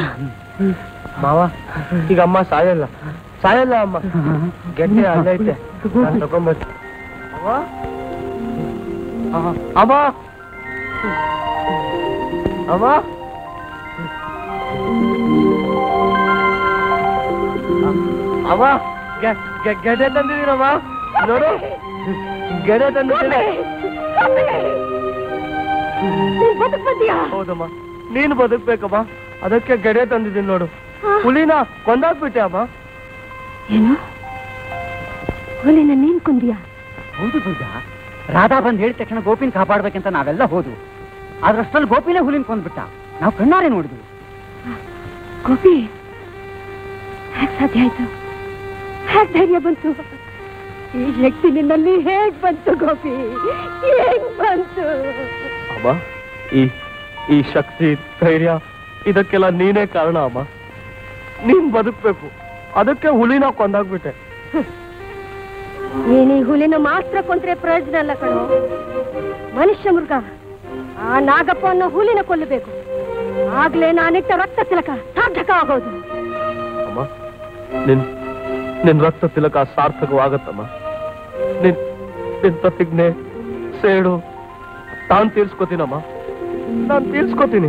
ಮಾವ, ಈಗ ಅಮ್ಮ ಸಾಯಲ್ಲ, ಸಾಯಲ್ಲ ಅಮ್ಮ. ಗೆಡ್ಡೆ ಅಲ್ಲೈತೆ, ನಾನು ತಗೊಂಡ್ಬರ್ತೀನಿ. ಅಮ್ಮ, ಅಮ್ಮ, ಅಮ್ಮ, ಗೆಡ್ಡೆ ತಂದಿದ್ದೀರಮ್ಮ, ನೋಡು, ಗೆಡ್ಡೆ ತಂದಿದ್ದೀನಿ. ಹೌದಮ್ಮ, ನೀನು ಬದುಕ್ಬೇಕಮ್ಮ, ಅದಕ್ಕೆ ಗೆಡೆ ತಂದಿದ್ದೀನಿ ನೋಡು. ಹುಲಿನ ಕೊಂದಾಕ್ಬಿಟ್ಟೆ ಅಮ್ಮ.
ಏನು ಹುಲಿನ ನೀನ್ ಕೊಂದಿಯಾ?
ಹೌದು ದುರ್ಗಾ, ರಾಧಾ ಬಂದ್ ಹೇಳಿದ ತಕ್ಷಣ ಗೋಪಿನ ಕಾಪಾಡ್ಬೇಕಂತ ನಾವೆಲ್ಲ ಹೋದ್ವು. ಆದ್ರಷ್ಟಲ್ಲಿ ಗೋಪಿನೇ ಹುಲಿನ ಕೊಂದ್ಬಿಟ್ಟ. ನಾವು ಕಣ್ಣಾರೆ ನೋಡಿದ್ವಿ.
ಗೋಪಿ ಹೇಗ್ ಸಾಧ್ಯ ಆಯ್ತು? ಹೇಗ್ ಧೈರ್ಯ ಬಂತು? ಈ ಶಕ್ತಿ ನಿನ್ನಲ್ಲಿ ಹೇಗ್ ಬಂತು ಗೋಪಿ, ಹೇಗ್ ಬಂತು?
ಅಮ್ಮ, ಈ ಈ ಶಕ್ತಿ, ಧೈರ್ಯ ಇದಕ್ಕೆಲ್ಲ ನೀನೇ ಕಾರಣ ಅಮ್ಮ. ನೀನ್ ಬದುಕ್ಬೇಕು, ಅದಕ್ಕೆ ಹುಲಿನ ಕೊಂದಾಗ್ಬಿಟ್ಟೆ.
ನೀನ್ ಈ ಹುಲಿನ ಮಾತ್ರ ಕೊಂದ್ರೆ ಪ್ರಯೋಜನ ಅಲ್ಲ ಕಣೋ. ಮನುಷ್ಯ ಮೃಗ ಆ ನಾಗಪ್ಪ ಅನ್ನೋ ಹುಲಿನ ಕೊಲ್ಲಬೇಕು. ಆಗ್ಲೇ ನಾನಿಟ್ಟ ರಕ್ತ ತಿಲಕ ಸಾರ್ಥಕ ಆಗೋದು.
ಅಮ್ಮ, ನಿನ್ ನಿನ್ ರಕ್ತ ತಿಲಕ ಸಾರ್ಥಕವಾಗತ್ತಮ್ಮ. ನಿನ್ ನಿನ್ ಪ್ರತಿಜ್ಞೆ, ಸೇಡು ನಾನ್ ತೀರ್ಸ್ಕೊತೀನಮ್ಮ, ನಾನ್ ತೀರ್ಸ್ಕೊತೀನಿ.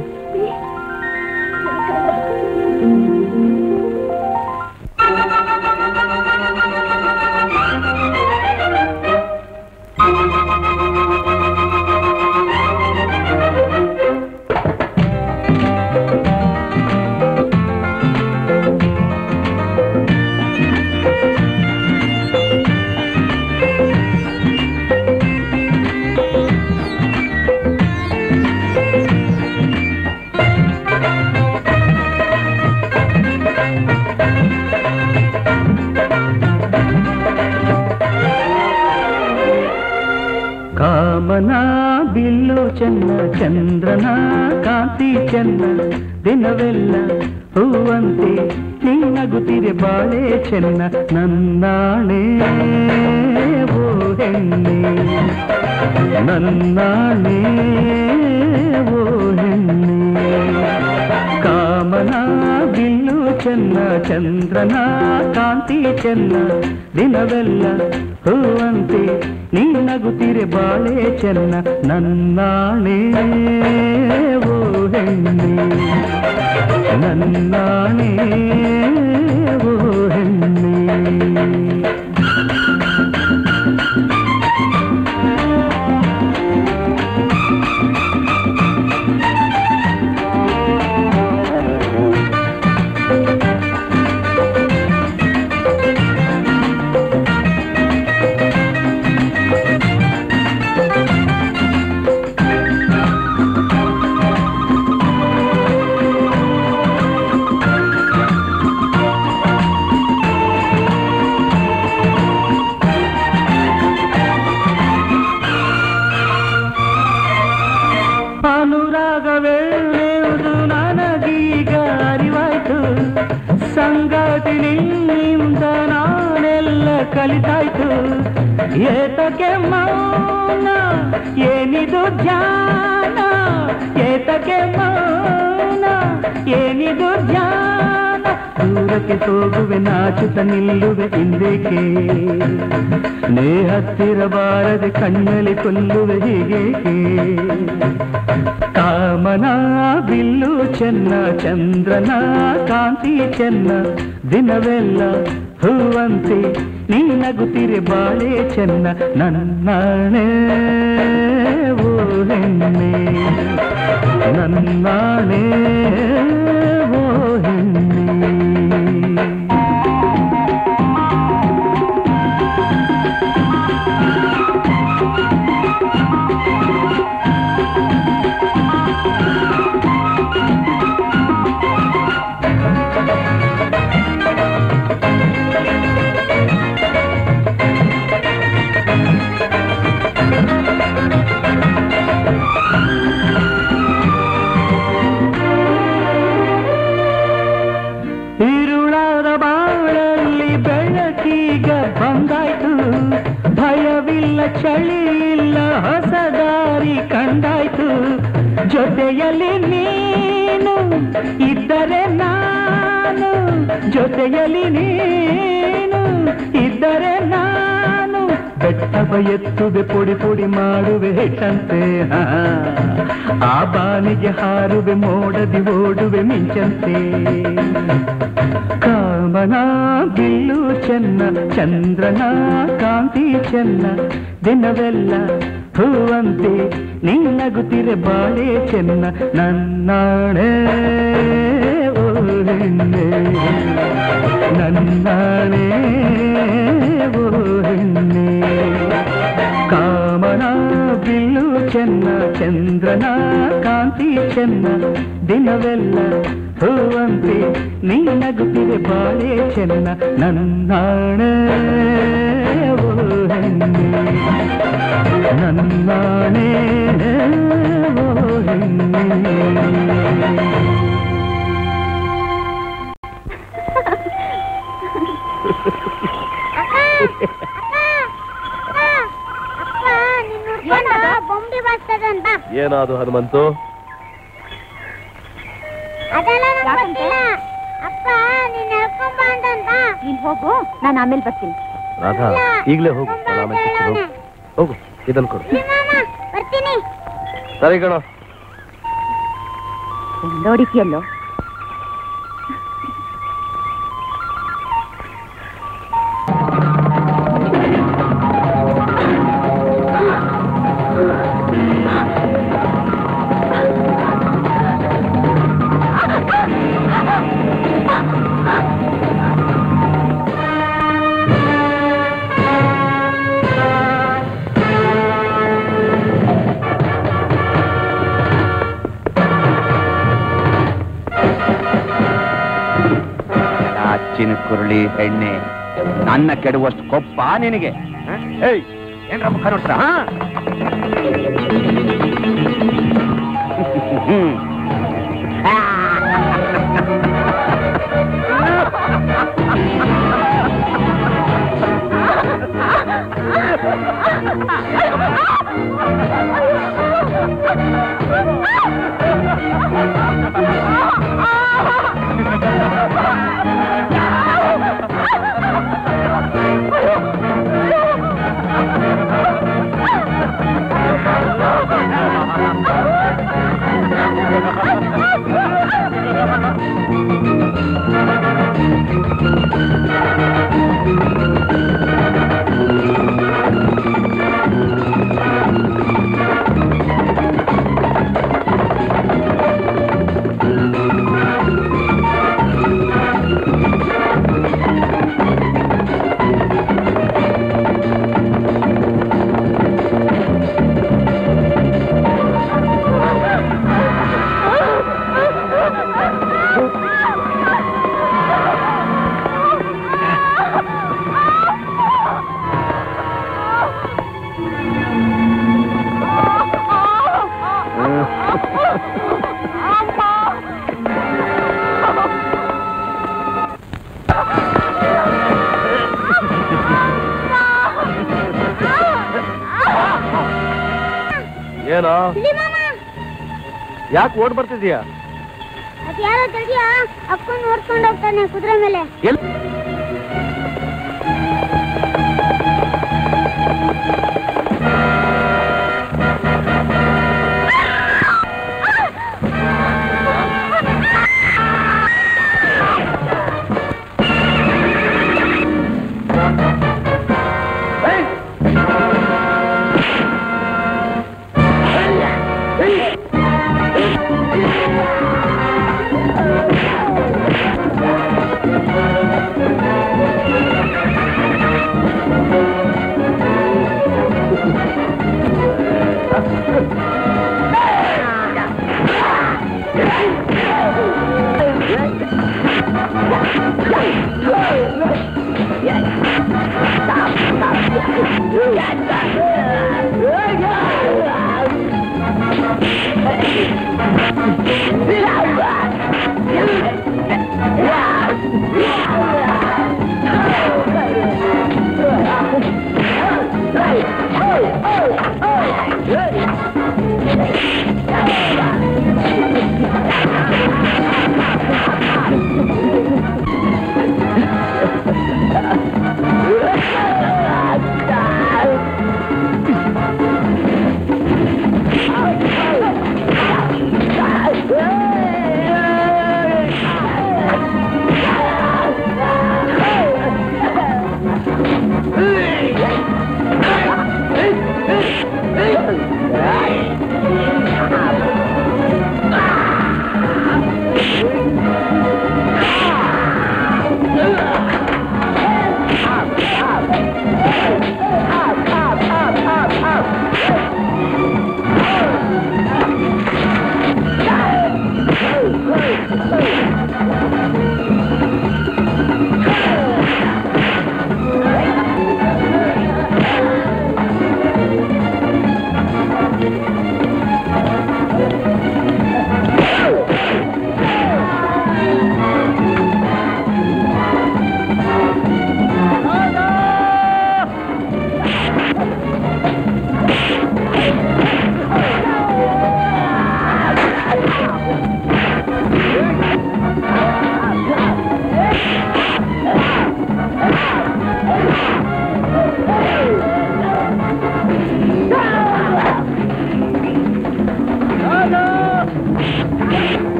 ಕಾಮನ ಬಿಲ್ಲು ಚೆನ್ನ, ಚಂದ್ರನ ಕಾಂತಿ ಚೆನ್ನ, ದಿನವೆಲ್ಲ ಹೂವಂತೆ ನೀನಗುತ್ತಿರೆ ಬಾಳೆ ಚೆನ್ನ. ನನ್ನಾಣೆ ಓ ಹೆಣ್ಣೆ, ನನ್ನಾಣೆ ಓ ಹೆಣ್ಣೆ. ಕಾಮನ ಬಿಲ್ಲು ಚೆನ್ನ, ಚಂದ್ರನ ಕಾಂತಿ ಚೆನ್ನ, ದಿನವೆಲ್ಲ ಹೂವಂತೆ ನೀನಗುತ್ತಿರೆ ಬಾಳೆ ಚೆನ್ನ. ನನ್ನಾಣೆ ಓ ಹೆಣ್ಣೆ, ನನ್ನಾಣೆ ಓ ಹೆಣ್ಣೆ. ಅನುರಾಗವೆಳೆಯುವುದು ನನಗೀಗ ಅರಿವಾಯ್ತು, ಸಂಗಾತಿ ನಿನ್ನಿಂದ ನಾನೆಲ್ಲ ಕಲಿತಾಯ್ತು. ಏತಕ್ಕೆ ಮೌನ, ಏನಿದು ಧ್ಯಾನ, ಏತಕ್ಕೆ ಮೌನ, ಏನಿದು ಧ್ಯಾನ. ದೂರಕ್ಕೆ ಹೋಗುವೆ ನಾಚುತ್ತ ನಿಲ್ಲುವೆ ಹಿಂದೇಕೆ, ನೇ ಹತ್ತಿರಬಾರದೆ ಕಣ್ಣಲ್ಲಿ ಕೊಲ್ಲುವೆ ಹೀಗೇಕೆ. ಕಾಮನ ಬಿಲ್ಲು ಚೆನ್ನ, ಚಂದ್ರನ ಕಾಂತಿ ಚೆನ್ನ, ದಿನವೆಲ್ಲ ಹೂವಂತೆ ನೀನಗುತ್ತಿರೆ ಬಾಳೆ ಚೆನ್ನ. ನನ್ನಾಣೆ ಓ ಹೆಣ್ಣೆ, ನನ್ನಾಣೆ ಓ ಹೆಣ್ಣೆ. ಇರುಳಾದ ಬಾಳಲ್ಲಿ ಬೆಳಕೀಗ ಬಂದಾಯ್ತು, ಭಯವಿಲ್ಲ ಚಳಿ ಇಲ್ಲ ಹೊಸ ದಾರಿ ಕಂಡಾಯ್ತು. ಜೊತೆಯಲ್ಲಿ ನೀನು ಇದ್ದರೆ ನಾನು, ಜೊತೆಯಲ್ಲಿ ನೀನು ಇದ್ದರೆ ನಾನು. ಬೆಟ್ಟವ ಎತ್ತುವೆ ಪೊಡಿ ಪೊಡಿ ಮಾಡುವೆ ಹೆಟ್ಟಂತೆ, ಆ ಬಾನಿಗೆ ಹಾರುವೆ ಮೋಡದಿ ಓಡುವೆ ಮಿಂಚಂತೆ. ಕಾಮನ ಬಿಲ್ಲು ಚೆನ್ನ, ಚಂದ್ರನ ಕಾಂತಿ ಚೆನ್ನ, ದಿನವೆಲ್ಲ ಹೂವಂತೆ ನೀನಗುತ್ತಿರೆ ಬಾಳೆ ಚೆನ್ನ. ನನ್ನಾಣೆ ಓ ಹೆಣ್ಣೆ, ನನ್ನಾಣೆ ಓ ಹೆಣ್ಣೆ. ಕಾಮನ ಬಿಲ್ಲು ಚೆನ್ನ, ಚಂದ್ರನ ಕಾಂತಿ ಚೆನ್ನ, ದಿನವೆಲ್ಲ ಹೂವಂತೆ ನೀನಗುತ್ತಿರೆ ಬಾಳೆ ಚೆನ್ನ. ನನ್ನಾಣೆ ಓ ಹೆಣ್ಣೆ ನನ್ನಾಣೆ ಓ ಹೆಣ್ಣೆ.
ಬೊಂಬಿ ಬರ್ತದಂತ.
ಏನಾದು ಹನುಮಂತು?
ಅದೆಲ್ಲ ನಂಗೆ ಗೊತ್ತಿಲ್ಲ. ಅಪ್ಪ ನೀನ್ ಹೇಳ್ಕೊಂಬ ಅಂತಂತ.
ನೀನ್ ಹೋಗು, ನಾನು ಆಮೇಲೆ ಬರ್ತೀನಿ.
ರಾಧಾ ಈಗಲೇ ಹೋಗು, ಹೋಗು ಹೋಗು, ಇದನ್ನು ಕೊಡು.
ಬರ್ತೀನಿ.
ಸರಿ ಕಣೋ.
ನೋಡಿದ್ಯಲ್ಲೋ,
ಕುರುಳಿ ಎಣ್ಣೆ ನನ್ನ ಕೆಡುವಷ್ಟು ಕೊಪ್ಪ ನಿನಗೆ. ಏಯ್ ಏನ್ರ ಮುಖ ನೋಡ್ರ?
ಏನೋ ಯಾಕೆ ಓಡ್ ಬರ್ತಿದ್ಯಾ?
ಅದ್ಯಾರೋ ತಡಿಯ, ಅಪ್ಪನ್ ನೋಡ್ಕೊಂಡು ಹೋಗ್ತಾನೆ ಕುದುರೆ ಮೇಲೆ.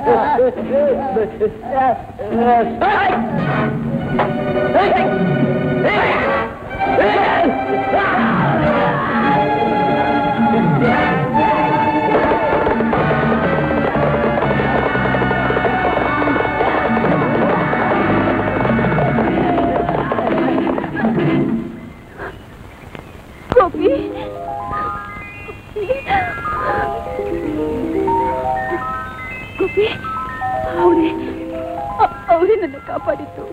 ಗೋಪಿ ಗೋಪಿ ಅವರೇ ಅವರೇ ನನ್ನ ಕಾಪಾಡಿತ್ತು.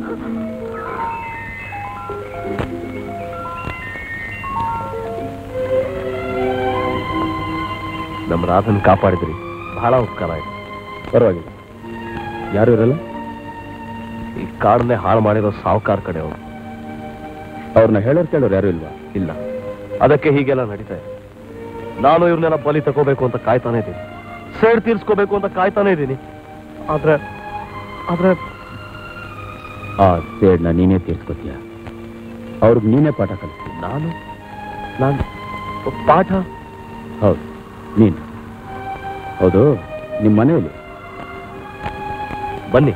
ನಮ್ಮ ರಾಧನ್ ಕಾಪಾಡಿದ್ರಿ, ಬಹಳ ಉಪಕಾರ ಆಯ್ತು.
ಪರವಾಗಿಲ್ಲ. ಯಾರು ಇರಲ್ಲ?
ಈ ಕಾಡನ್ನೇ ಹಾಳು ಮಾಡಿರೋ ಸಾವುಕಾರ ಕಡೆ ಅವರು.
ಅವ್ರನ್ನ ಹೇಳೋರು ಕೇಳೋರು ಯಾರು ಇಲ್ವಾ?
ಇಲ್ಲ, ಅದಕ್ಕೆ ಹೀಗೆಲ್ಲ ನಡೀತಾ ಇದೆ. ನಾನು ಇವ್ರನ್ನೆಲ್ಲ ಬಲಿ ತಗೋಬೇಕು ಅಂತ ಕಾಯ್ತಾನೆ ಇದ್ದೀನಿ, ಸೇಡ್ ತೀರ್ಸ್ಕೋಬೇಕು ಅಂತ ಕಾಯ್ತಾನೆ ಇದ್ದೀನಿ. ಆದ್ರೆ ಆದ್ರೆ
ಆ ಸೇಡ್ನ ನೀನೇ ತೀರ್ಸ್ಕೊತೀಯ, ಅವ್ರಿಗೆ ನೀನೇ ಪಾಠ ಕಲಿಸ್ತೀಯ.
ನಾನು ನಾನು ಪಾಠ?
ಹೌದು, ನೀನು. ಹೌದು, ನಿಮ್ಮ ಮನೆಯಲ್ಲಿ.
ಬನ್ನಿ.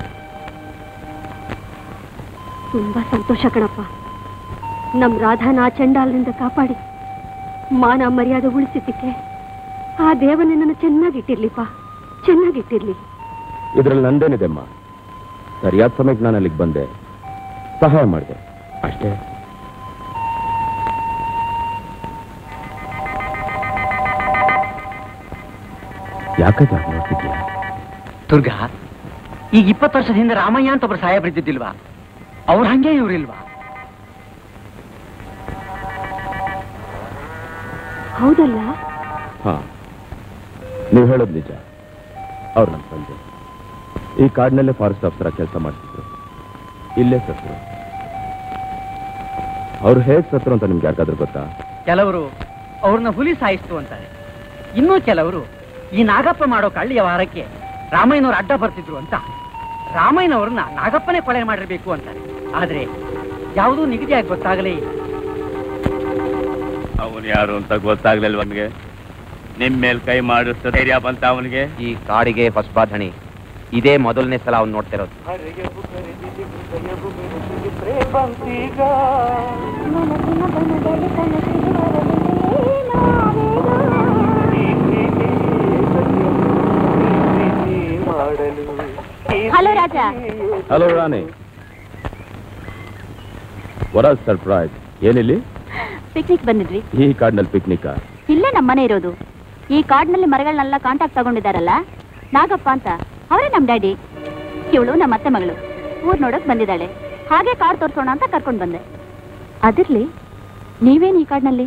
ತುಂಬಾ ಸಂತೋಷ ಕಣಪ್ಪ. ನಮ್ ರಾಧಾನ ಆ ಚಂಡಾಲದಿಂದ ಕಾಪಾಡಿ ಮಾನ ಮರ್ಯಾದೆ ಉಳಿಸಿದ್ದಕ್ಕೆ ಆ ದೇವನೇ ನನ್ನ ಚೆನ್ನಾಗಿಟ್ಟಿರ್ಲಿಪ್ಪ, ಚೆನ್ನಾಗಿಟ್ಟಿರ್ಲಿ.
ಇದ್ರಲ್ಲಿ ನಂದೇನಿದೆ ಅಮ್ಮ, ಸರಿಯಾದ ಸಮಯಕ್ಕೆ ನಾನು ಅಲ್ಲಿಗೆ ಬಂದೆ, ಸಹಾಯ ಮಾಡಿದೆ ಅಷ್ಟೇ. ಯಾಕೆ ನೋಡ್ತಿದ್ಯಾ?
ದುರ್ಗಾ, ಈಗ ಇಪ್ಪತ್ತು ವರ್ಷದ ಹಿಂದೆ ರಾಮಯ್ಯ ಅಂತ ಒಬ್ರು ಸಾಹೇಬ್ರು ಇದ್ದಿದ್ದಿಲ್ವಾ? ಅವ್ರು ಹಂಗೆ ಇವ್ರಿಲ್ವಾ?
ಹೌದಲ್ಲ?
ಹಾ, ನೀವು ಹೇಳೋದು ನಿಜ. ಅವ್ರು ನನ್ನ ತಂದೆ. ಈ ಕಾಡಿನಲ್ಲೇ ಫಾರೆಸ್ಟ್ ಆಫೀಸರ್ ಕೆಲಸ ಮಾಡ್ತಿದ್ರು, ಇಲ್ಲೇ ಸತ್ರು. ಅವ್ರು ಹೇಗ್ ಸತ್ರು ಅಂತ ನಿಮ್ಗೆ ಯಾಕಾದ್ರೂ ಗೊತ್ತಾ?
ಕೆಲವರು ಅವ್ರನ್ನ ಹುಲಿ ಸಾಯಿಸ್ತು ಅಂತಾರೆ, ಇನ್ನೂ ಕೆಲವರು ಈ ನಾಗಪ್ಪ ಮಾಡೋ ಕಳ್ಳಿ ವ್ಯವಹಾರಕ್ಕೆ ರಾಮಯ್ಯನವ್ರು ಅಡ್ಡ ಬರ್ತಿದ್ರು ಅಂತ ರಾಮಯ್ಯನವ್ರನ್ನ ನಾಗಪ್ಪನೇ ಕೊಲೆ ಮಾಡಿರ್ಬೇಕು ಅಂತಾರೆ. ಆದ್ರೆ ಯಾವುದೂ ನಿಗದಿಯಾಗಿ ಗೊತ್ತಾಗಲೇ ಇಲ್ಲ.
ಅವನು ಯಾರು ಅಂತ ಗೊತ್ತಾಗ್ಲಿಲ್ವನ್ಗೆ? ನಿಮ್ ಮೇಲ್ ಕೈ ಮಾಡಿಸ್ತ ಧೈರ್ಯ ಬಂತ ಅವನಿಗೆ?
ಈ ಕಾಡಿಗೆ ಹೊಸಬಾಧಣಿ, ಇದೇ ಮೊದಲನೇ ಸಲ ಅವ್ನು ನೋಡ್ತಿರೋದು.
Hello Raja.
Hello Rani. What are surprise? ಏನಿಲ್ಲಿ?
ಪಿಕ್ನಿಕ್ ಬಂದಿದ್ವಿ.
ಈ ಕಾಡಿನಲ್ಲಿ ಪಿಕ್ನಿಕ್?
ಇಲ್ಲೇ ನಮ್ಮ ಮನೆ ಇರೋದು. ಈ ಕಾಡಿನಲ್ಲಿ ಮರಗಳನ್ನೆಲ್ಲ ಕಾಂಟ್ಯಾಕ್ಟ್ ತಗೊಂಡಿದ್ದಾರಲ್ಲ ನಾಗಪ್ಪ ಅಂತ, ಅವರೇ ನಮ್ ಡ್ಯಾಡಿ. ಇವಳು ನಮ್ಮ ಅತ್ತೆ ಮಗಳು, ಊರ್ ನೋಡಕ್ ಬಂದಿದ್ದಾಳೆ. ಹಾಗೆ ಕಾಡ್ ತೋರ್ಸೋಣ ಅಂತ ಕರ್ಕೊಂಡ್ ಬಂದೆ. ಅದಿರ್ಲಿ, ನೀವೇನ್ ಈ ಕಾಡಿನಲ್ಲಿ?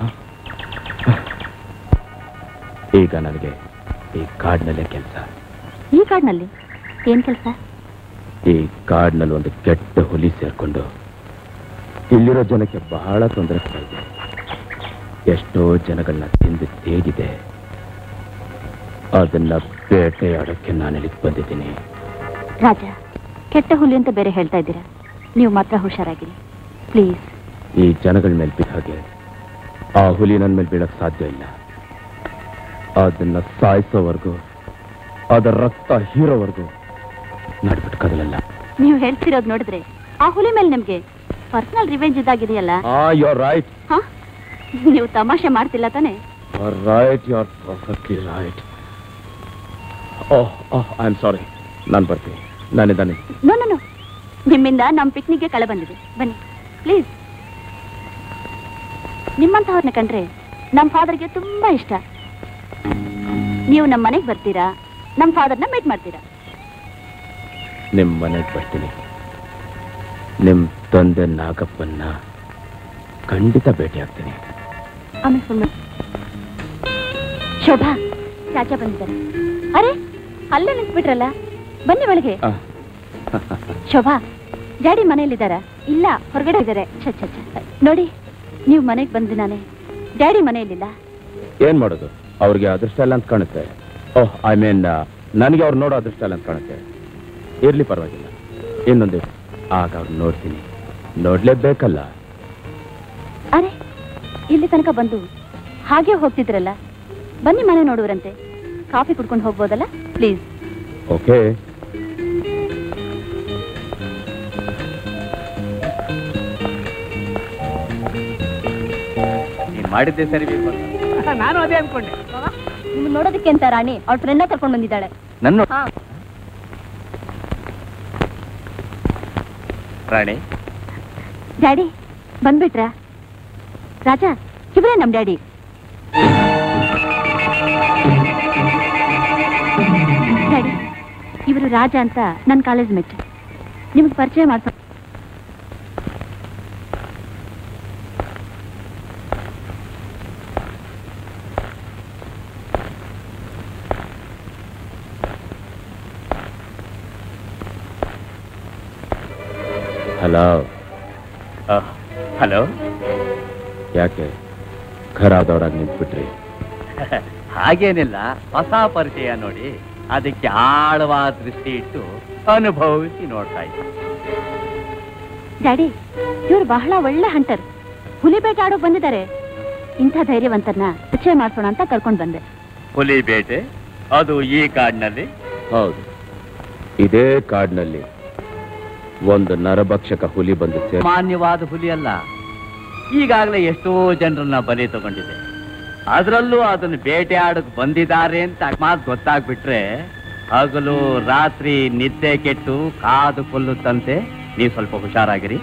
ಈಗ ನನಗೆ ಈ ಕಾಡಿನಲ್ಲೇ ಕೆಲಸ.
ಈ ಕಾಡಿನಲ್ಲಿ ಏನ್ ಕೆಲಸ?
ಈ ಕಾಡಿನಲ್ಲಿ ಒಂದು ಕೆಟ್ಟ ಹುಲಿ ಸೇರ್ಕೊಂಡು ಇಲ್ಲಿರೋ ಜನಕ್ಕೆ ಬಹಳ ತೊಂದರೆ ಇದೆ. ಎಷ್ಟೋ ಜನಗಳನ್ನ ತಿಂದು ತೇಗಿದೆ. ಅದನ್ನ ಬೇಟೆಯಾಡೋಕ್ಕೆ ನಾನು ಇಲ್ಲಿಗೆ ಬಂದಿದ್ದೀನಿ.
ರಾಜ, ಕೆಟ್ಟ ಹುಲಿ ಅಂತ ಬೇರೆ ಹೇಳ್ತಾ ಇದ್ದೀರಾ. ನೀವು ಮಾತ್ರ ಹುಷಾರಾಗಿರಿ ಪ್ಲೀಸ್.
ಈ ಜನಗಳ ಮೇಲೆ ಬಿದ್ದ ಹಾಗೆ ಆ ಹುಲಿ ನನ್ನ ಮೇಲೆ ಬೀಳಕ್ ಸಾಧ್ಯ ಇಲ್ಲ. ಅದನ್ನ ಸಾಯಿಸೋವರೆಗೂ, ಅದರ ರಕ್ತ ಹೀರೋವರೆಗೂ ನಡ್ಬಿಟ್ಟು ಕದಲಲ್ಲ.
ನೀವು ಹೇಳ್ತಿರೋದು ನೋಡಿದ್ರೆ ಆ ಹುಲಿ ಮೇಲೆ ನಿಮ್ಗೆ ಪರ್ಸನಲ್ ರಿವೆಂಜ್ ಇದಾಗಿದೆಯಲ್ಲ?
You are right.
ಹಾ, ನೀವು ತಮಾಷೆ ಮಾಡ್ತಿಲ್ಲ ತಾನೆ?
You are right, you are perfectly right. Oh oh I am sorry. ನಾನು ಬರ್ತೀನಿ. ನಾನಿದ್ದಾನೆ.
ನೋ ನೋ ನೋ, ನಿಮ್ಮಿಂದ ನಮ್ಮ ಪಿಕ್ನಿಕ್ಗೆ ಕಳೆ ಬಂದಿದೆ. ಬನ್ನಿ ಪ್ಲೀಸ್. ನಿಮ್ಮಂತವ್ರನ್ನ ಕಂಡ್ರೆ ನಮ್ಮ ಫಾದರ್ಗೆ ತುಂಬಾ ಇಷ್ಟ. ನೀವು ನಮ್ಮ ಮನೆಗೆ ಬರ್ತೀರಾ, ನಮ್ಮ ಫಾದರ್ನ ಮೀಟ್ ಮಾಡ್ತೀರಾ.
ನಿಮ್ಮ ಮನೆಗೆ ಬರ್ತೀನಿ. ನಿಮ್ ತಂದೆ ನಾಗಪ್ಪನ್ನ ಖಂಡಿತ ಭೇಟಿ ಆಗ್ತೀನಿ.
ಆಮೇಲೆ ಶೋಭಾ, ಚಾಚಾ ಬಂದಿದ್ದಾರೆ. ಅರೆ, ಅಲ್ಲೇ ನಿಂತ್ಬಿಟ್ರಲ್ಲ, ಬನ್ನಿ ಒಳಗೆ. ಶೋಭಾ, ಡ್ಯಾಡಿ ಮನೆಯಲ್ಲಿದ್ದಾರಾ? ಇಲ್ಲ, ಹೊರಗಡೆ ಇದ್ದಾರೆ. ಛ ಛ ಛ, ನೋಡಿ, ನೀವು ಮನೆಗೆ ಬಂದು ನಾನೇ, ಡ್ಯಾಡಿ ಮನೆಯಲ್ಲಿಲ್ಲ.
ಏನ್ ಮಾಡೋದು? ಅವ್ರಿಗೆ ಅದೃಷ್ಟ ಇಲ್ಲ ಅಂತ ಕಾಣುತ್ತೆ. ಓಹ್ ಐ ಮೀನ್ ನನಗೆ ಅವ್ರು ನೋಡೋ ಅದೃಷ್ಟ ಇಲ್ಲ ಅಂತ ಕಾಣುತ್ತೆ. ಇರ್ಲಿ, ಪರವಾಗಿಲ್ಲ, ಇನ್ನೊಂದು ಆಗ ಅವ್ರು ನೋಡ್ತೀನಿ. ನೋಡ್ಲೇಬೇಕಲ್ಲ.
ಅರೆ, ಇಲ್ಲಿ ತನಕ ಬಂದು ಹಾಗೆ ಹೋಗ್ತಿದ್ರಲ್ಲ, ಬನ್ನಿ ಮನೆ ನೋಡುವರಂತೆ. ಕಾಫಿ ಕುಡ್ಕೊಂಡು ಹೋಗ್ಬೋದಲ್ಲ ಪ್ಲೀಸ್.
ಓಕೆ.
ನೀನ್ ಮಾಡಿದ್ದೆ ಸರಿ.
ನಾನು ಅದೇ ಅನ್ಕೊಂಡೆ.
ನಿಮ್ ನೋಡೋದಕ್ಕೆ ಅಂತ ರಾಣಿ ಅವ್ರ ಫ್ರೆಂಡ್ ಕರ್ಕೊಂಡು ಬಂದಿದ್ದಾಳೆ.
ನನ್ನ
ಹಾ
ರಾಣಿ.
ಡ್ಯಾಡಿ ಬಂದ್ಬಿಟ್ರ? ರಾಜ, ಇವರೇ ನಮ್ ಡ್ಯಾಡಿ. ಡ್ಯಾಡಿ, ಇವರು ರಾಜ ಅಂತ ನನ್ನ ಕಾಲೇಜ್ ಮೆಟ್. ನಿಮ್ಗೆ ಪರಿಚಯ ಮಾಡ್ಸ.
ಹಲೋ.
ಹಲೋ.
ಯಾಕೆ ಖರಾದವ್ರಾಗಿ ನಿಂತ್ಬಿಟ್ರಿ?
ಹಾಗೇನಿಲ್ಲ, ಹೊಸ ಪರಿಚಯ ನೋಡಿ ಅದಕ್ಕೆ ಆಳವಾದ ದೃಷ್ಟಿ ಇಟ್ಟು ಅನುಭವಿಸಿ ನೋಡ್ತಾ ಇದ್ದೆ.
ಡ್ಯಾಡಿ, ಇವ್ರು ಬಹಳ ಒಳ್ಳೆ ಹಂಟರ್. ಹುಲಿ ಬೇಟೆ ಆಡೋಕ್ ಬಂದಿದ್ದಾರೆ. ಇಂಥ ಧೈರ್ಯವಂತರನ್ನ ಪರಿಚಯ ಮಾಡ್ಸೋಣ ಅಂತ ಕರ್ಕೊಂಡು ಬಂದೆ.
ಹುಲಿ ಬೇಟೆ? ಅದು ಈ ಕಾಡಿನಲ್ಲಿ?
ಹೌದು, ಇದೇ ಕಾಡಿನಲ್ಲಿ ಒಂದು ನರಭಕ್ಷಕ ಹುಲಿ ಬಂದು ಸೇರಿ.
ಸಾಮಾನ್ಯವಾದ ಹುಲಿ ಅಲ್ಲ, ಈಗಾಗಲೇ ಎಷ್ಟೋ ಜನರನ್ನ ಬಲಿ ತಗೊಂಡಿದೆ. ಅದರಲ್ಲೂ ಅದನ್ನು ಬೇಟೆ ಆಡಕ್ ಬಂದಿದ್ದಾರೆ ಅಂತ ಮಾತು ಗೊತ್ತಾಗ್ಬಿಟ್ರೆ ಹಗಲು ರಾತ್ರಿ ನಿದ್ದೆ ಕೆಟ್ಟು ಕಾದು ಕೊಲ್ಲುತ್ತಂತೆ. ನೀವು ಸ್ವಲ್ಪ ಹುಷಾರಾಗಿರಿ.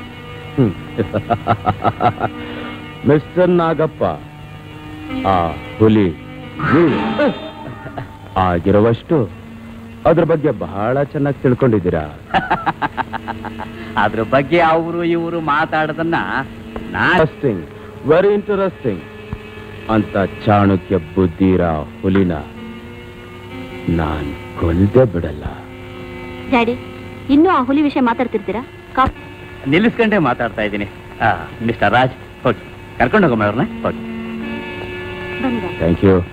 ಮಿಸ್ಟರ್ ನಾಗಪ್ಪ, ಆ ಹುಲಿ ಆಗಿರುವಷ್ಟು ಅದ್ರ ಬಗ್ಗೆ ಬಹಳ ಚೆನ್ನಾಗಿ ತಿಳ್ಕೊಂಡಿದ್ದೀರಾ.
ಅದ್ರ ಬಗ್ಗೆ ಅವರು ಇವರು ಮಾತಾಡೋದನ್ನ
ಇಂಟ್ರೆಸ್ಟಿಂಗ್, ವೆರಿ ಇಂಟರೆಸ್ಟಿಂಗ್ ಅಂತ ಚಾಣಕ್ಯ ಬುದ್ಧಿರ ಹುಲಿನ ನಾನ್ ಕೊಲ್ದೆ ಬಿಡಲ್ಲ.
ಡ್ಯಾಡಿ, ಇನ್ನೂ ಆ ಹುಲಿ ವಿಷಯ ಮಾತಾಡ್ತಿರ್ತೀರಾ?
ನಿಲ್ಲಿಸ್ಕೊಂಡೇ ಮಾತಾಡ್ತಾ ಇದ್ದೀನಿ. ಮಿಸ್ಟರ್ ರಾಜ್, ಹೋಗಿ ಕರ್ಕೊಂಡು ಹೋಗಮ್ಮ ಅವ್ರನ್ನ. ಹೋಗಿ.
Thank you.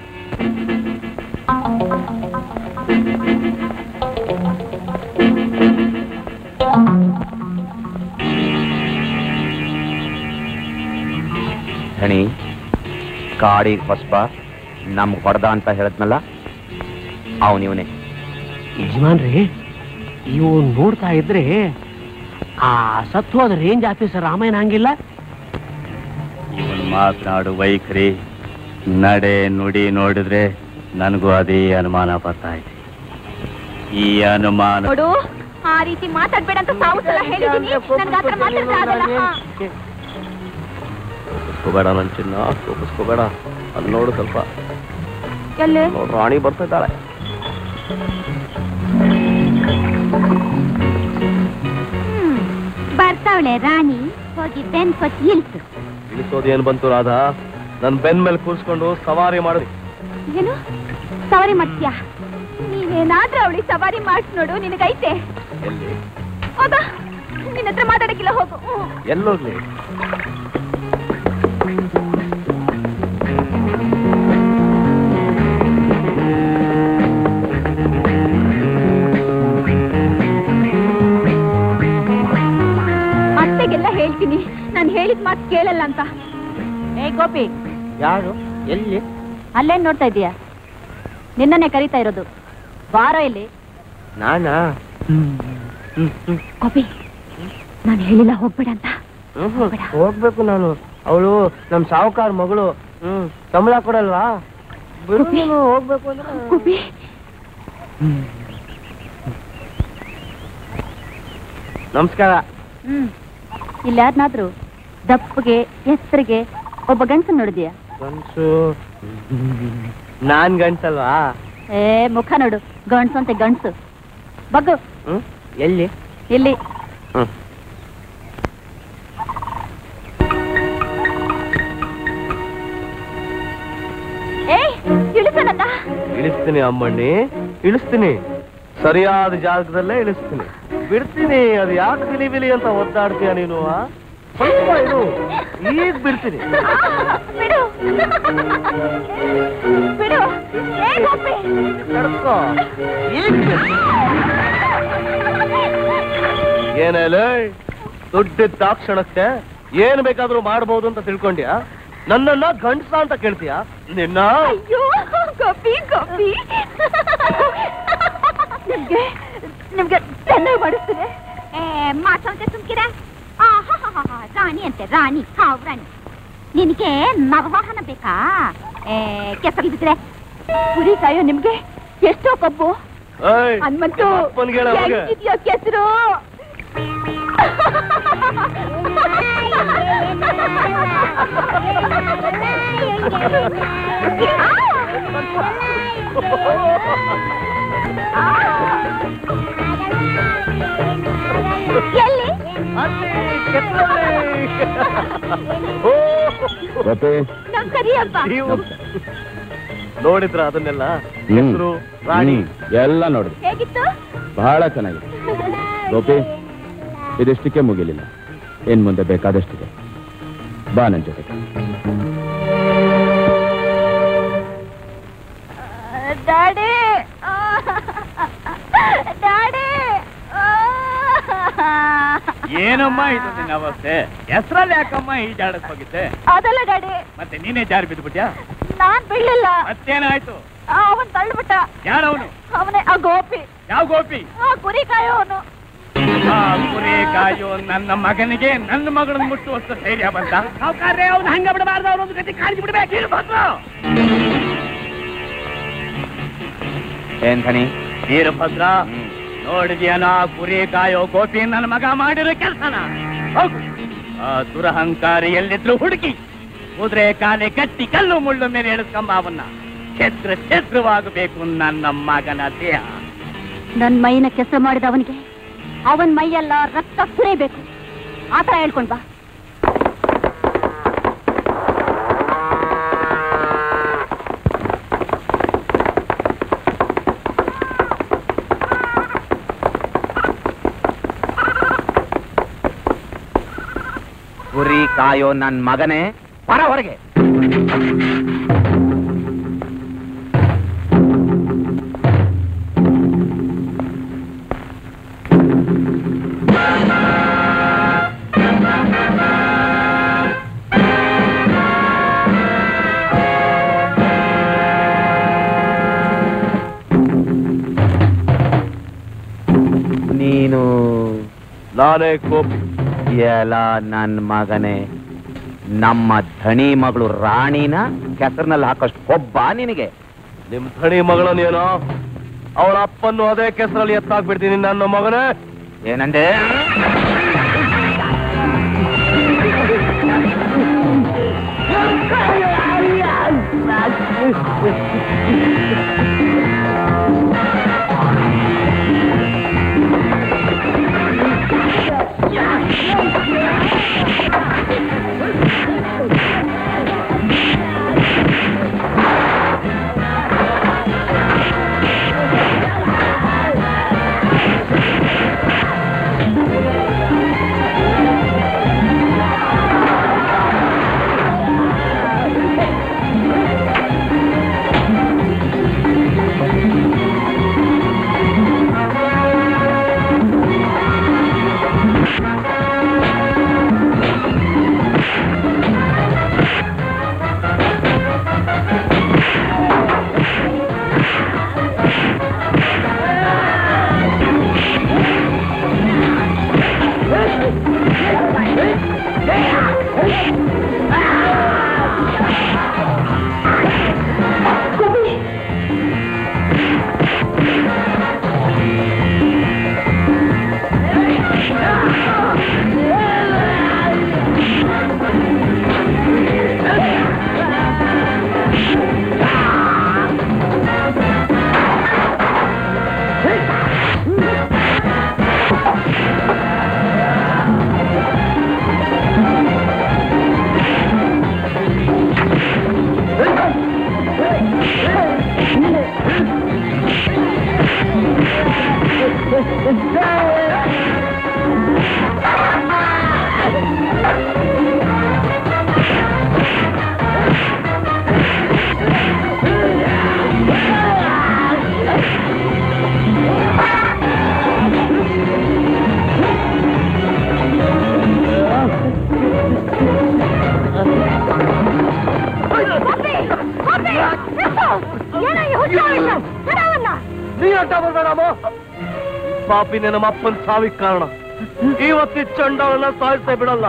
ಧಣಿ, ಕಾಡಿಗೆ ಹೊಸಬ ನಮ್ಗೆ ಹೊಡೆದ ಅಂತ ಹೇಳದ್ನಲ್ಲ, ಅವನಿವನೇ.
ಯಜಮಾನ್ರಿ, ಇವು ನೋಡ್ತಾ ಇದ್ರೆ ಆ ಸತ್ವದ ರೇಂಜ್ ಆಫೀಸರ್ ರಾಮಾಯಣ ಹಂಗಿಲ್ಲ.
ಇವನ್ ಮಾತನಾಡು ವೈಖರಿ, ನಡೆ ನುಡಿ ನೋಡಿದ್ರೆ ನನಗೂ ಅದೇ ಅನುಮಾನ ಬರ್ತಾ ಇದೆ. ಈ ಅನುಮಾನ
ನೋಡು, ಆ ರೀತಿ ಮಾತಾಡ್ಬೇಡ ಅಂತ ಸಾವು ಸಲ ಹೇಳಿದೀನಿ. ನನ್ಗೆ ಆತರ ಮಾತಾಡ್ತಾ ಆಗಲ್ಲ.
ಕೋಪಿಸ್ಕೋಬೇಡ ನನ್ ಚಿನ್ನ, ಕೋಪಿಸ್ಕೋಬೇಡ. ಅಲ್ಲಿ ನೋಡು ಸ್ವಲ್ಪ.
ಎಲ್ಲಿ
ನೋಡು, ರಾಣಿ ಬರ್ತಾ ಇದ್ದಾಳೆ.
ಬರ್ತಾವಳೆ ರಾಣಿ. ಹೋಗಿ ಬೆನ್ ಕೊಟ್ಟು ಇಳಿಸು.
ಇಳಿಸೋದು ಏನ್ ಬಂತು ರಾಧಾ? ನನ್ ಬೆನ್ ಮೇಲೆ ಕೂರ್ಸ್ಕೊಂಡು ಸವಾರಿ ಮಾಡಿದ್ವಿ.
ಏನು ಸವಾರಿ ಮಾಡ್ತೀಯಾ? ನೀನೇನಾದ್ರೂ ಅವಳಿ ಸವಾರಿ ಮಾಡ್ಸ್ ನೋಡು, ನಿನಗೈತೆ.
ಎಲ್ಲಿ?
ಹೋಗ, ನಿನ್ನ ಹತ್ರ ಮಾತಾಡಕ್ಕಿಲ್ಲ, ಹೋಗು.
ಎಲ್ಲೋಗ್ಲಿ?
ಅತ್ತೆಗೆಲ್ಲ ಹೇಳ್ತೀನಿ ನಾನು ಹೇಳಿದ ಮಾತು ಕೇಳಲ್ಲ ಅಂತ.
ಏ ಗೋಪಿ,
ಯಾರು? ಎಲ್ಲಿ?
ಅಲ್ಲೇನ್ ನೋಡ್ತಾ ಇದೀಯಾ? ನಿನ್ನನ್ನೇ ಕರೀತಾ ಇರೋದು. ಬಾರೋ ಇಲ್ಲಿ.
ನಾನಾ?
ಗೋಪಿ, ನಾನು ಹೇಳಿಲ್ಲ ಹೋಗ್ಬೇಡ ಅಂತ.
ಹೋಗ್ಬೇಕು ನಾನು. ಅವಳು ನಮ್ ಸಾವುಕಾರ ಮಗಳು. ಹ್ಮ್ ಸಂಬಳ ಕೊಡಲ್ವಾ? ಬಿಡು, ನೀನು ಹೋಗ್ಬೇಕು ಅಂದ್ರೆ.
ಗೋಪಿ,
ನಮಸ್ಕಾರ.
ಹ್ಮ್ ಇಲ್ಲಿ ಯಾರನ್ನಾದ್ರೂ ದಪ್ಪಗೆ ಹೆಸರಿಗೆ ಒಬ್ಬ ಗಂಡಸನ್ ನೋಡಿದ್ಯಾ?
ಗಂಡ್ಸು? ನಾನ್ ಗಂಡ್ಸಲ್ವಾ?
ಏ ಮುಖ ನೋಡು, ಗಂಡ್ಸು ಅಂತೆ ಗಂಡ್ಸು. ಬಗ್ಗು.
ಹ್ಮ್ ಎಲ್ಲಿ?
ಇಲ್ಲಿ.
ಹ್ಮ್
ಏ ಇಳಿಸನಕ್ಕ.
ಇಳಿಸ್ತೀನಿ ಅಮ್ಮಣ್ಣಿ, ಇಳಿಸ್ತೀನಿ. ಸರಿಯಾದ ಜಾಗದಲ್ಲೇ ಇಳಿಸ್ತೀನಿ. ಬಿಡ್ತೀನಿ. ಅದು ಯಾಕೆ ಬಿಲಿ ಬಿಲಿ ಅಂತ ಒದ್ದಾಡ್ತೀಯ ನೀನು? ಸ್ವಲ್ಪ ಇರು, ಈಗ ಬಿಡ್ತೀನಿ.
ಬಿಡು ಬಿಡು. ಏ ಗೋಪಿ,
ತಡ್ಕೋ, ಈಗ ಏನೇಲೆ ದುಡ್ಡಿದ್ದ ದಾಕ್ಷಣಕ್ಕೆ ಏನ್ ಬೇಕಾದ್ರೂ ಮಾಡ್ಬೋದು ಅಂತ ತಿಳ್ಕೊಂಡ್ಯಾ? ನನ್ನನ್ನ ಗಂಡಸ ಅಂತ ಕೇಳ್ತೀಯಾ? ನಿನ್ನ
ಅಯ್ಯೋ ಗೋಪಿ ಗೋಪಿ, ನಿಮ್ಗೆ ನಿಮ್ಗೆ ಚೆನ್ನಾಗಿ ಮಾಡಿಸ್ತೀನಿ. ಏ ಮಾತಾಡ್ತೆ ಸುಮ್ಕಿರ. ರಾಣಿ ಅಂತೆ ರಾಣಿ. ಹಾವ್ ರಾಣಿ. ನಿನಗೆ ನವವಾಹನ ಬೇಕಾ? ಏ ಕೆಸರು ಬಿದ್ರೆ ಕುರಿ ಕಾಯೋ ನಿಮ್ಗೆ ಎಷ್ಟೋ ಕಬ್ಬು. ಹನುಮಂತು ಹೆಂಗಿದ್ಯೋ ಕೆಸರು? ಎಲ್ಲಿ ನಮ್ ಕರಿಯಪ್ಪ
ನೋಡಿದ್ರ ಅದನ್ನೆಲ್ಲ? ಹೆಸರು ರಾಣಿ
ಎಲ್ಲ ನೋಡ್ರಿ.
ಹೇಗಿತ್ತು?
ಬಹಳ ಚೆನ್ನಾಗಿದೆ ಗೋಪಿ. ಇದಿಷ್ಟಕ್ಕೆ ಮುಗಿಲಿಲ್ಲ, ಏನ್ ಮುಂದೆ ಬೇಕಾದಷ್ಟಿದೆ. ಬಾ ನನ್ ಜೊತೆ.
Daddy daddy.
ಏನಮ್ಮ ಇದು ನಿನ್ನ ಅವಸ್ಥೆ? ಹೆಸರಲ್ಲಿ ಯಾಕಮ್ಮ ಈಜಾಡಕ್ ಹೋಗಿದ್ದೆ?
ಅದಲ್ಲ ಡ್ಯಾಡಿ.
ಮತ್ತೆ ನೀನೇ ಜಾರಿ ಬಿದ್ದುಬಿಟ್ಯಾ?
ನಾನ್ ಬೀಳಿಲ್ಲ.
ಮತ್ತೇನಾಯ್ತು?
ಅವನ್ ತಳ್ಳಿಬಿಟ್ಟ.
ಯಾರವನು?
ಅವನೇ ಆ ಗೋಪಿ.
ಯಾವ ಗೋಪಿ?
ಆ ಕುರಿ ಕಾಯೋನು.
ಆ ಕುರಿ ಕಾಯೋ ನನ್ನ ಮಗನಿಗೆ ನನ್ನ ಮಗಳನ್ನ ಮುಟ್ಟುವಷ್ಟು ಧೈರ್ಯ ಬಂತ? ಅವ್ನು ಹಂಗ ಬಿಡಬಾರ್ದು, ಅವನೊಂದು ಗತಿ ಕಾಣಿಸಿ ಬಿಡ್ಬೇಕು.
ಏನ್ ಧನಿ?
ವೀರಭದ್ರ, ನೋಡಿದ್ಯಾನ ಕುರಿ ಕಾಯೋ ಗೋಪಿ ನನ್ನ ಮಗ ಮಾಡಿರೋ ಕೆಲಸನ? ಹೋಗು, ಆ ದುರಹಂಕಾರಿ ಎಲ್ಲಿದ್ರು ಹುಡುಕಿ ಕುದುರೆ ಕಾಲೆ ಕಟ್ಟಿ ಕಲ್ಲು ಮುಳ್ಳು ಮೇಲೆ ಎಳೆಸ್ಕೊಂಬ ಅವನ್ನ. ಛತ್ರ ಛತ್ರವಾಗಬೇಕು ನನ್ನ ಮಗನ ದೇಹ.
ನನ್ ಮೈನ ಕೆಸರು ಮಾಡಿದ ಅವನಿಗೆ ಅವನ್ ಮೈಯೆಲ್ಲ ರಕ್ತ ಸುರಿಬೇಕು. ಆತರ ಹೇಳ್ಕೊಂಡ್ ಬಾ.
ಕುರಿ ಕಾಯೋ ನನ್ ಮಗನೇ, ಹೊರ ಹೊರಗೆ. ನೀನು?
ನಾನೇ ಗೋಪಿ.
ಎಲ್ಲ ನನ್ ಮಗನೇ, ನಮ್ಮ ಧಣಿ ಮಗಳು ರಾಣಿನ ಕೆಸರಿನಲ್ಲಿ ಹಾಕಷ್ಟು ಕೊಬ್ಬ ನಿನಗೆ?
ನಿಮ್ ಧಣಿ ಮಗಳನ್ನೇನೋ ಅವಳ ಅಪ್ಪನ್ನು ಅದೇ ಕೆಸರಲ್ಲಿ ಎತ್ತಾಕ್ಬಿಡ್ತೀನಿ ನನ್ನ ಮಗನೇ.
ಏನಂದೆ?
ನೀ ಅಂತ ಬರ್ಬೇಡಮ್ಮ. ಪಾಪಿನೇ ನಮ್ಮ ಅಪ್ಪನ ಸಾವಿಗೆ ಕಾರಣ. ಇವತ್ತಿ ಚಂಡವನ್ನ ಸಾಯಿಸೇ ಬಿಡಲ್ಲ.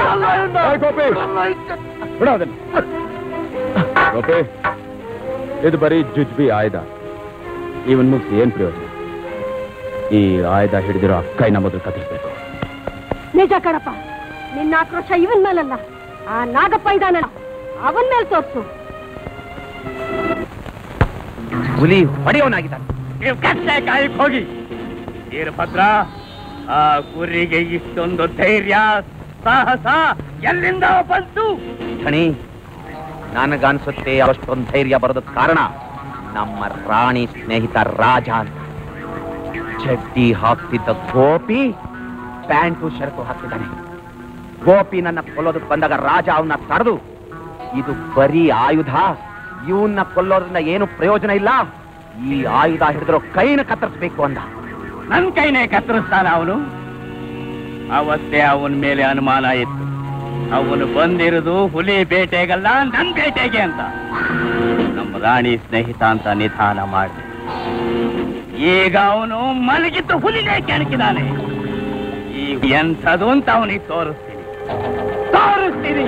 ಗೋಪಿ, ಇದು ಬರೀ ಜುಜ್ಬಿ ಆಯ್ದ. ಇವನ್ ಮುಗಿಸಿ ಏನ್ ಪ್ರಯೋಜನ? ಈ ಆಯ್ದ ಹಿಡಿದಿರೋ ಅಕ್ಕೈನ ಮೊದಲು ಕತ್ತರಿಸ್ಬೇಕು.
ನಿಜ ಕಣಪ್ಪ, ನಿನ್ನ ಆಕ್ರೋಶ ಇವನ್ ಮೇಲಲ್ಲ, ಆ ನಾಗಪ್ಪ ಇದಾನಲ್ಲ ಅವನ್ ಮೇಲೆ ತೋರ್ಸು.
ಹುಲಿ ಹೊಡೆಯವನಾಗಿದ್ದಾನೆ.
ನೀವು ಕಷ್ಟೇ ಕಾಯಕ್ ಹೋಗಿ. ವೀರಭದ್ರ, ಆ ಕುರಿಗೆ ಇಷ್ಟೊಂದು ಧೈರ್ಯ ಸಾಹಸ ಎಲ್ಲಿಂದ ಬಂತು?
ಧಣಿ, ನನಗನ್ಸುತ್ತೆ ಅಷ್ಟೊಂದು ಧೈರ್ಯ ಬರೋದಕ್ಕೆ ಕಾರಣ ನಮ್ಮ ರಾಣಿ ಸ್ನೇಹಿತ ರಾಜ ಅಂತ. ಚಡ್ಡಿ ಹಾಕ್ತಿದ್ದ ಗೋಪಿ ಪ್ಯಾಂಟು ಶರ್ಟು ಹಾಕ್ತಿದ್ದಾನೆ. ಗೋಪಿ ನನ್ನ ಕೊಲ್ಲೋದಕ್ಕೆ ಬಂದಾಗ ರಾಜ ಅವನ್ನ ತಡೆದು, ಇದು ಬರೀ ಆಯುಧ, ಇವನ್ನ ಕೊಲ್ಲೋದ್ರಿಂದ ಏನು ಪ್ರಯೋಜನ ಇಲ್ಲ, ಈ ಆಯುಧ ಹಿಡಿದಿರೋ ಕೈನ ಕತ್ತರಿಸ್ಬೇಕು ಅಂದ.
ನನ್ ಕೈನೇ ಕತ್ತರಿಸ್ತಾನ ಅವನು? ಅವತ್ತೇ ಅವನ ಮೇಲೆ ಅನುಮಾನ ಇತ್ತು. ಅವನು ಬಂದಿರುವುದು ಹುಲಿ ಬೇಟೆಗಲ್ಲ, ನನ್ ಬೇಟೆಗೆ ಅಂತ. ನಮ್ಮ ರಾಣಿ ಸ್ನೇಹಿತ ಅಂತ ನಿಧಾನ ಮಾಡಿ ಈಗ ಅವನು ಮಲಗಿದ್ದು ಹುಲಿನೇ ಕೆಣಕಿದಾನೆ. ಈಗ ಎಂಥದು ಅಂತ ಅವನಿಗೆ ತೋರಿಸ್ತೀನಿ ತೋರಿಸ್ತೀನಿ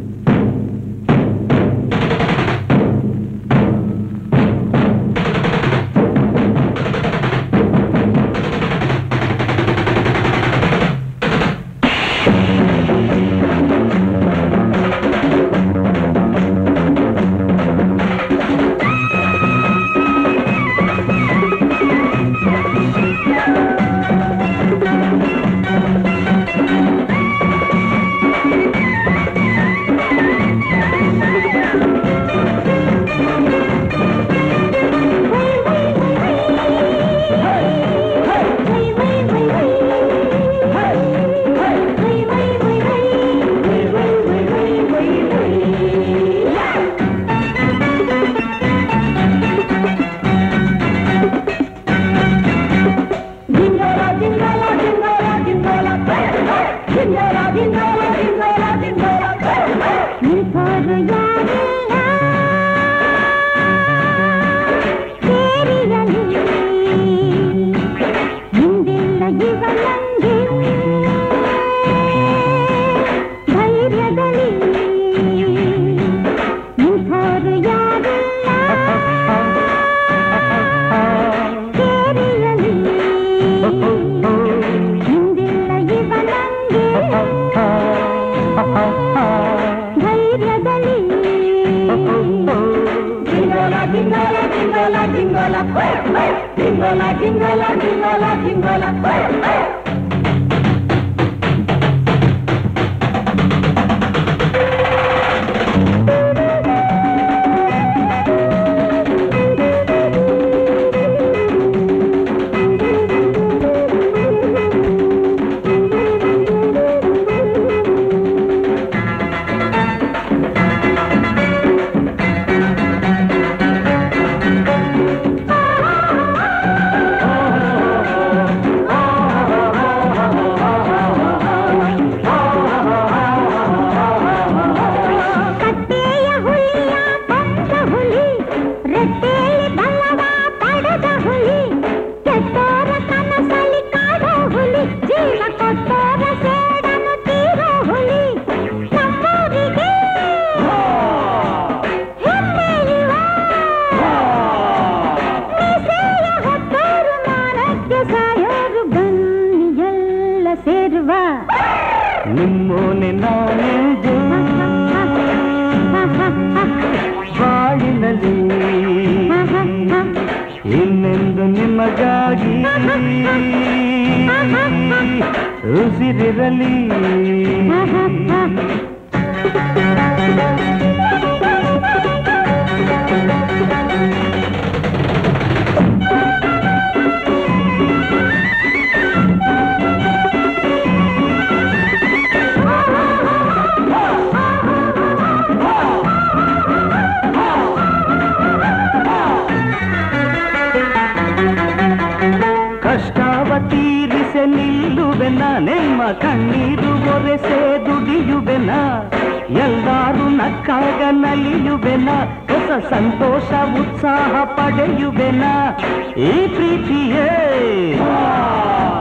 ಸಂತೋಷ ಉತ್ಸಾಹ ಪಡೆಯುವೆನ ಈ ಪ್ರೀತಿಯೇ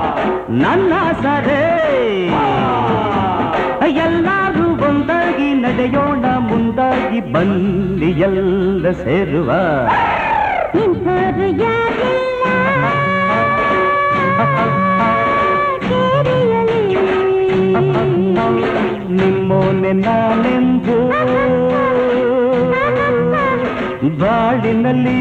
ನನ್ನ ಸರೇ ಎಲ್ಲರೂ ಒಂದಾಗಿ ನಡೆಯೋಣ ಮುಂದಾಗಿ ಬನ್ನಿ ಎಲ್ಲ ಸೇರುವ ನಿಮ್ಮೋನೆ ನಾನೆಂದು ಬಾಳಿನಲ್ಲಿ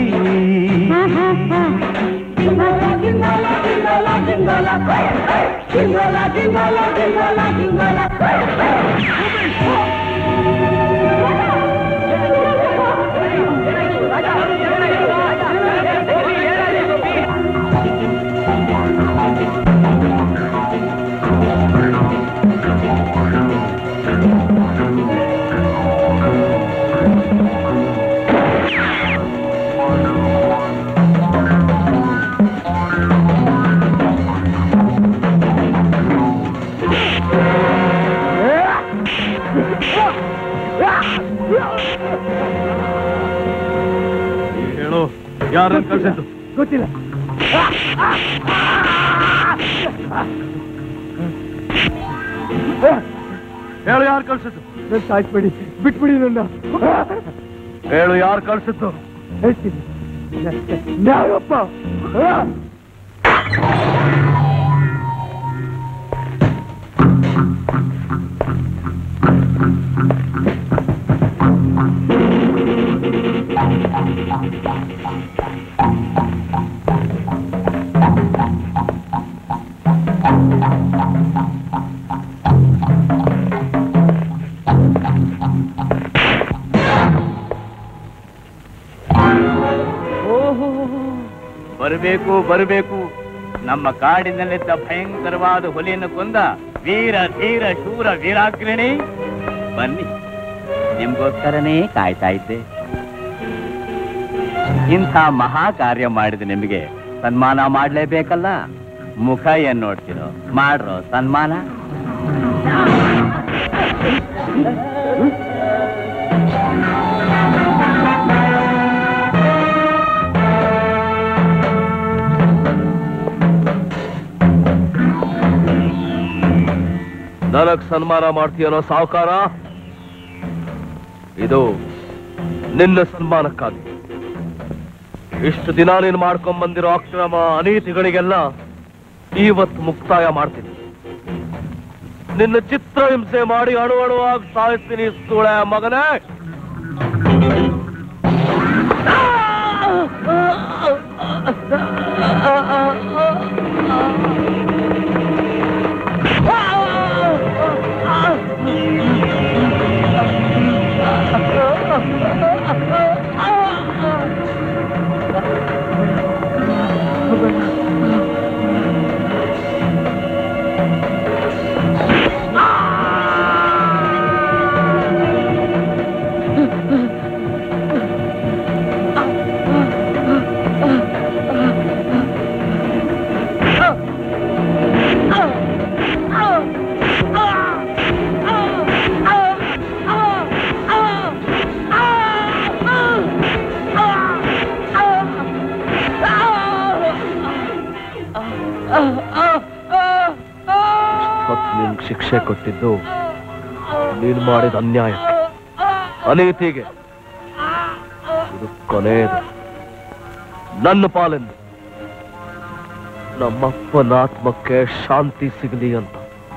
ಹೇಳು, ಯಾರನ್ನು ಕಳಿಸಿದ್ದು?
ಗೊತ್ತಿಲ್ಲ.
ಹೇಳು, ಯಾರು ಕಳಿಸಿದ್ದು?
ಸಾಯಿಸ್ಬೇಡಿ, ಬಿಟ್ಬಿಡಿ ನನ್ನ.
ಹೇಳು, ಯಾರು ಕಳಿಸಿದ್ದು?
ಹೇಳ್ತೀನಿ. ಯಾರಪ್ಪ?
ಬರಬೇಕು ಬರಬೇಕು, ನಮ್ಮ ಕಾಡಿನಲ್ಲಿದ್ದ ಭಯಂಕರವಾದ ಹುಲಿಯನ್ನು ಕೊಂದ ವೀರ ಧೀರ ಶೂರ ವೀರಾಗ್ರಣಿ ಬನ್ನಿ, ನಿಮ್ಗೋಸ್ಕರನೇ ಕಾಯ್ತಾ ಇದ್ದೆ. ಇಂಥ ಮಹಾ ಕಾರ್ಯ ಮಾಡಿದ ನಿಮಗೆ ಸನ್ಮಾನ ಮಾಡ್ಲೇಬೇಕಲ್ಲ. ಮುಖ ಏನ್ ನೋಡ್ತಿರೋ, ಮಾಡ್ರೋ ಸನ್ಮಾನ.
ನನಗ್ ಸನ್ಮಾನ ಮಾಡ್ತೀಯನೋ ಸಾಹುಕಾರ? ಇದು ನಿನ್ನ ಸನ್ಮಾನಕ್ಕಾಗಿ. ಇಷ್ಟು ದಿನ ನೀನು ಮಾಡ್ಕೊಂಡ್ ಬಂದಿರೋ ಅಕ್ರಮ ಅನೀತಿಗಳಿಗೆಲ್ಲ ಇವತ್ತು ಮುಕ್ತಾಯ ಮಾಡ್ತೀನಿ. ನಿನ್ನ ಚಿತ್ರಹಿಂಸೆ ಮಾಡಿ ಅಣು ಅಣುವಾಗಿ ಸಾಯಿಸ್ತೀನಿ ಸುಳೆ ಮಗನೇ. ಶಿಕ್ಷೆ ಕೊಟ್ಟಿದ್ದು ನೀನು ಮಾಡಿದ ಅನ್ಯಾಯಕ್ಕೆ, ಅನೀತಿಗೆ. ಇದು ಕೊನೆಯದು, ನನ್ನ ಪಾಲೆಂದು. ನಮ್ಮಪ್ಪನ ಆತ್ಮಕ್ಕೆ ಶಾಂತಿ ಸಿಗಲಿ ಅಂತ.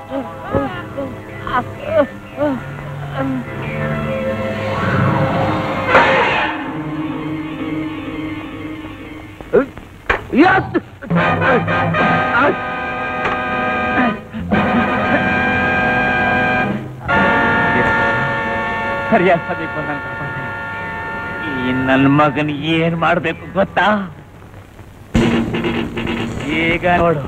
ಸರಿಯಾದ ಸಮಯಕ್ಕೆ ಬಂದಂಗ ಈ ನನ್ನ ಮಗನ್ ಏನ್ ಮಾಡ್ಬೇಕು ಗೊತ್ತಾ? ಈಗ ನೋಡು,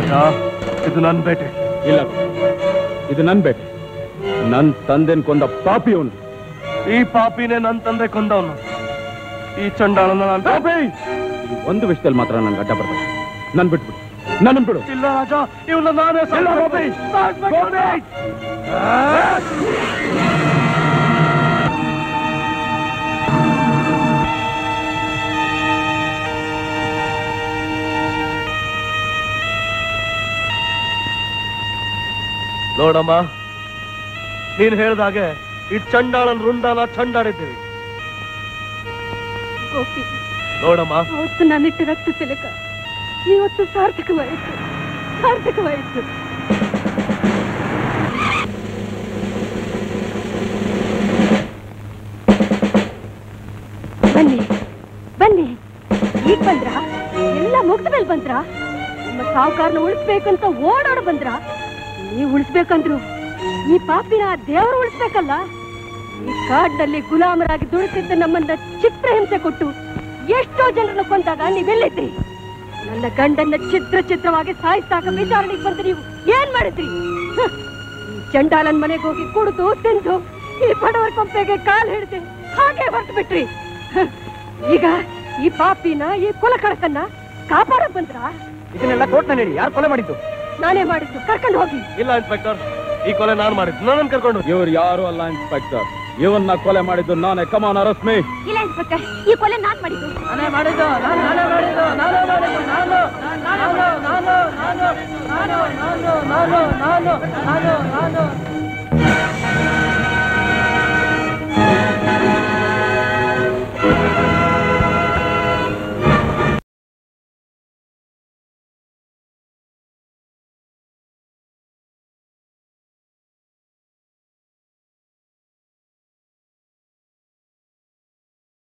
ರಾಜ, ಇದು ನನ್ನ ಬೇಟೆ.
ಇಲ್ಲ, ಇದು ನನ್ನ ಬೇಟೆ. ನನ್ನ ತಂದೆನ್ ಕೊಂದ ಪಾಪಿ ಅವನು.
ಈ ಪಾಪಿನೇ ನನ್ನ ತಂದೆ ಕೊಂದವನು. ಈ ಚಂಡಾಳನ ನಾನು ಪಾಪಿ.
ಒಂದು ವಿಷಯದಲ್ಲಿ ಮಾತ್ರ ನನ್ಗೆ ಅಡ್ಡ ಬರ್ತಾರೆ. ನನ್ ಬಿಟ್ಬಿಡು, ನನ್ನ ಬಿಡು.
ಇಲ್ಲ ರಾಜ, ಇವನ್ನ ನಾನೇ ಪಾಪಿ. ನೋಡಮ್ಮ, ನೀನ್ ಹೇಳ್ದಾಗೆ ಈ ಚಂಡಾಳನ್ ರುಂಡಾನ ಚಂಡಾಡಿದ್ದೀವಿ.
ಗೋಪಿ,
ನೋಡಮ್ಮ,
ಅವತ್ತು ನಾನಿಟ್ಟು ರಕ್ತ ತಿಲಕ ಇವತ್ತು ಸಾರ್ಥಕವಾಯಿತು, ಸಾರ್ಥಕವಾಯಿತು. ಬನ್ನಿ ಬನ್ನಿ, ಈಗ ಬಂದ್ರ? ಎಲ್ಲ ಮುಗ್ದ ಮೇಲೆ ಬಂದ್ರ? ನಿಮ್ಮ ಸಾವುಕಾರನ ಉಳಿಸ್ಬೇಕಂತ ಓಡಾಡ ಬಂದ್ರ? ನೀವು ಉಳಿಸ್ಬೇಕಂದ್ರು ಈ ಪಾಪಿನ ದೇವರು ಉಳಿಸ್ಬೇಕಲ್ಲ. ಈ ಕಾಡಿನಲ್ಲಿ ಗುಲಾಮರಾಗಿ ದುಡಿತಿದ್ದ ನಮ್ಮನ್ನ ಚಿತ್ರಹಿಂಸೆ ಕೊಟ್ಟು ಎಷ್ಟೋ ಜನರನ್ನು ಕೊಂದಾಗ ನೀವೆಲ್ಲಿದ್ರಿ? ನನ್ನ ಗಂಡನ್ನ ಚಿತ್ರ ಚಿತ್ರವಾಗಿ ಸಾಯಿಸಾಕ ವಿಚಾರಣೆಗೆ ಬಂದು ನೀವು ಏನ್ ಮಾಡಿದ್ರಿ? ಈ ಚಂಡಾಲನ್ ಮನೆಗೆ ಹೋಗಿ ಕುಡಿದು ತಿಂದು ಈ ಬಡವರ ಕೊಂಪೆಗೆ ಕಾಲು ಹಿಡಿದು ಹಾಗೆ ಹೊರಟು ಬಿಟ್ರಿ. ಈಗ ಈ ಪಾಪಿನ, ಈ ಕುಲಕಳಕನ್ನ ಕಾಪಾಡಕ್ ಬಂದ್ರ?
ಇದನ್ನೆಲ್ಲ ಕೋರ್ಟ್ನ ಹೇಳಿ, ಯಾರು ಕೊಲೆ ಮಾಡಿದ್ದು?
ನಾನೇ ಮಾಡಿದ್ದು, ಕರ್ಕೊಂಡು ಹೋಗಿ.
ಇಲ್ಲ ಇನ್ಸ್ಪೆಕ್ಟರ್, ಈ ಕೊಲೆ ನಾನು ಮಾಡಿದ್ದು. ನನ್ನ ಕರ್ಕೊಂಡು.
ಇವ್ರು ಯಾರು ಅಲ್ಲ ಇನ್ಸ್ಪೆಕ್ಟರ್, ಇವನ್ನ ಕೊಲೆ ಮಾಡಿದ್ದು ನಾನೇ. Come on, arrest me.
ಇಲ್ಲ ಇನ್ಸ್ಪೆಕ್ಟರ್, ಈ ಕೊಲೆ ನಾನ್ ಮಾಡಿದ್ದು.
ನಾನೇ ಮಾಡಿದ್ದು, ನಾನು ನಾನೇ ಮಾಡಿದ್ದು, ನಾನೇ ಮಾಡಿದ್ದು, ನಾನು ನಾನು ನಾನು ನಾನು ನಾನು ನಾನು ನಾನು ನಾನು ನಾನು ನಾನು